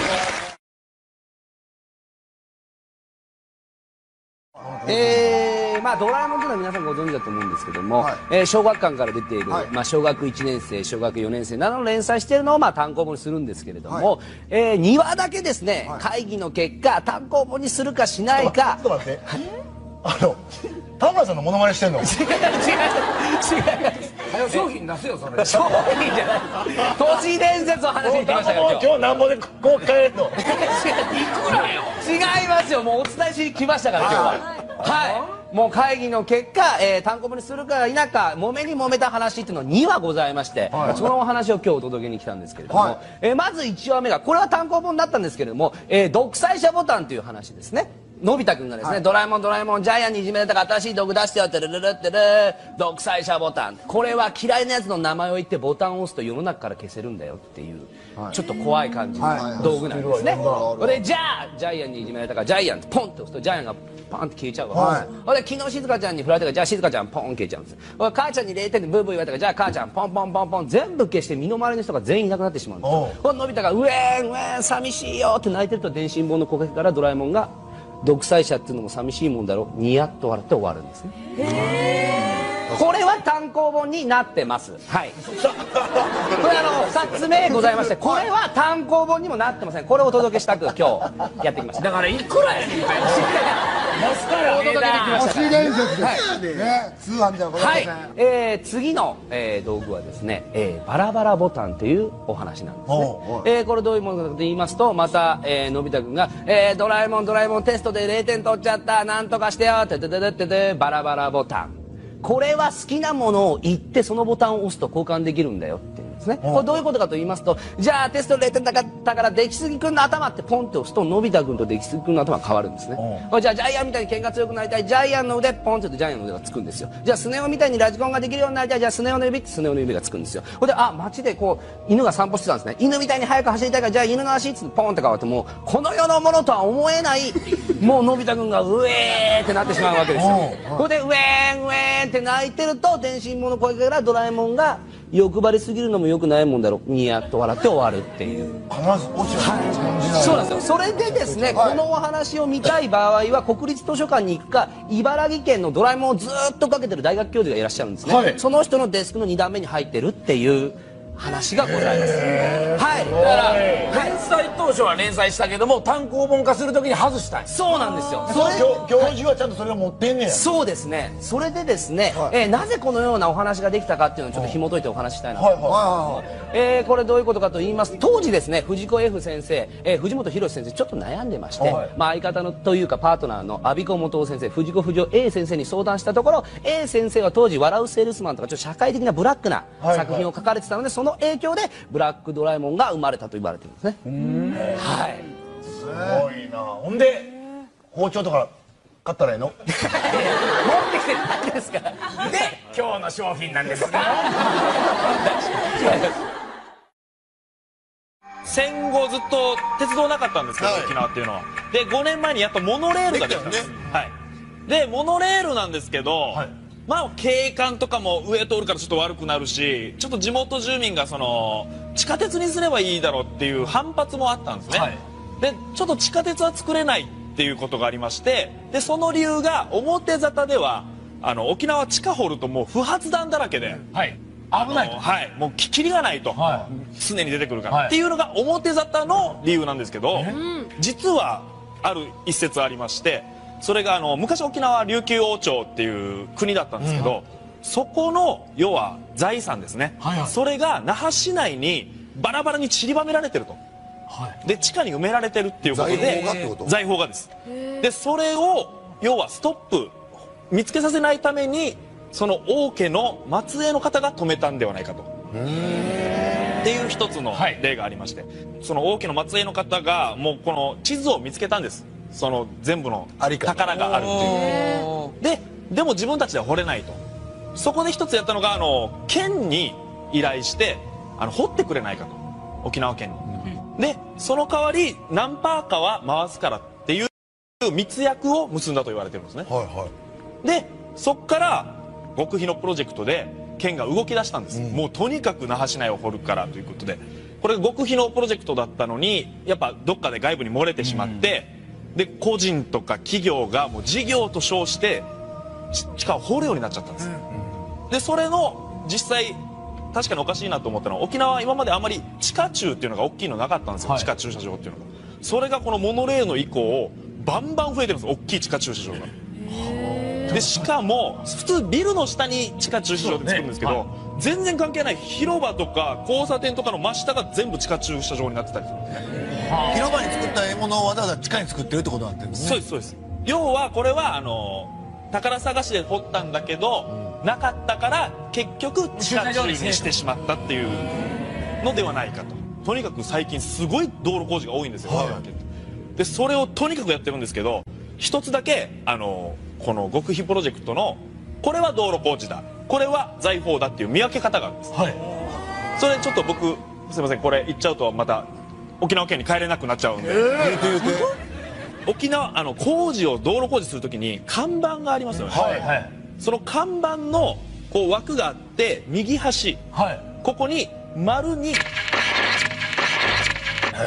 えーーまあ、ドラえもんというのは皆さんご存知だと思うんですけども、はい、えー、小学館から出ている、はい、まあ、小学いちねん生小学よねん生などの連載しているのを、まあ、単行本にするんですけれども、はい、えー、にわだけですね、はい、会議の結果単行本にするかしないか。 ちょっと待って、あの田村さんのモノマネしてんの？違う違う違う違う。商品出せよそれ。 商品じゃない。都市伝説を話しに来ましたよ。 今日なんぼでこう帰るの？ いくらよ。違いますよ。もうお伝えしに来ましたから今日は。はい。もう会議の結果、えー、単行本にするか否か揉めに揉めた話っていうのにわございまして、はい、そのお話を今日お届けに来たんですけれども、はい、えー、まずいちわめがこれは単行本だったんですけれども、えー、独裁者ボタンという話ですね。のび太くんがですね、はい、ドラえもんドラえもんジャイアンにいじめられたから新しい道具出してよってるるるってる独裁者ボタン、これは嫌いなやつの名前を言ってボタンを押すと世の中から消せるんだよっていう、はい、ちょっと怖い感じの道具なんですね。でじゃあジャイアンにいじめられたからジャイアンってポンって押すとジャイアンがパンって消えちゃうわけです。はい、で昨日静香ちゃんに振られたからじゃあ静香ちゃんポン消えちゃうんです。母ちゃんにれいてんでブーブー言われたからじゃあ母ちゃんポンポンポンポン全部消して身の回りの人が全員いなくなってしまうんですよ。こののび太がうえーんうえーん寂しいよって泣いてると電信本の木陰からドラえもんが独裁者っていうのも寂しいもんだろニヤッと笑って終わるんですね。これは単行本になってます。はい。これあのふたつめございまして、これは単行本にもなってません。これをお届けしたく今日やってきました。 だからいくらやねんかよ。 安からお届けできました。 都市伝説ですね。通販じゃございません。 はい。えー、次の、えー、道具はですね、えー、バラバラボタンというお話なんですね。えー、これどういうものかと言いますと、また、えー、のび太くんが、えー、ドラえもんドラえもんテストでれいてん取っちゃったなんとかしてよっててててててバラバラボタン。これは好きなものを言ってそのボタンを押すと交換できるんだよっていうんですね。これどういうことかと言いますと、じゃあテストれいてんだから出来すぎくんの頭ってポンって押すとのび太くんと出来すぎくんの頭が変わるんですね。じゃあジャイアンみたいに剣が強くなりたいジャイアンの腕ポンって言うとジャイアンの腕がつくんですよ。じゃあスネ夫みたいにラジコンができるようになりたいじゃあスネ夫の指ってスネ夫の指がつくんですよ。これであ街でこう犬が散歩してたんですね。犬みたいに速く走りたいからじゃあ犬の足っつってポンって変わってもうこの世のものとは思えないもうのび太くんがうえーってなってしまうわけですよ。これでうえーんうえーんって泣いてると電信物の声からドラえもんが欲張りすぎるのもよくないもんだろニヤッと笑って終わるっていう必ず落ちる感じない。 そうなんですよ。それでですね、はい、このお話を見たい場合は国立図書館に行くか茨城県のドラえもんをずっとかけてる大学教授がいらっしゃるんですね。はい、その人のデスクのに段目に入ってるっていう話がございます。はい。 だから連載当初は連載したけども単行本化するときに外したい。 そうなんですよ。 それ教授はちゃんとそれを持ってんねや。 そうですね。それでですね、はい、えー、なぜこのようなお話ができたかっていうのをちょっと紐解いてお話ししたいなと思います。えー、これどういうことかと言いますと、当時ですね藤子 F 先生、えー、藤本弘先生ちょっと悩んでまして、はい、まあ相方のというかパートナーの阿鼻子元夫先生藤子不二雄 A 先生に相談したところ A 先生は当時笑うセールスマンとかちょっと社会的なブラックな作品を書かれてたので、その影響でブラックドラえもんが生まれたと言われてるんですね。はい。 すごいな。ほんで包丁とか買ったらええの？持ってきてないですから。で今日の商品なんですが。 戦後ずっと鉄道なかったんですけど、はい、沖縄っていうのは。でごねんまえにやっとモノレールができたんです。ね、はい。でモノレールなんですけど。はい、まあ景観とかも上通るからちょっと悪くなるしちょっと地元住民がその地下鉄にすればいいだろうっていう反発もあったんですね。はい、でちょっと地下鉄は作れないっていうことがありましてでその理由が表沙汰ではあの沖縄地下掘るともう不発弾だらけで、はい、危ないと、はい、もうきりがないと、はい、常に出てくるから、はい、っていうのが表沙汰の理由なんですけど実はある一説ありまして。それがあの昔沖縄は琉球王朝っていう国だったんですけど、うん、そこの要は財産ですね、はいはい、それが那覇市内にバラバラに散りばめられてると、はい、で地下に埋められてるっていうことで財宝がってこと？ 財宝がですでそれを要はストップ見つけさせないためにその王家の末裔の方が止めたんではないかとっていう一つの例がありまして、はい、その王家の末裔の方がもうこの地図を見つけたんです。その全部の宝があるっていうででも自分たちでは掘れないとそこで一つやったのがあの県に依頼してあの掘ってくれないかと沖縄県に、うん、でその代わり何パーかは回すからっていう密約を結んだと言われてるんですね、はいはい、でそこから極秘のプロジェクトで県が動き出したんです、うん、もうとにかく那覇市内を掘るからということでこれ極秘のプロジェクトだったのにやっぱどっかで外部に漏れてしまって、うんで個人とか企業がもう事業と称して地下を掘るようになっちゃったんです、でそれの実際確かにおかしいなと思ったのは、沖縄は今まであんまり地下駐っていうのが大きいのなかったんですよ、はい、地下駐車場っていうのが。それがこのモノレールの以降バンバン増えてるんです、大きい地下駐車場が。でしかも普通ビルの下に地下駐車場って作るんですけど、ねはい、全然関係ない広場とか交差点とかの真下が全部地下駐車場になってたりするんですね。 広場に作った獲物をわざわざ地下に作ってるってことになってるんですね。 そうですそうです。要はこれはあの宝探しで掘ったんだけど、うん、なかったから結局地下駐にしてしまったっていうのではないかと。とにかく最近すごい道路工事が多いんですよ、はい、でそれをとにかくやってるんですけど、一つだけあのこの極秘プロジェクトのこれは道路工事だ、これは財宝だっていう見分け方があるんです、はい、それちょっと僕すいません、これ言っちゃうとまた沖縄県に帰れなくなっちゃうんで、えー、言うて言うて沖縄あの工事を道路工事するときに看板がありますよね、はいはい、その看板のこう枠があって右端、はい、ここに丸にだ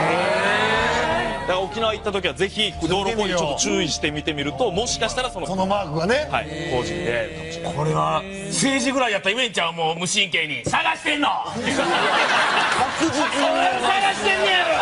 から沖縄行った時はぜひ道路工事ちょっと注意して見てみると、もしかしたらそのそのマークがね、 はい、工事に出会えるかもしれない。 これは政治ぐらいやったら言えんちゃう、もう無神経に探してんの確実に探してんねやろ。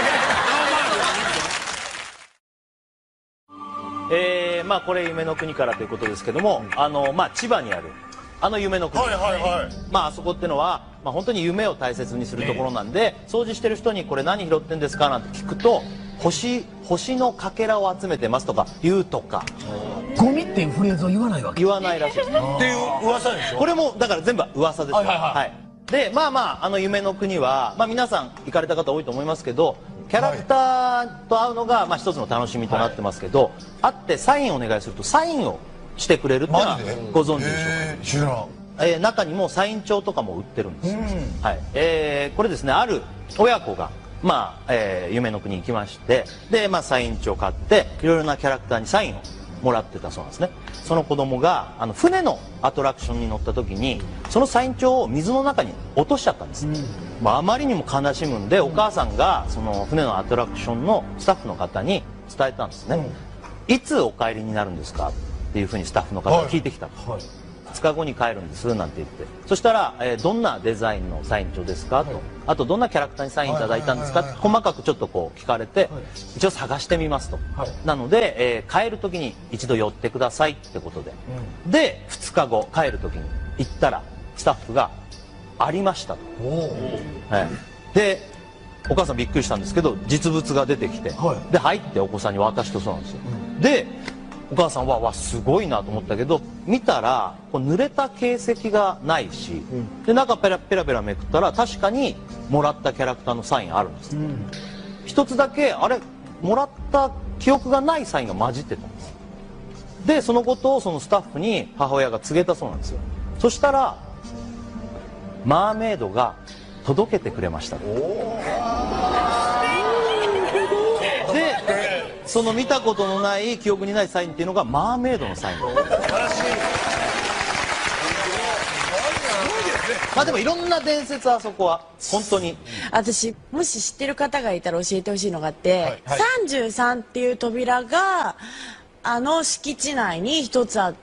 えー、まあこれ夢の国からということですけども、あのまあ千葉にあるあの夢の国、はいはいはい、まああそこってのは、まあ、本当に夢を大切にするところなんで、掃除してる人にこれ何拾ってんですかなんて聞くと、星星のかけらを集めてますとか言うとか、 ゴミっていうフレーズを言わないわけ言わないらしいです。っていう噂でしょ。 これもだから全部噂です、 はいはいはい、はい、 でまあまああの夢の国は、まあ、皆さん行かれた方多いと思いますけど、キャラクターと会うのが、まあ、一つの楽しみとなってますけど、はい、会ってサインをお願いするとサインをしてくれるっていうのはご存知でしょうか。 えー、知らん。 えー、中にもサイン帳とかも売ってるんですよ、はいえー、これですね、ある親子が、まあえー、夢の国に行きまして、で、まあ、サイン帳買っていろいろなキャラクターにサインをもらってたそうなんですね。その子供があの船のアトラクションに乗った時にそのサイン帳を水の中に落としちゃったんです、うんまあ、あまりにも悲しむんで、お母さんがその船のアトラクションのスタッフの方に伝えたんですね、うん、いつお帰りになるんですかっていうふうにスタッフの方が聞いてきた、はいはいふつかごに帰るんですなんて言って、そしたら、えー、どんなデザインのサイン帳ですかと、はい、あとどんなキャラクターにサインいただいたんですかって細かくちょっとこう聞かれて、はい、一応探してみますと、はい、なので、えー、帰る時に一度寄ってくださいってことで、うん、でふつかご帰る時に行ったらスタッフがありましたと、はい、でお母さんびっくりしたんですけど実物が出てきて、はい、で入ってお子さんに渡したそうなんですよ、うん、でお母さんはわすごいなと思ったけど見たらこう濡れた形跡がないし、うん、で中ペラペラペラめくったら確かにもらったキャラクターのサインあるんです、うん、一つだけあれもらった記憶がないサインが混じってたんです。でそのことをそのスタッフに母親が告げたそうなんですよ。そしたらマーメイドが届けてくれました。でその見たことのない記憶にないサインっていうのがマーメイドのサイン。素晴らしい。まあでもいろんな伝説はあそこは本当に。 私もし知ってる方がいたら教えてほしいのがあって、はいはい、さんじゅうさんっていう扉があの敷地内に一つあって、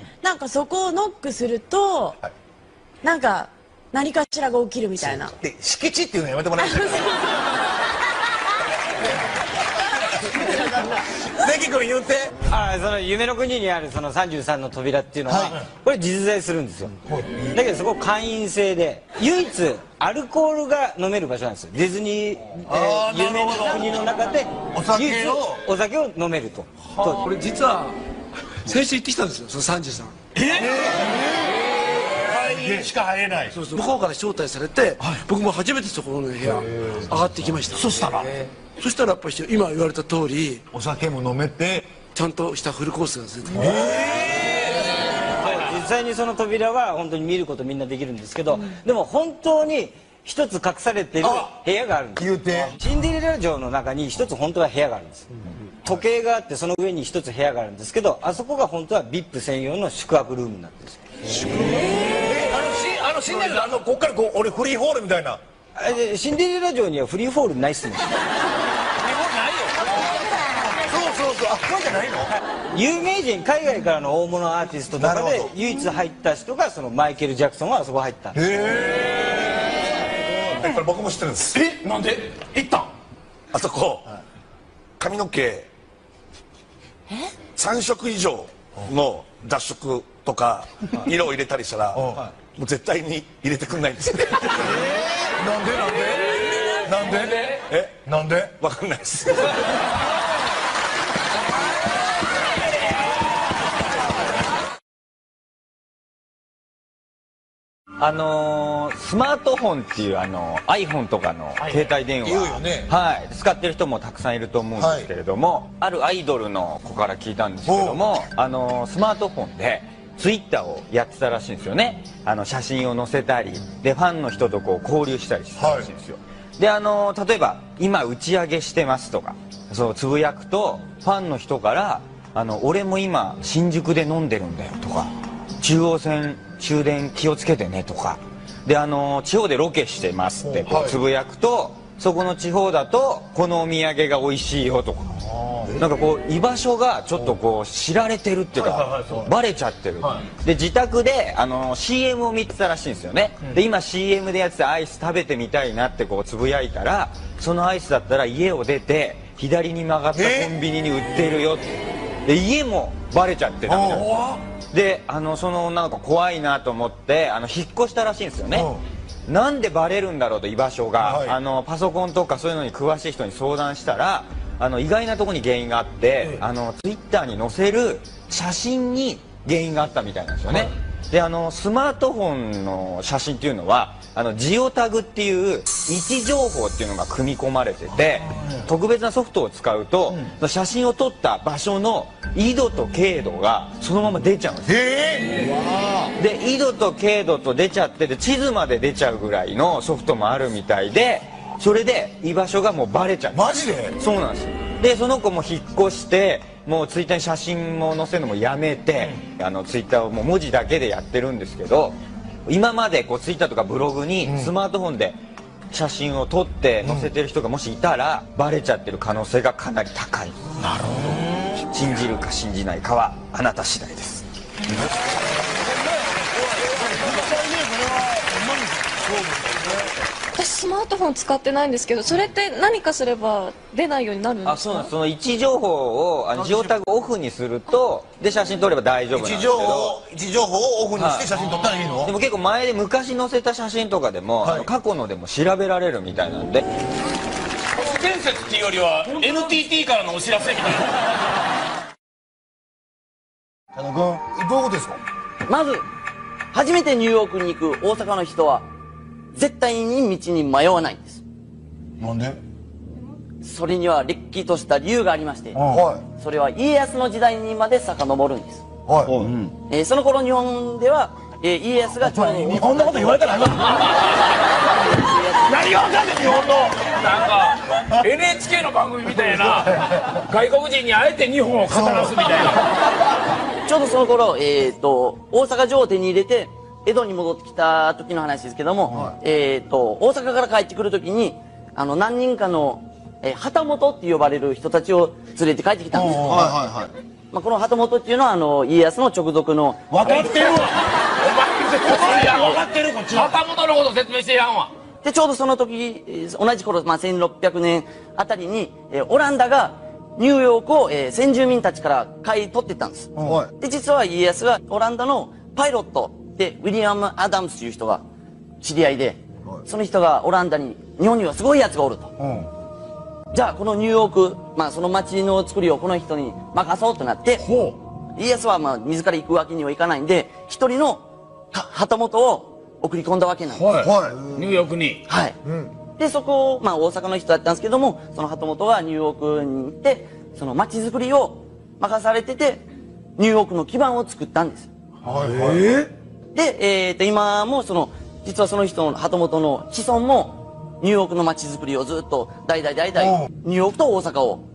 なんかそこをノックすると、はい、なんか何かしらが起きるみたいな。 で敷地っていうのやめてもらえますか。関君言うて。 ああ、その夢の国にあるそのさんじゅうさんの扉っていうのは、はい、これ実在するんですよ、はい、だけどそこ会員制で唯一アルコールが飲める場所なんですよ。ディズニー、えー、夢の国の中で唯一お酒を飲めると。 これ実は先週行ってきたんですよ、そのさんじゅうさん。 えー、会員しか入れない。 そうそう、向こうから招待されて、はい、僕も初めてそこの部屋上がってきました。 そしたらそしたらやっぱり今言われた通りお酒も飲めてちゃんとしたフルコースが出てきて、 実際にその扉は本当に見ることみんなできるんですけど、うん、でも本当に一つ隠されてる部屋があるんです。 言うてシンデレラ城の中に一つ本当は部屋があるんです、うん、時計があってその上に一つ部屋があるんですけど、あそこが本当は ブイアイピー 専用の宿泊ルームになってるんです。 宿泊ルーム、えー、あのシあのシンデレラあのこっからこう俺フリーホールみたいな。 シンデレラ城にはフリーホールないっすね。 そうそうそうあこれじゃないの？ 有名人海外からの大物アーティストとかで唯一入った人がそのマイケル・ジャクソンはあそこ入ったんです。 えこれ僕も知ってるんです。 えなんで行ったん？ あそこ髪の毛さん色以上の脱色とか色を入れたりしたらもう絶対に入れてくんないんですよ。 なんでなんでなんでえなんでわかんないです。 あのー、スマートフォンっていうあの iPhone とかの携帯電話、 言うよね、 はい、使ってる人もたくさんいると思うんですけれども、はい、あるアイドルの子から聞いたんですけども、あのー、スマートフォンでツイッターをやってたらしいんですよね。あの写真を載せたりでファンの人とこう交流したりしてたらしいんですよ、はい、であのー、例えば今打ち上げしてますとかそうつぶやくとファンの人からあの俺も今新宿で飲んでるんだよとか中央線終電気をつけてねとかであの地方でロケしてますってこうつぶやくと、そこの地方だとこのお土産が美味しいよとかなんかこう居場所がちょっとこう知られてるっていうかバレちゃってる、で自宅であの シーエム を見てたらしいんですよね、で今 シーエム でやってたアイス食べてみたいなってこうつぶやいたらそのアイスだったら家を出て左に曲がったコンビニに売ってるよってで家もバレちゃってたみたいなであのその女の子怖いなと思ってあの引っ越したらしいんですよね。なんでバレるんだろうと居場所が、はい、あのパソコンとかそういうのに詳しい人に相談したらあの意外なところに原因があって、うん、あのツイッターに載せる写真に原因があったみたいなんですよね、はい、であのスマートフォンの写真っていうのはあのジオタグっていう位置情報っていうのが組み込まれてて特別なソフトを使うと、うん、写真を撮った場所の緯度と経度がそのまま出ちゃうんです、えー、で緯度と経度と出ちゃってで地図まで出ちゃうぐらいのソフトもあるみたいでそれで居場所がもうバレちゃう。 マジで？ そうなんですよ。でその子も引っ越してもうツイッターに写真も載せるのもやめて、うん、あのツイッターをもう文字だけでやってるんですけど今までこうツイッターとかブログにスマートフォンで写真を撮って載せてる人がもしいたら、うん、バレちゃってる可能性がかなり高い。 なるほど。信じるか信じないかはあなた次第です。 私スマートフォン使ってないんですけどそれって何かすれば出ないようになるんですか？ あ、そうなんです。その位置情報をあのジオタグオフにするとで写真撮れば大丈夫なんですけど位置情報をオフにして写真撮ったらいいの？ でも結構前で昔載せた写真とかでも、はい、あの過去のでも調べられるみたいなんで都市伝説っていうよりは エヌティーティー からのお知らせみたいな。 佐野君どういうことですか？ まず初めてニューヨークに行く大阪の人は絶対に道に迷わないんです。 なんで？ それにはれっきとした理由がありまして、はい、それは家康の時代にまで遡るんです、はい、うん、えー、その頃日本では、えー、家康がちょうど日本のこと言われたら何が分かんない日本のなんか エヌエイチケー の番組みたいな外国人にあえて日本を語らすみたいなちょうどその頃、えー、と大阪城を手に入れて江戸に戻ってきた時の話ですけども、はい、えー、と大阪から帰ってくる時にあの何人かの、えー、旗本って呼ばれる人たちを連れて帰ってきたんですよ、はいはいはい、まあ、この旗本っていうのはあの家康の直属の分かってるわお前分かってるこっち旗本のこと説明してやんわ。 でちょうどその時同じ頃、まあ、せんろっぴゃくねんあたりに、えー、オランダがニューヨークを、えー、先住民たちから買い取っていったんです、はい、で実は家康がオランダのパイロットでウィリアム・アダムスという人が知り合いで、はい、その人がオランダに日本にはすごいやつがおると、うん、じゃあこのニューヨーク、まあ、その町の作りをこの人に任そうとなって家康はまあ自ら行くわけにはいかないんで一人の旗本を送り込んだわけなんです、はいはい、ニューヨークに、 はい、うん、でそこを、まあ、大阪の人だったんですけどもその旗本はニューヨークに行ってその町づくりを任されててニューヨークの基盤を作ったんです、はいはい、で、えー、と今もその実はその人の旗本の子孫もニューヨークの町づくりをずっと代々代々ニューヨークと大阪を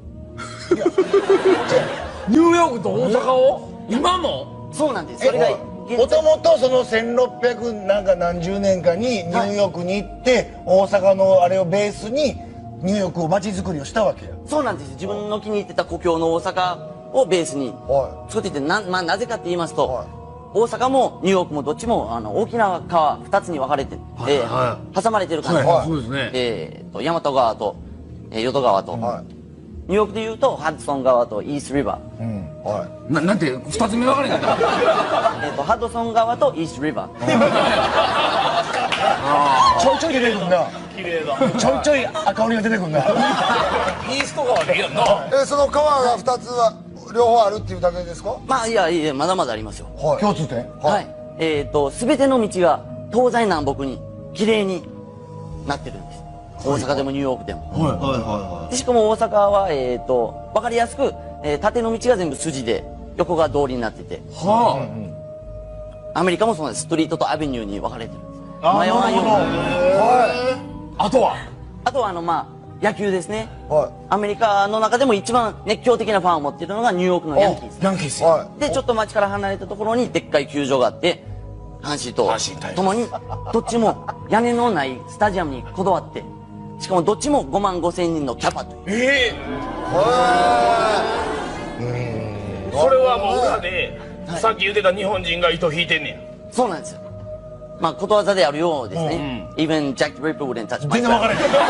ニューヨークと大阪を今もそうなんです。それがもともとそのせんろっぴゃくなんか何十年かにニューヨークに行って大阪のあれをベースにニューヨークを街づくりをしたわけや。 そうなんです。自分の気に入ってた故郷の大阪をベースに作っていて、な、まあ、なぜかって言いますと、大阪もニューヨークもどっちもあの大きな川ふたつに分かれて、えー、挟まれてる感じです。 はいそうですね。 えーと、大和川と、えー、淀川と、ニューヨークで言うとハドソン川とイーストリバー。 ななんて二つ目分かれなかったえっとハドソン川とイーストリバー。 ちょいちょい出てくんな。 綺麗だ。 ちょいちょい赤鬼が出てくんな。 イースト川でいいやんな。 えその川がふたつは両方あるっていうだけですか？ まあいやいやまだまだありますよ。 共通点？ はい。えっと全ての道が東西南北に綺麗になってるんです。大阪でもニューヨークでも。 はいはいはい。 でしかも大阪はえっとわかりやすく、えー、縦の道が全部筋で横が通りになってて。はあ。アメリカもそうなんです。ストリートとアベニューに分かれてるんです。真夜中ように。 あとはあとはあのまあ野球ですね。アメリカの中でも一番熱狂的なファンを持っているのがニューヨークのヤンキース。 ヤンキース。 でちょっと街から離れたところにでっかい球場があって阪神と共にどっちも屋根のないスタジアムにこだわって、しかもどっちもごまんごせんにんのキャパという。 ええそれはもう裏でさっき言ってた日本人が糸引いてんねん。 そうなんですよ。まあことわざであるようですね。Even Jack the Ripper wouldn't touch my 全然分かれへん。分かれへん。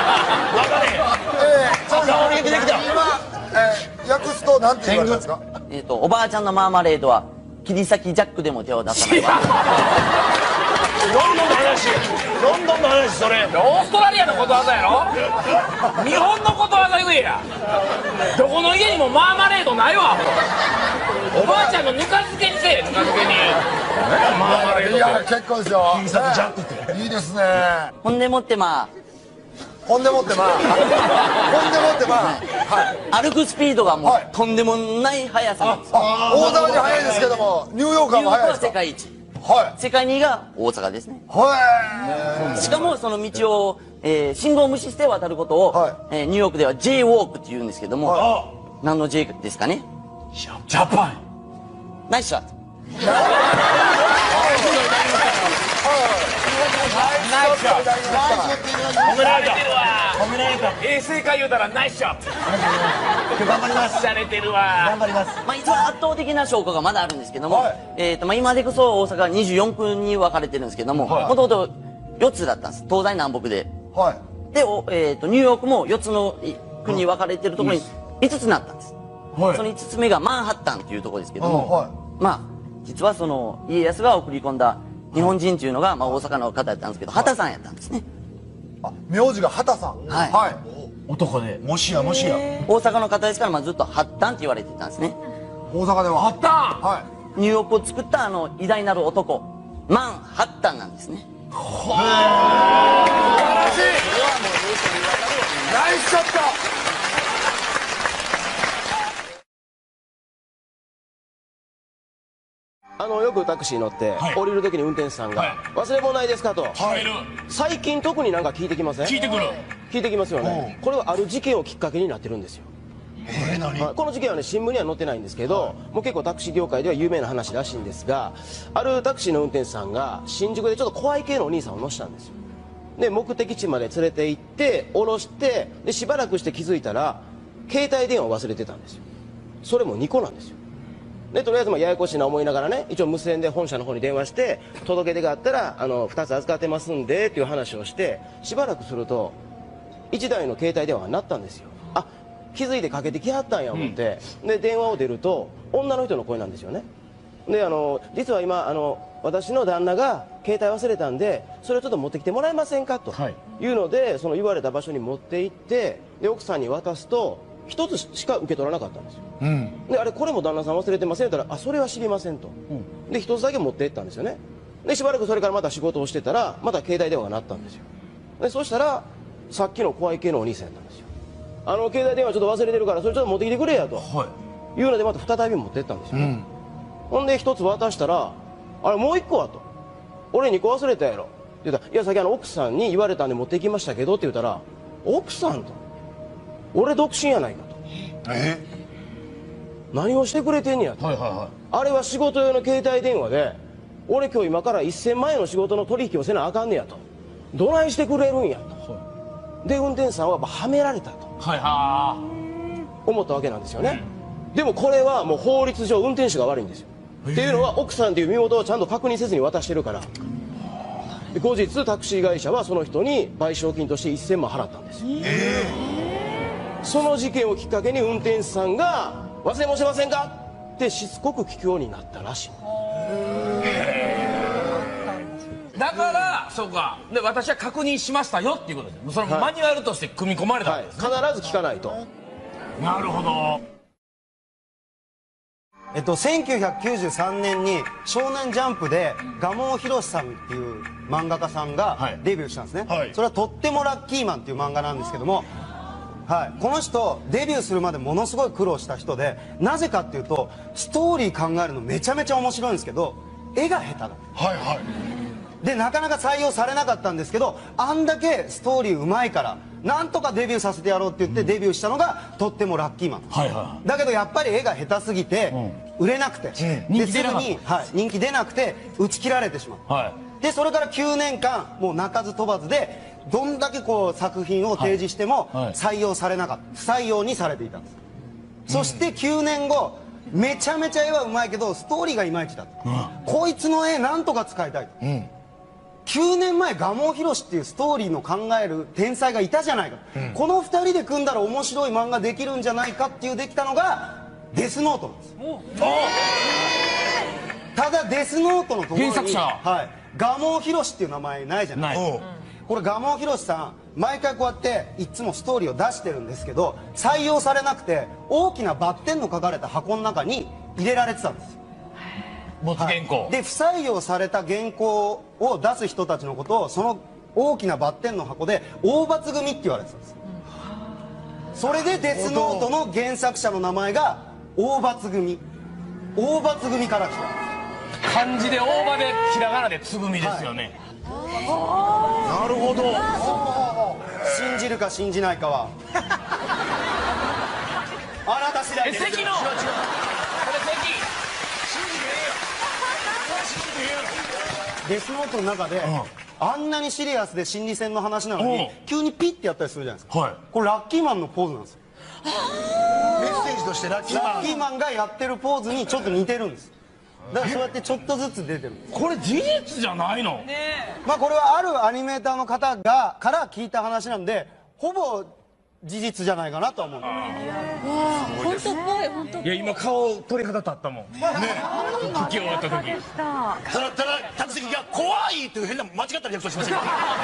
赤鬼出てきた。今、えー、訳すとなんて言われたんですか？ えっとおばあちゃんのマーマレードは切り裂きジャックでも手を出さないわ。 ロンドンの話。ロンドンの話それ。オーストラリアのことわざやろ。日本のことわざ言えや。どこの家にもマーマレードないわ。おばあちゃんのぬか漬けにせえ。ぬか漬けに。マーマレード。 いや結構ですよ。 切り裂きジャックっていいですね。 ほんでもってまあ。 ほんでもってまあ。ほんでもってまあ。 はい。歩くスピードがもうとんでもない速さなんです。 大阪に速いですけども、ニューヨークはも速いですか？ 世界一。 はい。 世界にいが大阪ですね。 はい。 しかもその道を、えー、信号を無視して渡ることを、はい、えー、ニューヨークでは J ウォークって言うんですけども、はい、何の J ですかね？ ジャパン。 ナイスショット。 ナイスショット。褒められた。褒められた。ええ正解言うたらナイスショット。 頑張ります。 しゃれてるわ。 頑張ります。まあ一番圧倒的な証拠がまだあるんですけども、はい、えっとまあ今でこそ大阪はにじゅうよんくに分かれてるんですけども、もともとよっつだったんです。東西南北で。はい。で、えっとニューヨークもよっつの区に分かれてるところにいつつになったんです。はい。そのいつつめがマンハッタンっていうところですけども、はい、まあ実はその家康が送り込んだ日本人っていうのが、まあ、大阪の方やったんですけど畑さんやったんですね。 あ、名字が畑さん。 はい、 はい、 男でもしやもしや大阪の方ですから、まあ、ずっとハッタンって言われてたんですね。 大阪ではハッタン、 はい、 ニューヨークを作ったあの偉大なる男マンハッタンなんですね。 はあ、素晴らしい。 これはもう名所にわたるナイスショット。 あのよくタクシー乗って、はい、降りる時に運転手さんが、はい、忘れ物ないですかと、はい、最近特になんか聞いてきません？ 聞いてくる。 聞いてきますよね。これはある事件をきっかけになってるんですよ。 えー、何？ この事件はね新聞には載ってないんですけど、はい、もう結構タクシー業界では有名な話らしいんですが、あるタクシーの運転手さんが新宿でちょっと怖い系のお兄さんを乗せたんですよ。で目的地まで連れて行って降ろして、でしばらくして気づいたら携帯電話を忘れてたんですよ。それもにこなんですよ。でとりあえずまあややこしいな思いながらね、一応無線で本社の方に電話して届け出があったらあのふたつ預かってますんでっていう話をして、しばらくするといちだいの携帯電話が鳴ったんですよ。あ、気づいてかけてきはったんや思って、うん、で電話を出ると女の人の声なんですよね。であの実は今あの私の旦那が携帯忘れたんでそれをちょっと持ってきてもらえませんかというので、はい、その言われた場所に持って行って、で奥さんに渡すと一つしか受け取らなかったんですよ。うん、であれこれも旦那さん忘れてませんって言ったら、あそれは知りませんと、うん、で一つだけ持って行ったんですよね。でしばらくそれからまた仕事をしてたらまた携帯電話が鳴ったんですよ。でそしたらさっきの怖い系のお兄さんやったんですよ。あの携帯電話ちょっと忘れてるからそれちょっと持ってきてくれやと、はい、いうのでまた再び持って行ったんですよ、うん、ほんで一つ渡したら、あれもう一個はと、俺にこ忘れたやろって言ったら、いやさっきあの奥さんに言われたんで持ってきましたけどって言ったら、奥さんと俺独身やないかと、え何をしてくれてんねやと、はいはいはい、あれは仕事用の携帯電話で俺今日今からせんまんえんの仕事の取引をせなあかんねやと、どないしてくれるんやと、はい、 で運転手さんはやっぱはめられたとはいは思ったわけなんですよね、でもこれはもう法律上運転手が悪いんですよ。っていうのは奥さんという身元をちゃんと確認せずに渡してるから。で後日タクシー会社はその人に賠償金としてせんまん払ったんですよ。その事件をきっかけに運転手さんが「忘れ物してませんか?」ってしつこく聞くようになったらしい。 だからそうかで私は確認しましたよっていうことです。それもマニュアルとして組み込まれたんです、 はい、必ず聞かないと。 なるほど。 えっと、せんきゅうひゃくきゅうじゅうさんねんに「少年ジャンプ」で蒲生宏さんっていう漫画家さんがデビューしたんですね、はい、それは「とってもラッキーマン」っていう漫画なんですけども、はい、この人デビューするまでものすごい苦労した人で、なぜかっていうとストーリー考えるのめちゃめちゃ面白いんですけど絵が下手だ。はいはいでなかなか採用されなかったんですけど、あんだけストーリーうまいからなんとかデビューさせてやろうって言ってデビューしたのが「とってもラッキーマン」はいはい、だけどやっぱり絵が下手すぎて売れなくて、うん、人気出なかった、はい、人気出なくて打ち切られてしまう、はい、でそれからきゅうねんかんもう鳴かず飛ばずでどんだけこう作品を提示しても採用されなかった、不採用にされていたんです、うん、そしてきゅうねんごめちゃめちゃ絵はうまいけどストーリーがいまいちだと、うん、こいつの絵なんとか使いたいと、うんきゅうねんまえ蒲生宏っていうストーリーの考える天才がいたじゃないか、うん、このふたりで組んだら面白い漫画できるんじゃないかっていうできたのがデスノートなんです。ただデスノートのところに原作者、はい、蒲生宏っていう名前ないじゃないですか。これ蒲生宏さん毎回こうやっていつもストーリーを出してるんですけど採用されなくて大きなバッテンの書かれた箱の中に入れられてたんですよ。 没原稿、 はい、で不採用された原稿を出す人たちのことをその大きなバッテンの箱で大罰組って言われてたんです、うん、それでデスノートの原作者の名前が大罰組大罰組から来た。 漢字で大葉でひらがなでつぐみですよね、はい、なるほど。 信じるか信じないかはあなた次第です。 え関のデスノートの中で、うん、あんなにシリアスで心理戦の話なのに急にピッてやったりするじゃないですか、はい、これラッキーマンのポーズなんですよ。 メッセージとしてラッキーマンラッキーマンがやってるポーズにちょっと似てるんです。だからそうやってちょっとずつ出てるんです。 これ事実じゃないの？ まあこれはあるアニメーターの方がから聞いた話なんでほぼ事実じゃないかなと思う。 本当っぽい本当っぽい。 いや今顔鳥肌立ったもんね。吹き終わった時ただただ客席が怖いっていう変な間違ったリアクションしましたけど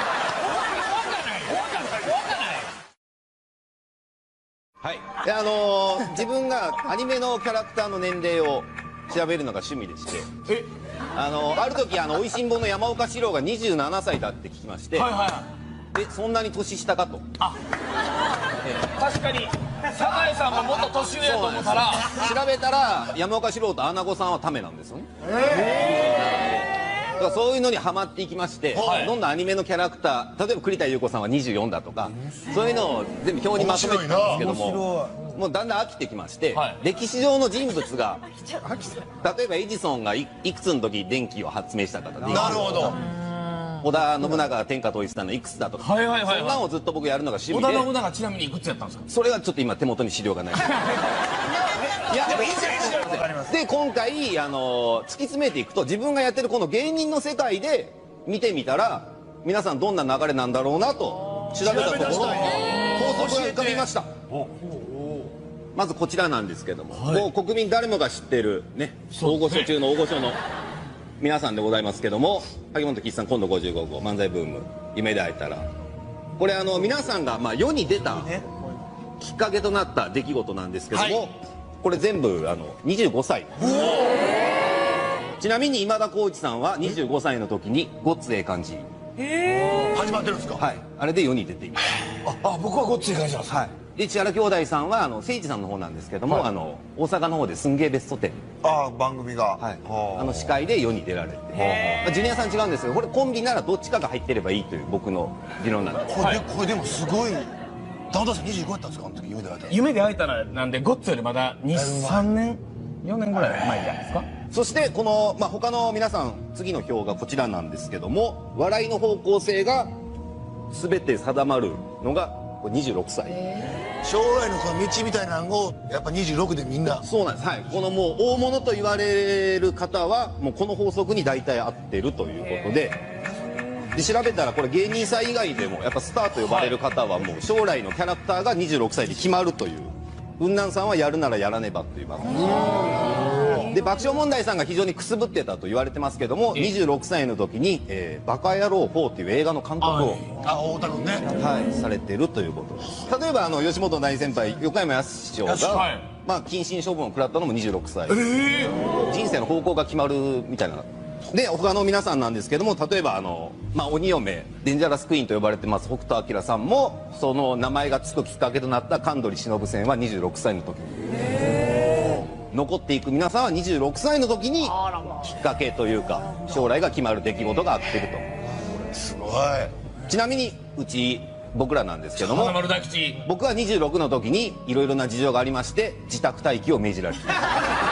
はい、であのー、自分がアニメのキャラクターの年齢を調べるのが趣味でして、えあのー、ある時あの美味しんぼの山岡四郎がにじゅうななさいだって聞きまして、はいはい、でそんなに年下かと。あ、 ええ、確かに酒井さんももっと年上やと思ったら調べたら山岡四郎と穴子さんはためなんですよね。えー、だからそういうのにハマっていきまして、はい、どんどんアニメのキャラクター例えば栗田優子さんはにじゅうよんだとかそういうのを全部表にまとめてたんですけどももうだんだん飽きてきまして、はい、歴史上の人物が例えばエジソンが い, いくつの時電気を発明したかとかなるほど織田信長が天下統一したのいくつだとか、はいはいはいはい、そんなのをずっと僕やるのが趣味で。 織田信長ちなみにいくつやったんですか？ それはちょっと今手元に資料がないいやでもいいじゃないですか。で今回あの突き詰めていくと自分がやってるこの芸人の世界で見てみたら皆さんどんな流れなんだろうなと調べたところ法則が浮かびました。まずこちらなんですけども、はい、もう国民誰もが知ってるね大御所中の大御所の皆さんでございますけども、萩本欽一さん今度ごじゅうご号漫才ブーム夢で会えたら、これあの皆さんがまあ世に出たきっかけとなった出来事なんですけども、はい、これ全部あのにじゅうごさい。ちなみに今田耕司さんはにじゅうごさいの時にごっつええ感じ始まってるんですか？ はい、あれで世に出ています。 ああ僕はごっつええ感じなんですか？ はい。で千原兄弟さんはあの誠一さんの方なんですけども、はい、あの大阪の方ですんげえベストテンああ番組が、 はい、あの司会で世に出られて、まあ、ジュニアさん違うんですけどこれコンビならどっちかが入ってればいいという僕の持論なんです。 これで、これでもすごいダウンタウンさんにじゅうごやったんですか？あの時夢で会えたら夢で会えたらなんでゴッツよりまだにさんねんよねんぐらい前じゃないですか。 そしてこの、まあ、他の皆さん次の表がこちらなんですけども笑いの方向性が全て定まるのがにじゅうろくさい。 将来のこの道みたいなのをやっぱにじゅうろくでみんな。 そうなんです。はい。このもう大物と言われる方はもうこの法則に大体合ってるということで、で調べたらこれ芸人さん以外でもやっぱスターと呼ばれる方はもう将来のキャラクターがにじゅうろくさいで決まるという。雲南さんはやるならやらねばという番組で、爆笑問題さんが非常にくすぶってたと言われてますけども、にじゅうろくさいの時に「えー、バカ野郎フォー」という映画の監督をあ太田君ね、 はい、されてるということです。例えばあの吉本大先輩横山やすし師匠が、はい、まあ謹慎処分を食らったのもにじゅうろくさい、えー、人生の方向が決まるみたいな。で他の皆さんなんですけども、例えばあの、まあ、鬼嫁デンジャラスクイーンと呼ばれてます北斗晶さんもその名前がつくきっかけとなった神取忍戦はにじゅうろくさいの時に、残っていく皆さんはにじゅうろくさいの時にきっかけというか将来が決まる出来事があってると。 すごい。 ちなみにうち僕らなんですけども、 花丸大吉、 僕はにじゅうろくの時にいろいろな事情がありまして自宅待機を命じられています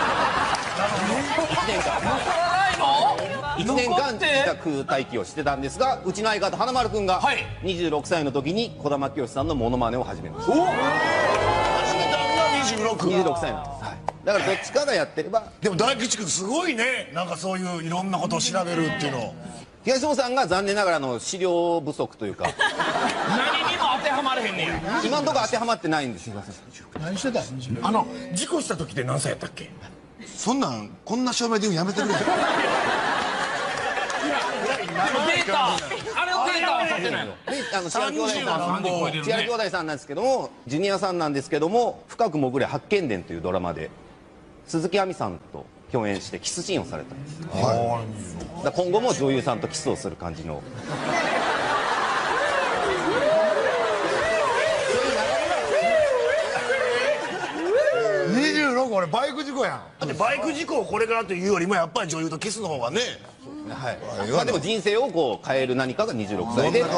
いちねんかん自宅待機をしてたんですが、うちの相方花丸君がにじゅうろくさいの時に児玉清さんのモノマネを始めました。おっ、 始めたのがにじゅうろく。 にじゅうろくさいなんです、はい、だからどっちかがやってれば。 でも大吉君すごいね、なんかそういういろんなことを調べるっていうのを。 東野さんが残念ながらの資料不足というか何にも当てはまれへんねや。 今のところ当てはまってないんですよ。 何してたん？あの事故した時って何歳やったっけ？そんなんこんな証明で言うのやめてくれ。 データ、あれのデータは取ってないの。 あの千秋兄弟さんも千秋兄弟さんなんですけども、ジュニアさんなんですけども、深く潜れ八犬伝というドラマで鈴木亜美さんと共演してキスシーンをされたんです。はい、だ今後も女優さんとキスをする感じの。 にじゅうろく、俺バイク事故やん。だってバイク事故をこれからというよりもやっぱり女優とキスの方がね。 はい、まあでも人生をこう変える何かがにじゅうろくさいでやって。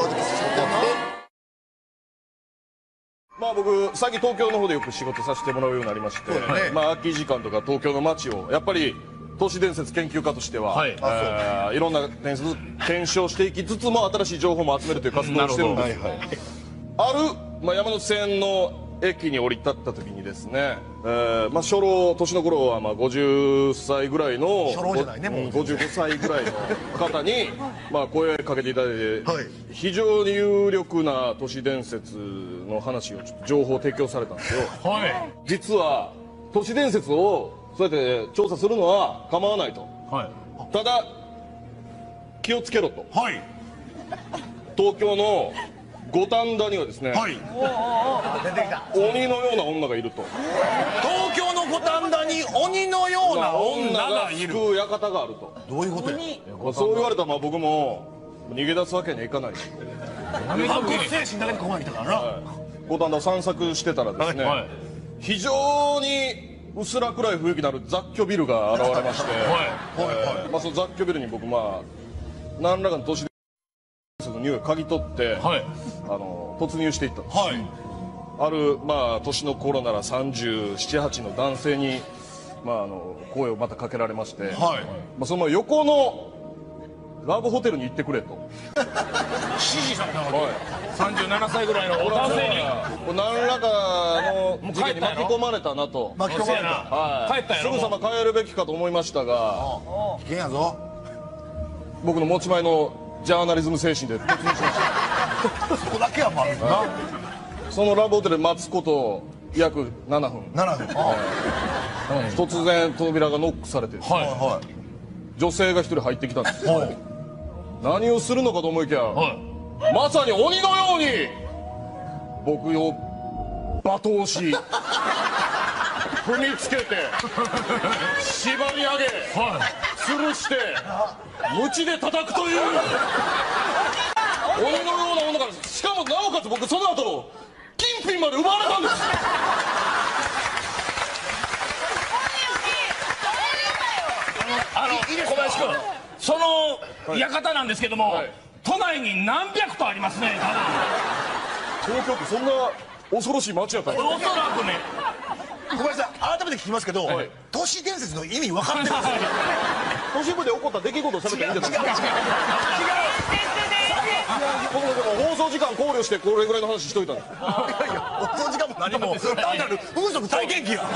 まあ僕最近東京の方でよく仕事させてもらうようになりまして、ね、まあ空き時間とか東京の街をやっぱり都市伝説研究家としては、はい、えー、いろんな伝説検証していきつつも新しい情報も集めるという活動をしてるんです。ある、まあ、山手線の駅に降り立った時にですね、えー、まあ初老年の頃はまあごじゅっさいぐらいの初老じゃないね、もうごじゅうごさいぐらいの方にまあ声かけていただいて、はい、非常に有力な都市伝説の話をちょっと情報を提供されたんですよ。はい、実は都市伝説をそうやって調査するのは構わないと、はい、ただ気をつけろと、はい、東京の五反田にはですね、はい、鬼のような女がいると。 東京の五反田に鬼のような女がいる。 救う館があると。 どういうことや。 そう言われたらまあ僕も逃げ出すわけにはいかない。 精神だけでここまで来たからな。 五反田を散策してたらですね、はい、非常に薄ら暗い雰囲気のある雑居ビルが現れまして、まあその雑居ビルに僕まあ何らかの都市伝説の匂いを嗅ぎ取って、はい、あの突入していったんです。はい、あるまあ年の頃ならさんじゅうなな、はちの男性に、まあ、あの声をまたかけられまして、はい、まあ、その横のラブホテルに行ってくれと指示されたわけ、はい、さんじゅうななさいぐらいの男性に何らかの事件に巻き込まれたなと。 巻き込まれた、 はい、帰ったやろ。すぐさま帰るべきかと思いましたが、 危険やぞ。 僕の持ち前のジャーナリズム精神で突入しましたそこだけはまるな。 そのラブホテルで待つこと約ななふん。 ななふん。 突然扉がノックされて、はいはい、女性が一人入ってきたんですよ。はい、何をするのかと思いきや、はい、まさに鬼のように僕を罵倒し踏みつけて縛り上げ、はい、吊るして鞭で叩くという鬼のような女から、しかもなおかつ僕その後金品まで奪われたんです。 あの小林君、その館なんですけども、はい、都内に何百とありますね。 東京ってそんな恐ろしい街やったんですか。 おそらくね。 小林さん、改めて聞きますけど、はい、都市伝説の意味分かってるんですか。 都市部で起こった出来事を喋ったらいいんじゃないですか。違う違う違う。 僕もでも放送時間考慮してこれぐらいの話しといたんです。 いやいや放送時間も何も単なる風俗体験記や。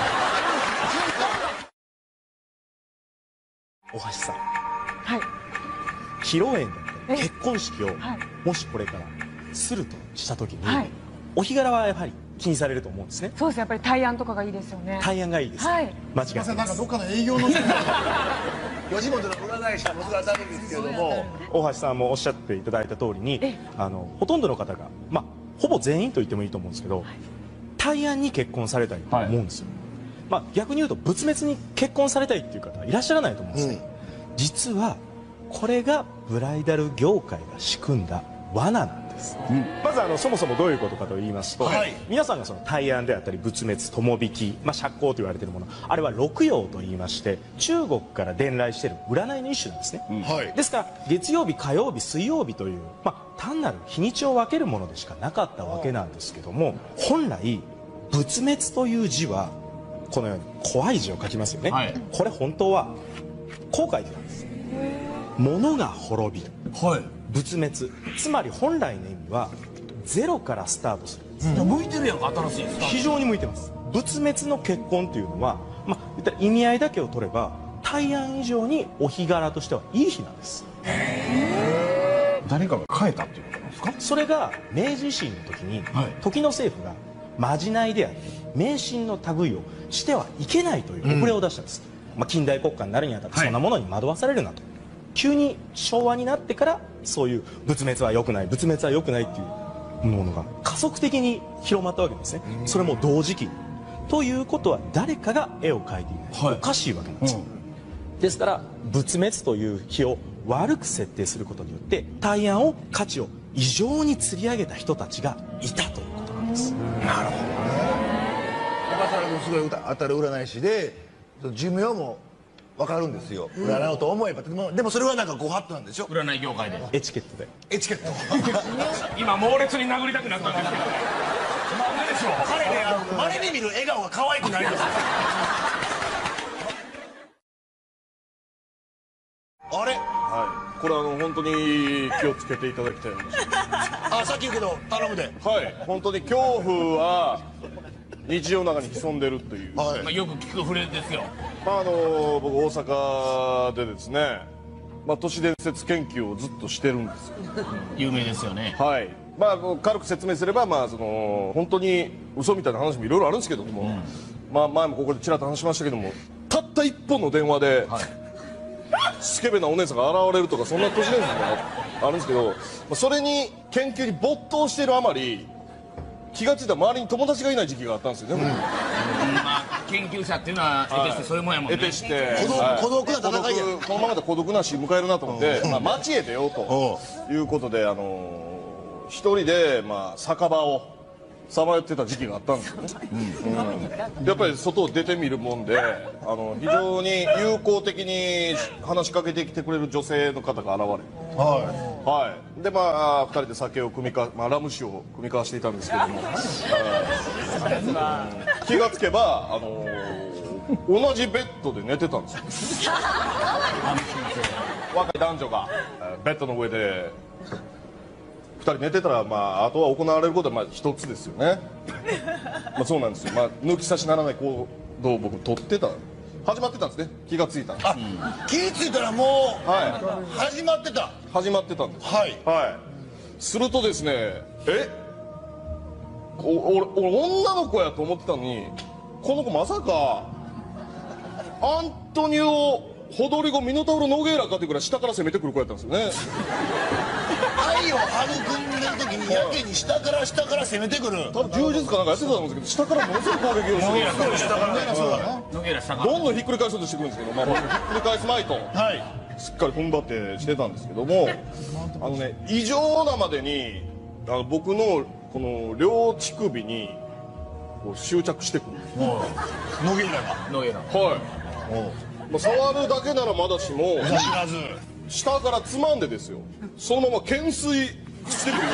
大橋さん、 はい、 披露宴で結婚式をもしこれからするとした時に、はい、お日柄はやはり気にされると思うんですね。 そうです、やっぱり大安とかがいいですよね。 大安がいいです、 はい、 間違いないです。 なんかどっかの営業の人吉本の占い師の息子が当たるんですけれども、 大橋さんもおっしゃっていただいた通りに、あのほとんどの方が、まあ、ほぼ全員と言ってもいいと思うんですけど、大安に結婚されたいと思うんですよ、はい、まあ、逆に言うと仏滅に結婚されたいっていう方はいらっしゃらないと思うんですね、うん、実はこれがブライダル業界が仕組んだ罠なんです、うん、まずあのそもそもどういうことかと言いますと、はい、皆さんがその大安であったり仏滅、友引き、まあ、釈光と言われているもの、あれは六曜と言いまして中国から伝来している占いの一種なんですね、うんはい、ですから月曜日、火曜日、水曜日という、まあ、単なる日にちを分けるものでしかなかったわけなんですけども、本来仏滅という字はこのように怖い字を書きますよね、はい、これ本当はこう書いてあるんです。物が滅びる、はい、仏滅、つまり本来の意味はゼロからスタートするんです、うん、 向いてるやんか、新しい非常に向いてます。仏滅の結婚というのは、まあ、言ったら意味合いだけを取れば大安以上にお日柄としてはいい日なんです。 誰かが変えたっていうことなんですか？ それが明治維新の時に、はい、時の政府がまじないであり迷信の類をしてはいけないという遅れを出したんです、うん、まあ、近代国家になるにあたってそんなものに惑わされるなと、はい、急に昭和になってからそういう仏滅は良くない、仏滅は良くないっていうものが加速的に広まったわけですね、うん、それも同時期に。ということは誰かが絵を描いていない、はい、おかしいわけなんです、うん、ですから仏滅という日を悪く設定することによって大安を価値を異常に釣り上げた人たちがいたということなんです、うん、なるほどね。 すごい当たる占い師で寿命も分かるんですよ、占おうと思えば。でも、でもそれはなんかご法度なんでしょ、 占い業界で。 エチケットで。 エチケット今猛烈に殴りたくなったんですけど、なんででしょう。 彼ね、あの稀に見る笑顔が可愛くないんですよあれ、 はい、これあの本当に気をつけていただきたい話あ、さっき言うけど頼むで。 はい、本当に恐怖は日常の中に潜んでるという、 はい、まあ、よく聞くフレーズですよ。 あの僕大阪でですね、まあ、都市伝説研究をずっとしてるんですよ有名ですよね。 はい、まあ、軽く説明すれば、まあ、その本当に嘘みたいな話もいろいろあるんですけども、うん、まあ、前もここでちらっと話しましたけども、たった一本の電話で、はい、スケベなお姉さんが現れるとか、そんな都市伝説があるんですけど、まあ、それに研究に没頭しているあまり気がついたら周りに友達がいない時期があったんですよね、うん、まあ、研究者っていうのは得てしてそういうもんやもんね。 得てして孤独な戦いや、 このままで孤独なし迎えるなと思って、まあ、街へ出ようということで、あのー、一人で、まあ、酒場をさまよってた時期があったんですよね、うん、やっぱり外を出てみるもんで、あの非常に友好的に話しかけてきてくれる女性の方が現れて、はいはい、でまあふたりで酒を組みか、まあ、ラム酒を組み交わしていたんですけども気がつけば、あのー、同じベッドで寝てたんですよ若い男女がベッドの上でふたり寝てたら、まあ、あとは行われることはまあ一つですよねまあそうなんですよ、まあ、抜き差しならない行動を僕取ってた、始まってたんですね、気がついたんです。 あ、気がついたらもう、はい、始まってた始まってたんです。 はい、 はい、するとですね、えお俺女の子やと思ってたのに、この子まさかアントニオ・ホドリゴ・ミノタウロ・ノゲーラかっていうぐらい下から攻めてくる子やったんですよね愛を育んでる時にやけに下から下から攻めてくる、 多分柔術かなんかやってたと思うんですけど、下からものすごい攻撃をしてる、下からどんどんひっくり返そうとしてくるんですけど、まあ、ひっくり返すまいと、はい、しっかり踏ん張ってしてたんですけども、あのね、異常なまでにあの僕のこの両乳首にこう執着してくるんです。 ノゲーラがノゲーラ、 はい、まあ、触るだけならまだしも下からつまんでですよ、そのまま懸垂してくる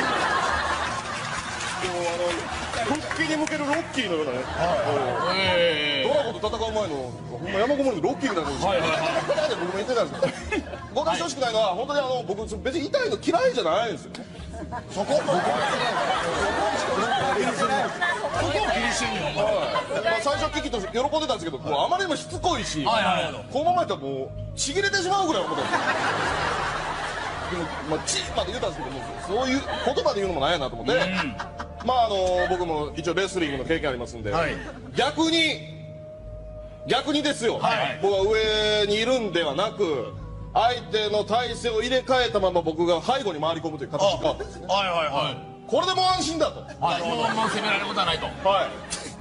腹筋に向けるロッキーのようなね、はい、ドラゴンと戦う前のほんま山ごもりのロッキーみたいなことして、僕も言ってたんですけど、僕がしてほしくないのは本当にあの僕別に痛いの嫌いじゃないんですよ。そこそこを気にしてんねん。最初危機として喜んでたんですけど、もうあまりにもしつこいし、このままやったらもうちぎれてしまうぐらい思ったんですよ。でもまあチーまで言ったんですけども、そういう言葉で言うのもなんやなと思って、まああの僕も一応レスリングの経験ありますんで、逆に逆にですよ、僕は上にいるんではなく。相手の体勢を入れ替えたまま僕が背後に回り込むという形に変わったんですね。はいはいはい。これでもう安心だと。 はい。このまま攻められることはないと。 はい。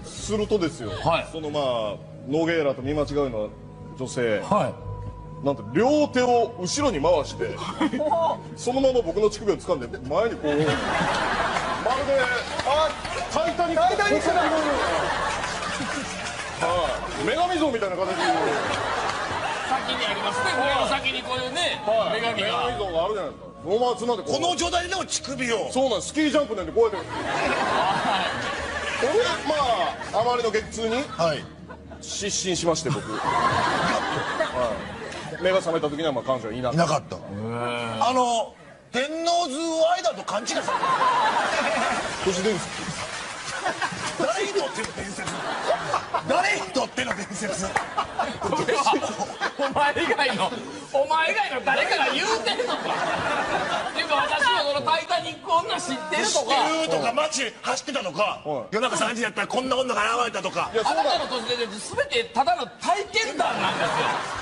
するとですよ。はい。そのまあノゲーラと見間違うような女性。はい。なんと両手を後ろに回して、そのまま僕の乳首を掴んで前にこうまるであタイタニック。タイタニックだ。はい。女神像みたいな形で。 先にありますね。上の先にこういうね、女神が。 女神像があるじゃないですか。そのままつまんでこの状態での乳首を。 そうなんです。スキージャンプなんでこうやって。これまああまりの激痛に失神しまして僕。目が覚めた時にはまあ彼女はいなかった。 いなかった。あの天王洲ワイダーと勘違いされた。 都市伝説。 誰にとっての伝説。誰にとっての伝説。 これはお前以外のお前以外の誰かが言うてんのかっていうか、私はそのタイタニック女知ってるとか知ってるとか街走ってたのか、夜中さんじだったらこんな女が現れたとか、 あなたの都市伝説全てただの体験談なんですよ。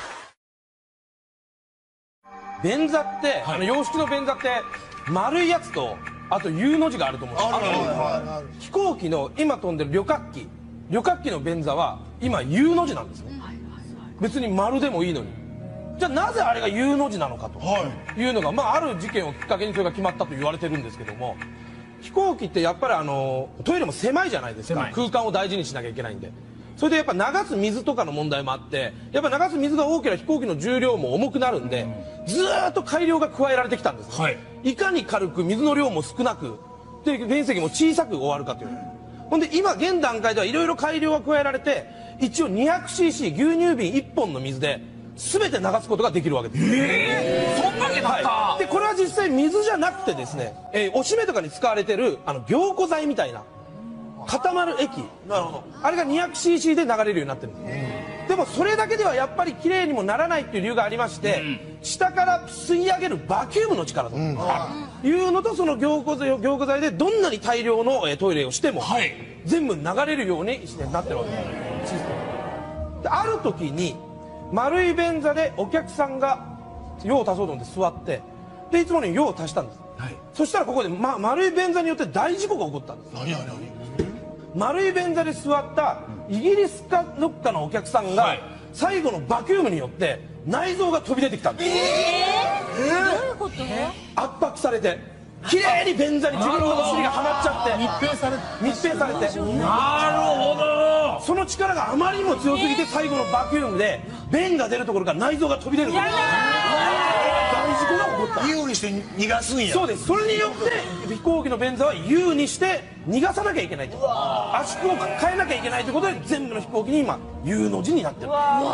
便座って、あの洋式の便座って丸いやつとあと U の字があると思うんですよ。飛行機の今飛んでる旅客機旅客機の便座は今 U の字なんですね。別に丸でもいいのに。じゃあなぜあれが U の字なのかというのが、まあある事件をきっかけにそれが決まったと言われてるんですけども、飛行機ってやっぱりあのトイレも狭いじゃないですか。空間を大事にしなきゃいけないんで、それでやっぱ流す水とかの問題もあって、やっぱ流す水が多ければ飛行機の重量も重くなるんで、ずーっと改良が加えられてきたんです、はい、いかに軽く水の量も少なくで面積も小さく終わるかという。ほんで今現段階ではいろいろ改良が加えられて、一応 にひゃくシーシー 牛乳瓶いっぽんの水で全て流すことができるわけです。 えー、そんなになった、 はい、でこれは実際水じゃなくてですね、えー、おしめとかに使われてるあの凝固剤みたいな固まる液、なるほど、あれが にひゃくシーシー で流れるようになってるんです。でもそれだけではやっぱり綺麗にもならないっていう理由がありまして、うん、下から吸い上げるバキュームの力と、うん、いうのと、その凝固剤、凝固剤でどんなに大量のトイレをしても、はい、全部流れるようにしてなってるわけです。システムである時に丸い便座でお客さんが用を足そうと思って座って、でいつものように用を足したんです、はい、そしたらここで、ま、丸い便座によって大事故が起こったんです。何何何丸い便座で座ったイギリスかどっかのお客さんが最後のバキュームによって内臓が飛び出てきたんです。えー、どういうこと？圧迫されて綺麗に便座に自分のお尻がはまっちゃって密閉されて密閉されて、なるほど、その力があまりにも強すぎて最後のバキュームで便が出るところから内臓が飛び出るんです。大事故が起こった。 U にして逃がすんや。 そうです。それによって飛行機の便座は U にして逃がさなきゃいけないと、圧縮を変えなきゃいけないということで全部の飛行機に今 U の字になってる。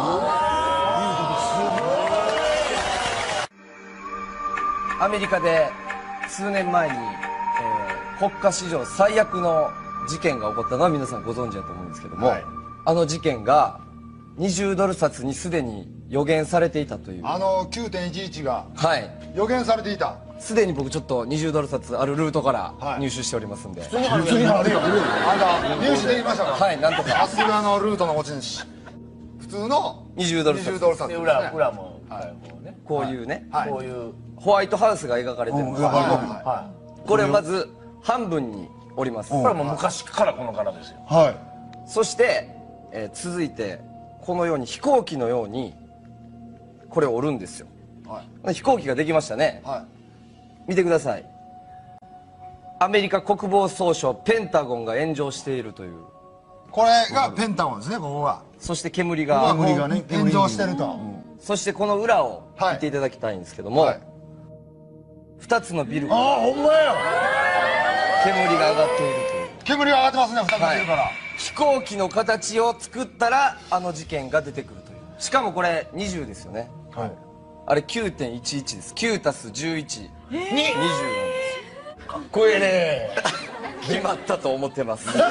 アメリカで数年前に、えー、国家史上最悪の事件が起こったのは皆さんご存知だと思うんですけども、はい、あの事件がにじゅうドル札にすでに予言されていたという、 あの きゅうてんいちいち がはい予言されていた。 すでに僕ちょっとにじゅうドル札あるルートから入手しておりますんで、はい、 普通にあるよ。普通にあるよ。あんた入手できましたか。 はい、なんとか。 さすがのルートの持ち主。普通のにじゅうドル札。 にじゅうドル札ですね。 裏裏も、はい、 こういうね、 はい、 こういうホワイトハウスが描かれてるんです。はい、これまず半分に折ります。 これはもう昔からこの柄ですよ。 はい。 そして、えー、続いてこのように飛行機のようにこれを折るんですよ。はい、飛行機ができましたね。はい、見てください。アメリカ国防総省ペンタゴンが炎上しているという。 これがペンタゴンですね、ここが。 そして煙が煙がね炎上してると、うん、 そしてこの裏を見ていただきたいんですけども、はい、ふたつのビルからああほんまや煙が上がっているという。 煙が上がってますね、ふたつのビルから、はい、 飛行機の形を作ったらあの事件が出てくるという。しかもこれにじゅうですよね。はい。あれ きゅうてんいちいち です。きゅうたすじゅういち、 えー、 にじゅうなんです。かっこいいね。決まったと思ってます。ぶっちゃ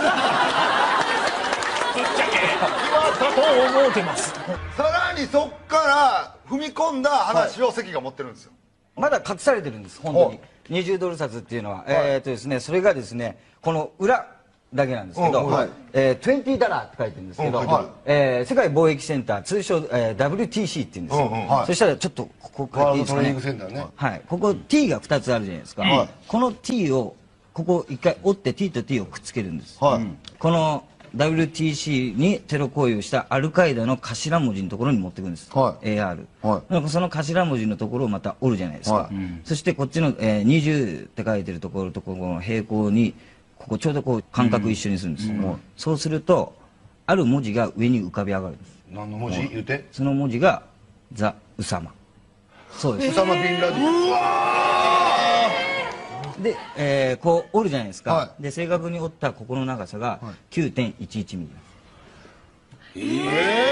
け決まったと思ってます。さらにそっから踏み込んだ話を関が持ってるんですよ。 まだ隠されてるんです、本当に。にじゅうドル札っていうのは、えっとですね、それがですね、この裏だけなんですけど、にじゅうダラーって書いてるんですけど、え世界貿易センター、通称 ダブリューティーシー って言うんですよ。そしたらちょっとここ書いていいですかね。はい、ここ T がふたつあるじゃないですか。この T をここ一回折って T と T をくっつけるんです。この ダブリューティーシー にテロ行為をしたアルカイダの頭文字のところに持っていくんです。エーアール。はい、その頭文字のところをまた折るじゃないですか。はい、そしてこっちの、えー、にじゅうって書いてるところとこの平行に、ここちょうどこう間隔一緒にするんです。うん、そうすると、ある文字が上に浮かび上がるんです。 何の文字言うて？ その文字が、ザ・ウサマ。そうです。 ウサマ・ビンラディン。うわーで、えー、こう折るじゃないですか。はい、で、正確に折ったここの長さが きゅうてんいちいちミリです。えー、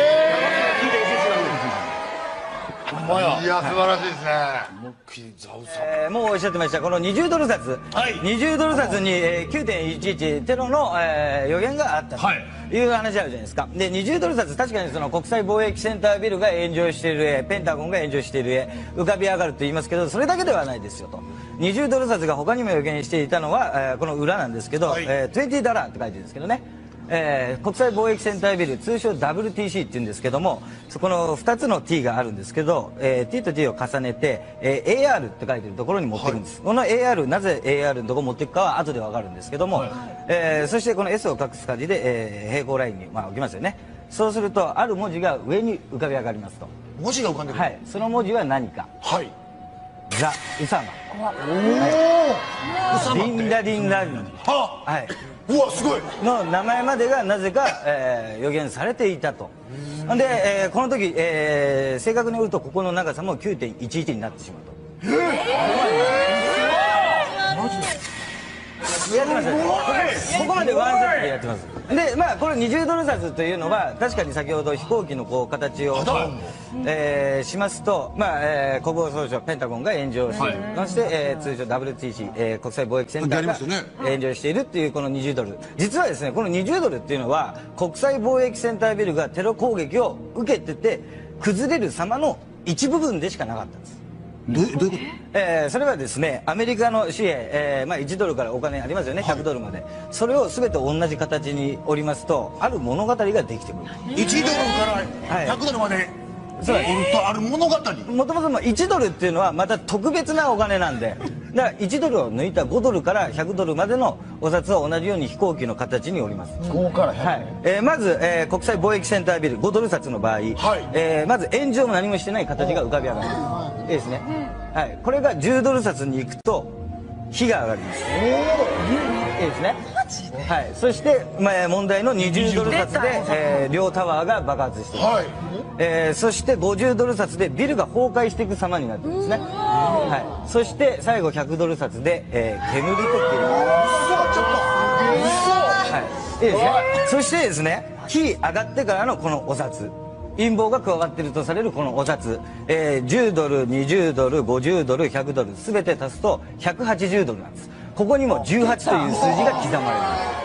いや、素晴らしいですね。 えー、もうおっしゃってました、このにじゅうドル札、はい、にじゅうドル札に、えー、きゅうてんいちいち テロの、えー、予言があったという話あるじゃないですか。で、にじゅうドル札、確かにその国際貿易センタービルが炎上している絵、ペンタゴンが炎上している絵、浮かび上がると言いますけど、それだけではないですよと。にじゅうドル札が他にも予言していたのは、えー、この裏なんですけど、はい、えー、にじゅうダラーって書いてるんですけどね。えー、国際貿易センタービル、通称 ダブリューティーシー って言うんですけども、そこのふたつの T があるんですけど、えー、T と T を重ねて、えー、エーアール って書いてるところに持っていくんです。はい、この エーアール、なぜ エーアール のところに持っていくかは後でわかるんですけども、はい、えー、そしてこの S を隠す感じで、えー、平行ラインに、まあ、置きますよね。そうすると、ある文字が上に浮かび上がりますと。 文字が浮かんでる？ はい。その文字は何か。 はい。 ザ・ウサマ。 おお。 ウサマ。リンダリンラリン。 はあ。はい。 うわ、すごいの名前までがなぜか、えー、予言されていたと。で、えー、この時、えー、正確に言うとここの長さも きゅうてんいちいち になってしまうと。えー、マジでやってます。ここまでワンセットでやってます。で、まあこれにじゅうドル札というのは確かに先ほど飛行機のこう形を、えー、しますと、まあ、えー、国防総省ペンタゴンが炎上して、はい、そして、えー、通称 ダブリューティーシー、えー、国際貿易センターが炎上しているっていうこのにじゅうドル。実はですね、このにじゅうドルっていうのは国際貿易センタービルがテロ攻撃を受けてて崩れる様の一部分でしかなかったんです。 どういうこと？ えー、それはですね、アメリカの紙幣、えーまあ、いちドルからお金ありますよね、ひゃくドルまで、はい、それを全て同じ形に折りますとある物語ができてくる。 いちドルからひゃくドルまで、はい、そう折るとある物語。 もともといちドルっていうのはまた特別なお金なんで、だからいちドルを抜いたごドルからひゃくドルまでのお札を同じように飛行機の形に折ります。 ごからひゃく、はい、 えー、まず、えー、国際貿易センタービルごドル札の場合、はい、えー、ままず炎上も何もしてない形が浮かび上がります。いいですね、はい、これがじゅうドル札に行くと火が上がります。いいですね。はい、そして、まあ、問題のにじゅうドル札で、えー、両タワーが爆発しています、はい、えー、そしてごじゅうドル札でビルが崩壊していく様になってるんですね、はい、そして最後ひゃくドル札で、えー、煙と煙はい、いいですね。そしてですね、火上がってからのこのお札、陰謀が加わっているとされるこのお札、えー、じゅうドル、にじゅうドル、ごじゅうドル、ひゃくドル全て足すとひゃくはちじゅうドルなんです。ここにもじゅうはちという数字が刻まれ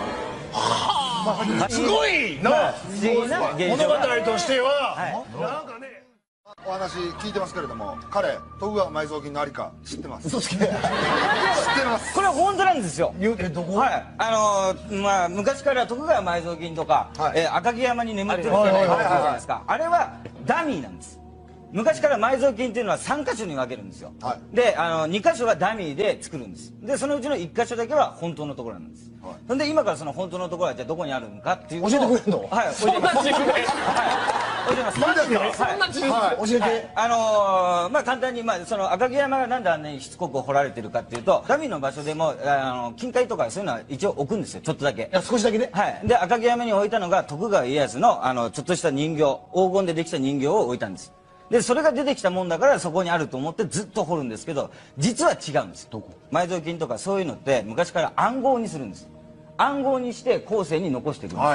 ます。 すごいな、まあ、不思議な現象物語としては、はい、なんかね、お話聞いてますけれども、彼徳川埋蔵金のありか知ってます。嘘つきで知ってます。 これは本当なんですよ。え、どこ？はい、あのー、まあ昔から徳川埋蔵金とか、はい、えー、赤城山に眠ってるじゃないですか。あれはダミーなんです。昔から埋蔵金っていうのはさんかしょに分けるんですよ、はい、で、あのにかしょはダミーで作るんです。でそのうちのいっかしょだけは本当のところなんです、はい、そんで今からその本当のところはじゃあどこにあるのかっていうのを教えてくれるの？ はい、教えてます。はい、教えてます。 マジですか？そんな自由？はい、教えて、はい、 あのー、まあ簡単に、まあ、その赤城山がなんであんなにしつこく掘られてるかっていうと、ダミーの場所でもあの金塊とかそういうのは一応置くんですよ、ちょっとだけ。 いや、少しだけね。 はい、で赤城山に置いたのが徳川家康のあのちょっとした人形、黄金でできた人形を置いたんです。でそれが出てきたもんだからそこにあると思ってずっと掘るんですけど、実は違うんです。どこ？埋蔵金とかそういうのって昔から暗号にするんです。暗号にして後世に残していくんです、はい、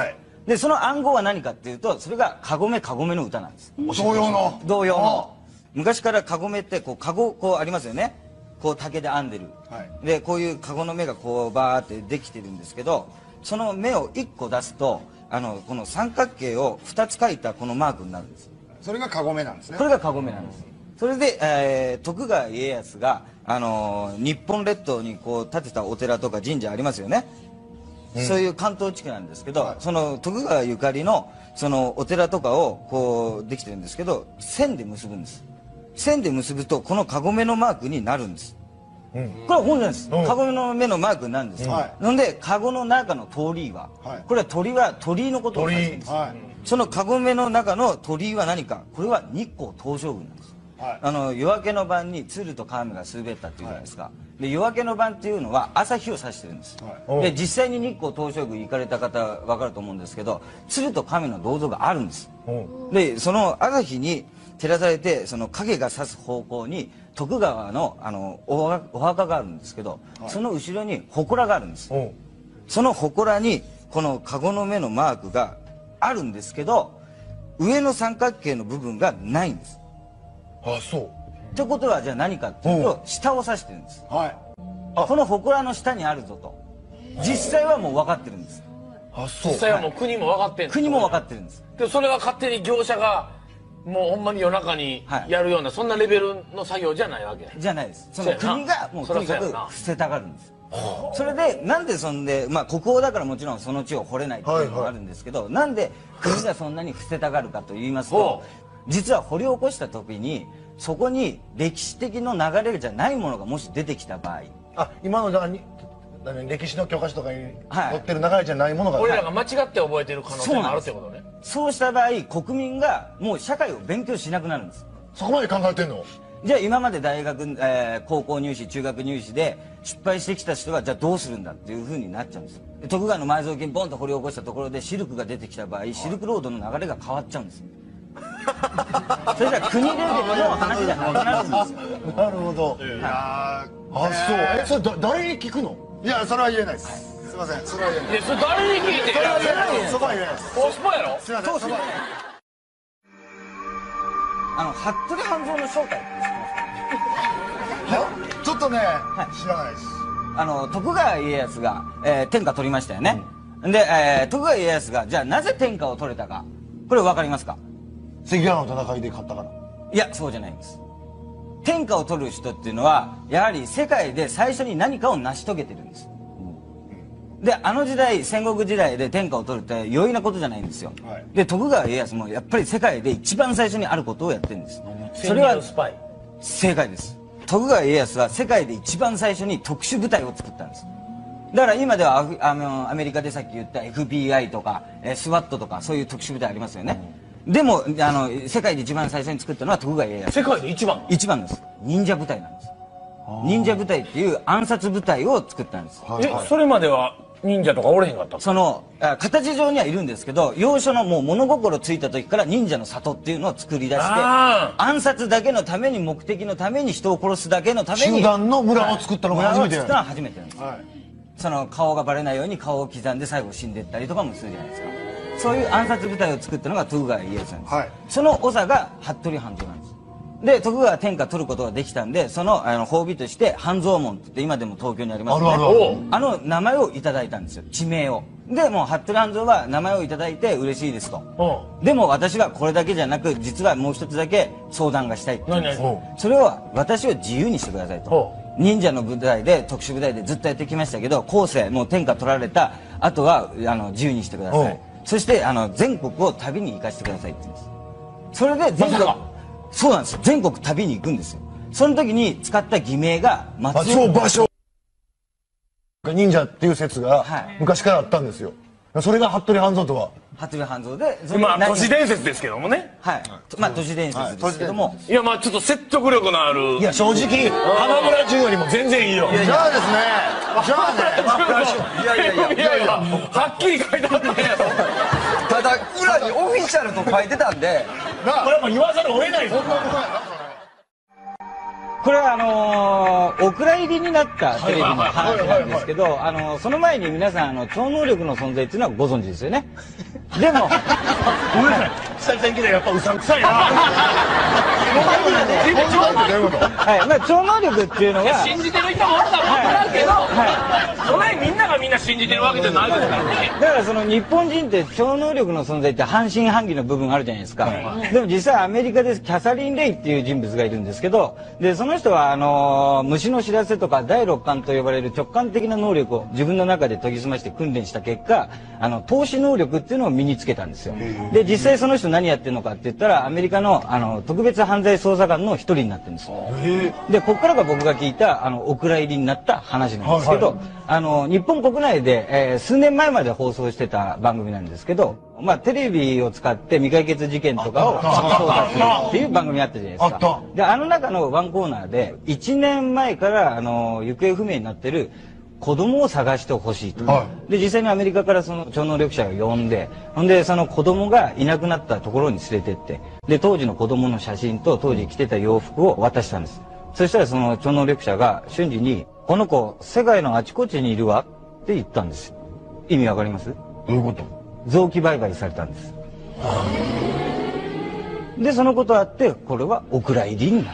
でその暗号は何かっていうとそれがカゴメカゴメの歌なんです。 同様の同様の昔からカゴメってこうカゴこうありますよね。こう竹で編んでる、はい、でこういうカゴの目がこうバーってできてるんですけど、その目をいっこ出すとあのこの三角形をふたつ描いたこのマークになるんです。 それがカゴメなんですね。 これがカゴメなんです。それで、えー、徳川家康が、あのー、日本列島にこう建てたお寺とか神社ありますよね、うん、そういう関東地区なんですけど、はい、その徳川ゆかりのそのお寺とかをこうできてるんですけど、線で結ぶんです。線で結ぶとこのカゴメのマークになるんです、うん、これは本当なんです、うん、カゴメの目のマークになるんです、はい、なのでカゴの中の鳥居は、はい、これは鳥は鳥居のことを指してるんです、はい、そのカゴメの中の鳥居は何か、これは日光東照宮なんです、はい、あの夜明けの晩に鶴と亀が滑ったっていうじゃないですか、はい、で夜明けの晩っていうのは朝日を指してるんです、はい、で実際に日光東照宮行かれた方は分かると思うんですけど、鶴と亀の銅像があるんです、でその朝日に照らされてその影が差す方向に徳川のあのお墓があるんですけど、はい、その後ろに祠があるんです、その祠にこのカゴの目のマークがあるんですけど、上の三角形の部分がないんです。 あ、そうってことはじゃあ何かっていうと下を指してるんです、はい、この祠の下にあるぞと実際はもう分かってるんです。 あ、そう。実際はもう国も分かってるんです。 国も分かってるんです。 でそれは勝手に業者がもうほんまに夜中にやるような、はい、そんなレベルの作業じゃないわけじゃないです。その国がもうとにかく伏せたがるんです。それでなんでそんで、まあ国王だからもちろんその地を掘れないっていうのがあるんですけど、はいはい、なんで国がそんなに伏せたがるかと言いますと、実は掘り起こした時にそこに歴史的の流れじゃないものがもし出てきた場合、 あ、今のだからに歴史の教科書とかに載ってる流れじゃないものが、 はい、俺らが間違って覚えてる可能性があるってことね。 そうした場合国民がもう社会を勉強しなくなるんです。 そこまで考えてんの？ じゃあ今まで大学、えー、高校入試中学入試で失敗してきた人はじゃあどうするんだっていうふうになっちゃうんです。で徳川の埋蔵金ボンと掘り起こしたところでシルクが出てきた場合、シルクロードの流れが変わっちゃうんですそれじゃあ国レベルの話じゃなくなるんですよ。 なるほど。あ、そう。え、それだ誰に聞くの？ いや、それは言えないです。すみません、それは言えない。 いや、それ誰に聞いて？ それは言えない。そこは言えないです。 コスパやろ？ すみません。そこはあの服部半蔵の正体って知ってますか？ は？ちょっとね、はい、知らないです。 あの徳川家康が、えー、天下取りましたよね。うん、で、えー、徳川家康がじゃあなぜ天下を取れたか、これ分かりますか？ 関ヶ原の戦いで勝ったから。 いや、そうじゃないんです。天下を取る人っていうのはやはり世界で最初に何かを成し遂げてるんです、うん、であの時代戦国時代で天下を取るって容易なことじゃないんですよ、はい、で徳川家康もやっぱり世界で一番最初にあることをやってるんです。それは正解です。徳川家康は世界で一番最初に特殊部隊を作ったんです。だから今ではアフあのアメリカでさっき言った エフビーアイ とか、えー、スワットとかそういう特殊部隊ありますよね、うん、でもあの世界で一番最初に作ったのは徳川家康。 世界で一番一番です。忍者部隊なんです。忍者部隊っていう暗殺部隊を作ったんです。 え、それまでは忍者とかおれへんかった？ その形上にはいるんですけど、要所のもう物心ついた時から忍者の里っていうのを作り出して暗殺だけのために、目的のために、人を殺すだけのために集団の村を作ったのが初めてなんです。村を作ったのは初めてなんです、はい、その顔がバレないように顔を刻んで最後死んでったりとかもするじゃないですか。そういう暗殺部隊を作ったのが徳川家康なんです、はい、その長が服部半蔵なんです。で徳川は天下取ることができたんで、そのあの褒美として半蔵門って言って今でも東京にありますね、あの名前をいただいたんですよ、地名を。でもう服部半蔵は名前をいただいて嬉しいですと。でも私はこれだけじゃなく実はもう一つだけ相談がしたいって言うんです。それは私を自由にしてくださいと。忍者の部隊で特殊部隊でずっとやってきましたけど、後世もう天下取られたあとはあの自由にしてください。そしてあの全国を旅に行かせてくださいって言うんです。それで全国、そうなんですよ、全国旅に行くんですよ。その時に使った偽名が松尾芭蕉忍者っていう説が昔からあったんですよ。それが服部半蔵とは服部半蔵で、 まあ都市伝説ですけどもね。 はい、まあ都市伝説ですけども、 いやまあちょっと説得力のある。 いや正直浜村淳よりも全然いいよ。 じゃあですね、じゃあね、 いやいやいやいやいや、 はっきり書いてあったんやろ。 ただ裏にオフィシャルと書いてたんで、 これはもう言わざるを得ないぞ。 これはあのーお蔵入りになったテレビの話なんですけど、あのーその前に皆さんあの超能力の存在っていうのはご存知ですよね。でもごめんなさい久々に聞いたらやっぱうさんくさいなはい、まあ超能力っていうのは信じてる人もおるかもわからんけど、それみんながみんな信じてるわけじゃないですからね。 だからその日本人って超能力の存在って半信半疑の部分あるじゃないですか、でも実際アメリカでキャサリン・レイっていう人物がいるんですけど、でその人はあのー虫の知らせとか第六感と呼ばれる直感的な能力を自分の中で研ぎ澄まして訓練した結果、あの透視能力っていうのを身につけたんですよ。で実際その人何やってるのかって言ったらアメリカのあの特別犯罪捜査官の一人になってるんですよ。でここからが僕が聞いたあのお蔵入りになった話なんですけど、はいはい、あの日本国内で、えー、数年前まで放送してた番組なんですけど、まあ、テレビを使って未解決事件とかを捜査するっていう番組あったじゃないですか。であの中のワンコーナーでいちねんまえからあの行方不明になってる子供を探してほしいと、はい、で実際にアメリカからその超能力者を呼んで、ほんでその子供がいなくなったところに連れてって、で当時の子供の写真と当時着てた洋服を渡したんです。そしたらその超能力者が瞬時に「この子世界のあちこちにいるわ」って言ったんですよ。意味わかります？ どういうこと？ 臓器売買されたんです。でそのことあってこれはお蔵入りになった。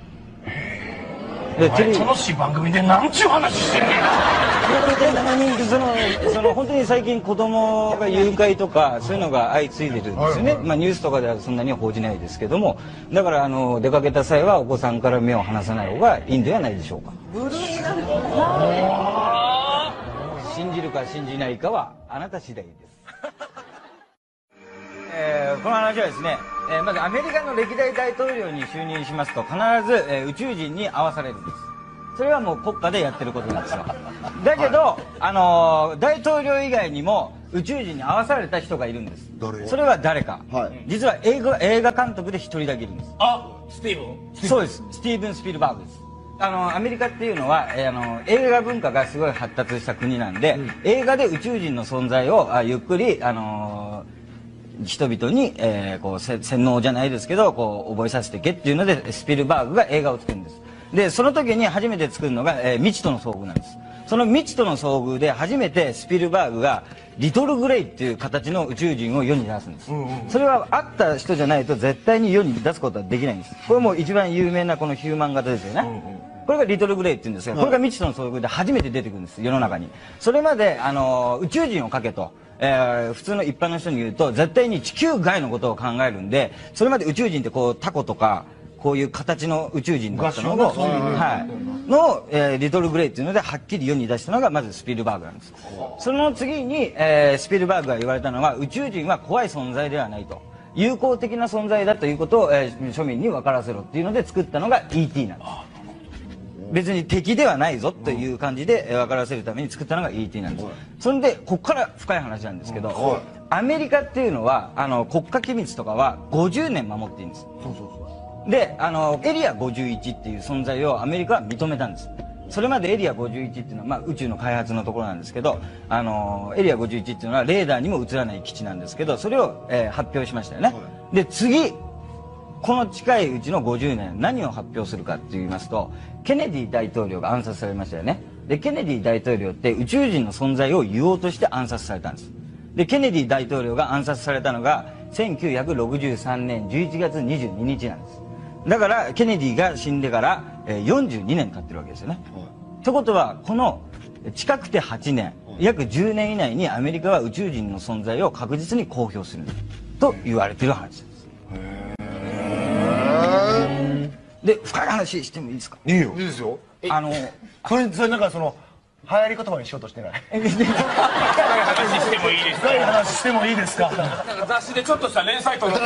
でテレビ楽しい番組でなんちゅう話してんねん。 そのその本当に最近子供が誘拐とかそういうのが相次いでるんですよね。まあニュースとかではそんなには報じないですけども、だからあの出かけた際はお子さんから目を離さない方がいいんではないでしょうか。信じるか信じないかはあなた次第です。えー、この話はですね、えー、まずアメリカの歴代大統領に就任しますと必ず、えー、宇宙人に会わされるんです。それはもう国家でやってることなんですよ。だけど、はい、あのー、大統領以外にも宇宙人に会わされた人がいるんです。それは誰か、はい、実は映画、映画監督で一人だけいるんです。 あ、スティーブン？ そうです、スティーブン・スピルバーグです。あのアメリカっていうのは、えー、あの映画文化がすごい発達した国なんで、うん、映画で宇宙人の存在をあゆっくり、あのー人々に、えー、こう洗脳じゃないですけどこう覚えさせてけっていうのでスピルバーグが映画を作るんです。でその時に初めて作るのが、えー、未知との遭遇なんです。その未知との遭遇で初めてスピルバーグがリトルグレイっていう形の宇宙人を世に出すんです。それは会った人じゃないと絶対に世に出すことはできないんです。これも一番有名なこのヒューマン型ですよね。これがリトルグレイって言うんですが、これが未知との遭遇で初めて出てくるんです世の中に。それまであの宇宙人をかけと、えー、普通の一般の人に言うと絶対に地球外のことを考えるんで、それまで宇宙人ってこうタコとかこういう形の宇宙人だったのを、はい、の、えー、リトルグレイっていうのではっきり世に出したのがまずスピルバーグなんです。その次に、えー、スピルバーグが言われたのは宇宙人は怖い存在ではないと、友好的な存在だということを、えー、庶民に分からせろっていうので作ったのが イーティー なんです。別に敵ではないぞという感じで分からせるために作ったのが イーティー なんです。それでここから深い話なんですけど、アメリカっていうのはあの国家機密とかはごじゅうねん守っているんです。であのエリアごじゅういちっていう存在をアメリカは認めたんです。それまでエリアごじゅういちっていうのは、まあ、宇宙の開発のところなんですけど、あのエリアごじゅういちっていうのはレーダーにも映らない基地なんですけど、それを、えー、発表しましたよね。で次この近いうちのごじゅうねん何を発表するかって言いますと、ケネディ大統領が暗殺されましたよね。でケネディ大統領って宇宙人の存在を言おうとして暗殺されたんです。でケネディ大統領が暗殺されたのがせんきゅうひゃくろくじゅうさんねんじゅういちがつにじゅうににちなんです。だからケネディが死んでから、えー、よんじゅうにねん経ってるわけですよね。ってことはこの近くてはちねん約じゅうねん以内にアメリカは宇宙人の存在を確実に公表すると言われてる話です。で深い話してもいいですか？ いいよ。いいですよ。 あのそれそれなんかその流行り言葉にしようとしてない。 深い話してもいいですか？ 深い話してもいいですか？ なんか雑誌でちょっとした連載とか。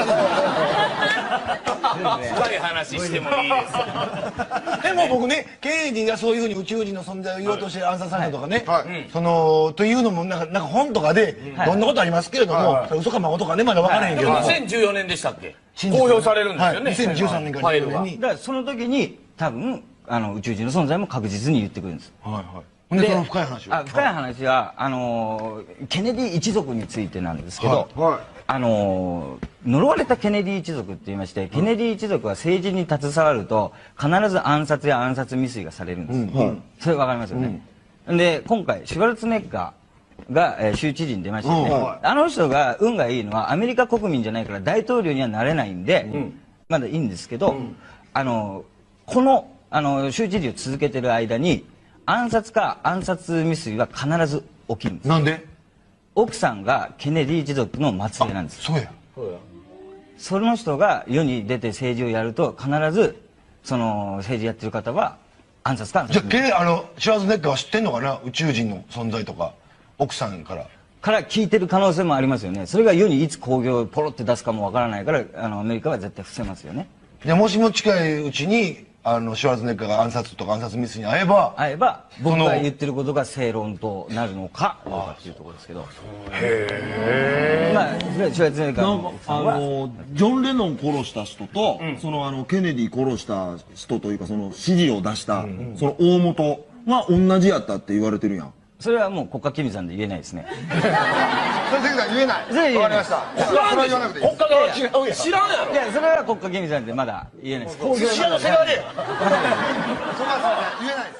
深い話してもいいですか？ でも僕ね、ケネディがそういうふうに宇宙人の存在を言おうとして暗殺されたとかね、そのというのもなんかなんか本とかでどんなことありますけれども、嘘か誠かねまだ分からへんけど。 にせんじゅうよねんでしたっけ？公表されるんですよね。 にせんじゅうさんねんからじゅうよねんに。 だからその時に多分あの宇宙人の存在も確実に言ってくるんです。 はいはい。でその深い話は。 あ深い話はあのケネディ一族についてなんですけど、 あのー呪われたケネディ一族って言いまして、ケネディ一族は政治に携わると必ず暗殺や暗殺未遂がされるんです、うんはい、それわかりますよね、うん、で今回シュワルツェネッガーが、えー、州知事に出ましたよね、うんはい、あの人が運がいいのはアメリカ国民じゃないから大統領にはなれないんで、うん、まだいいんですけど、うん、あのこのあの州知事を続けてる間に暗殺か暗殺未遂は必ず起きるんです。 なんで？ 奥さんがケネディ一族の末裔なんです。 そうや。 その人が世に出て政治をやると必ずその政治やってる方は暗殺か暗殺。 じゃあケネあのシュワルツェネッガーは知ってんのかな、宇宙人の存在とか奥さんから。 から聞いてる可能性もありますよね。それが世にいつ興行をポロって出すかもわからないから、あのアメリカは絶対伏せますよね。 でもしも近いうちにあのシュワルツェネッガーが暗殺とか暗殺未遂に遭えば会えば僕が言ってることが正論となるのかどうかっていうところですけど。へえ。まあシュワルツェネッガーあのジョン・レノン殺した人と、うん、そのあのケネディ殺した人というかその指示を出した、うん、その大元は同じやったって言われてるやん。 それはもう国家機密なんで言えないですね。 それ関さん言えない。 それ言えない。 わかりました。それは言わなくていい。国家側違うやん。知らんやろ。いやそれは国家機密なんでまだ言えないです。幸せがね。そんな言えないです。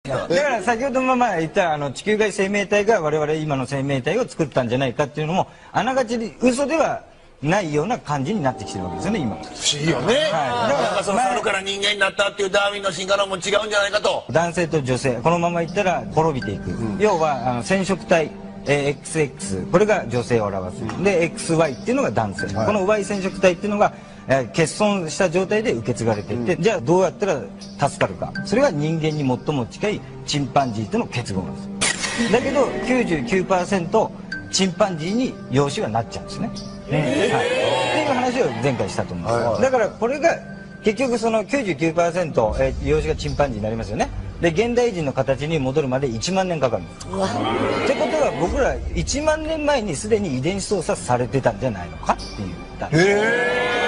だから先ほどもまあ言ったあの地球外生命体が我々今の生命体を作ったんじゃないかっていうのもあながち嘘ではないような感じになってきてるわけですよね今。 不思議よね。はい、だからその猿から人間になったっていうダーウィンの進化論も違うんじゃないかと。 男性と女性このままいったら滅びていく。うん、要はあの染色体。えー、エックスエックス これが女性を表す、うん、で エックスワイ っていうのが男性、はい、この Y 染色体っていうのが、えー、欠損した状態で受け継がれていって、うん、じゃあどうやったら助かるか、それが人間に最も近いチンパンジーとの結合なんですだけど きゅうじゅうきゅうパーセント チンパンジーに養子がなっちゃうんですね、はい、っていう話を前回したと思うんです、はい、だからこれが結局その きゅうじゅうきゅうパーセント、えー、養子がチンパンジーになりますよね。で現代人の形に戻るまでいちまんねんかかるんです。ってことは僕らいちまんねんまえにすでに遺伝子操作されてたんじゃないのかっていう。へー。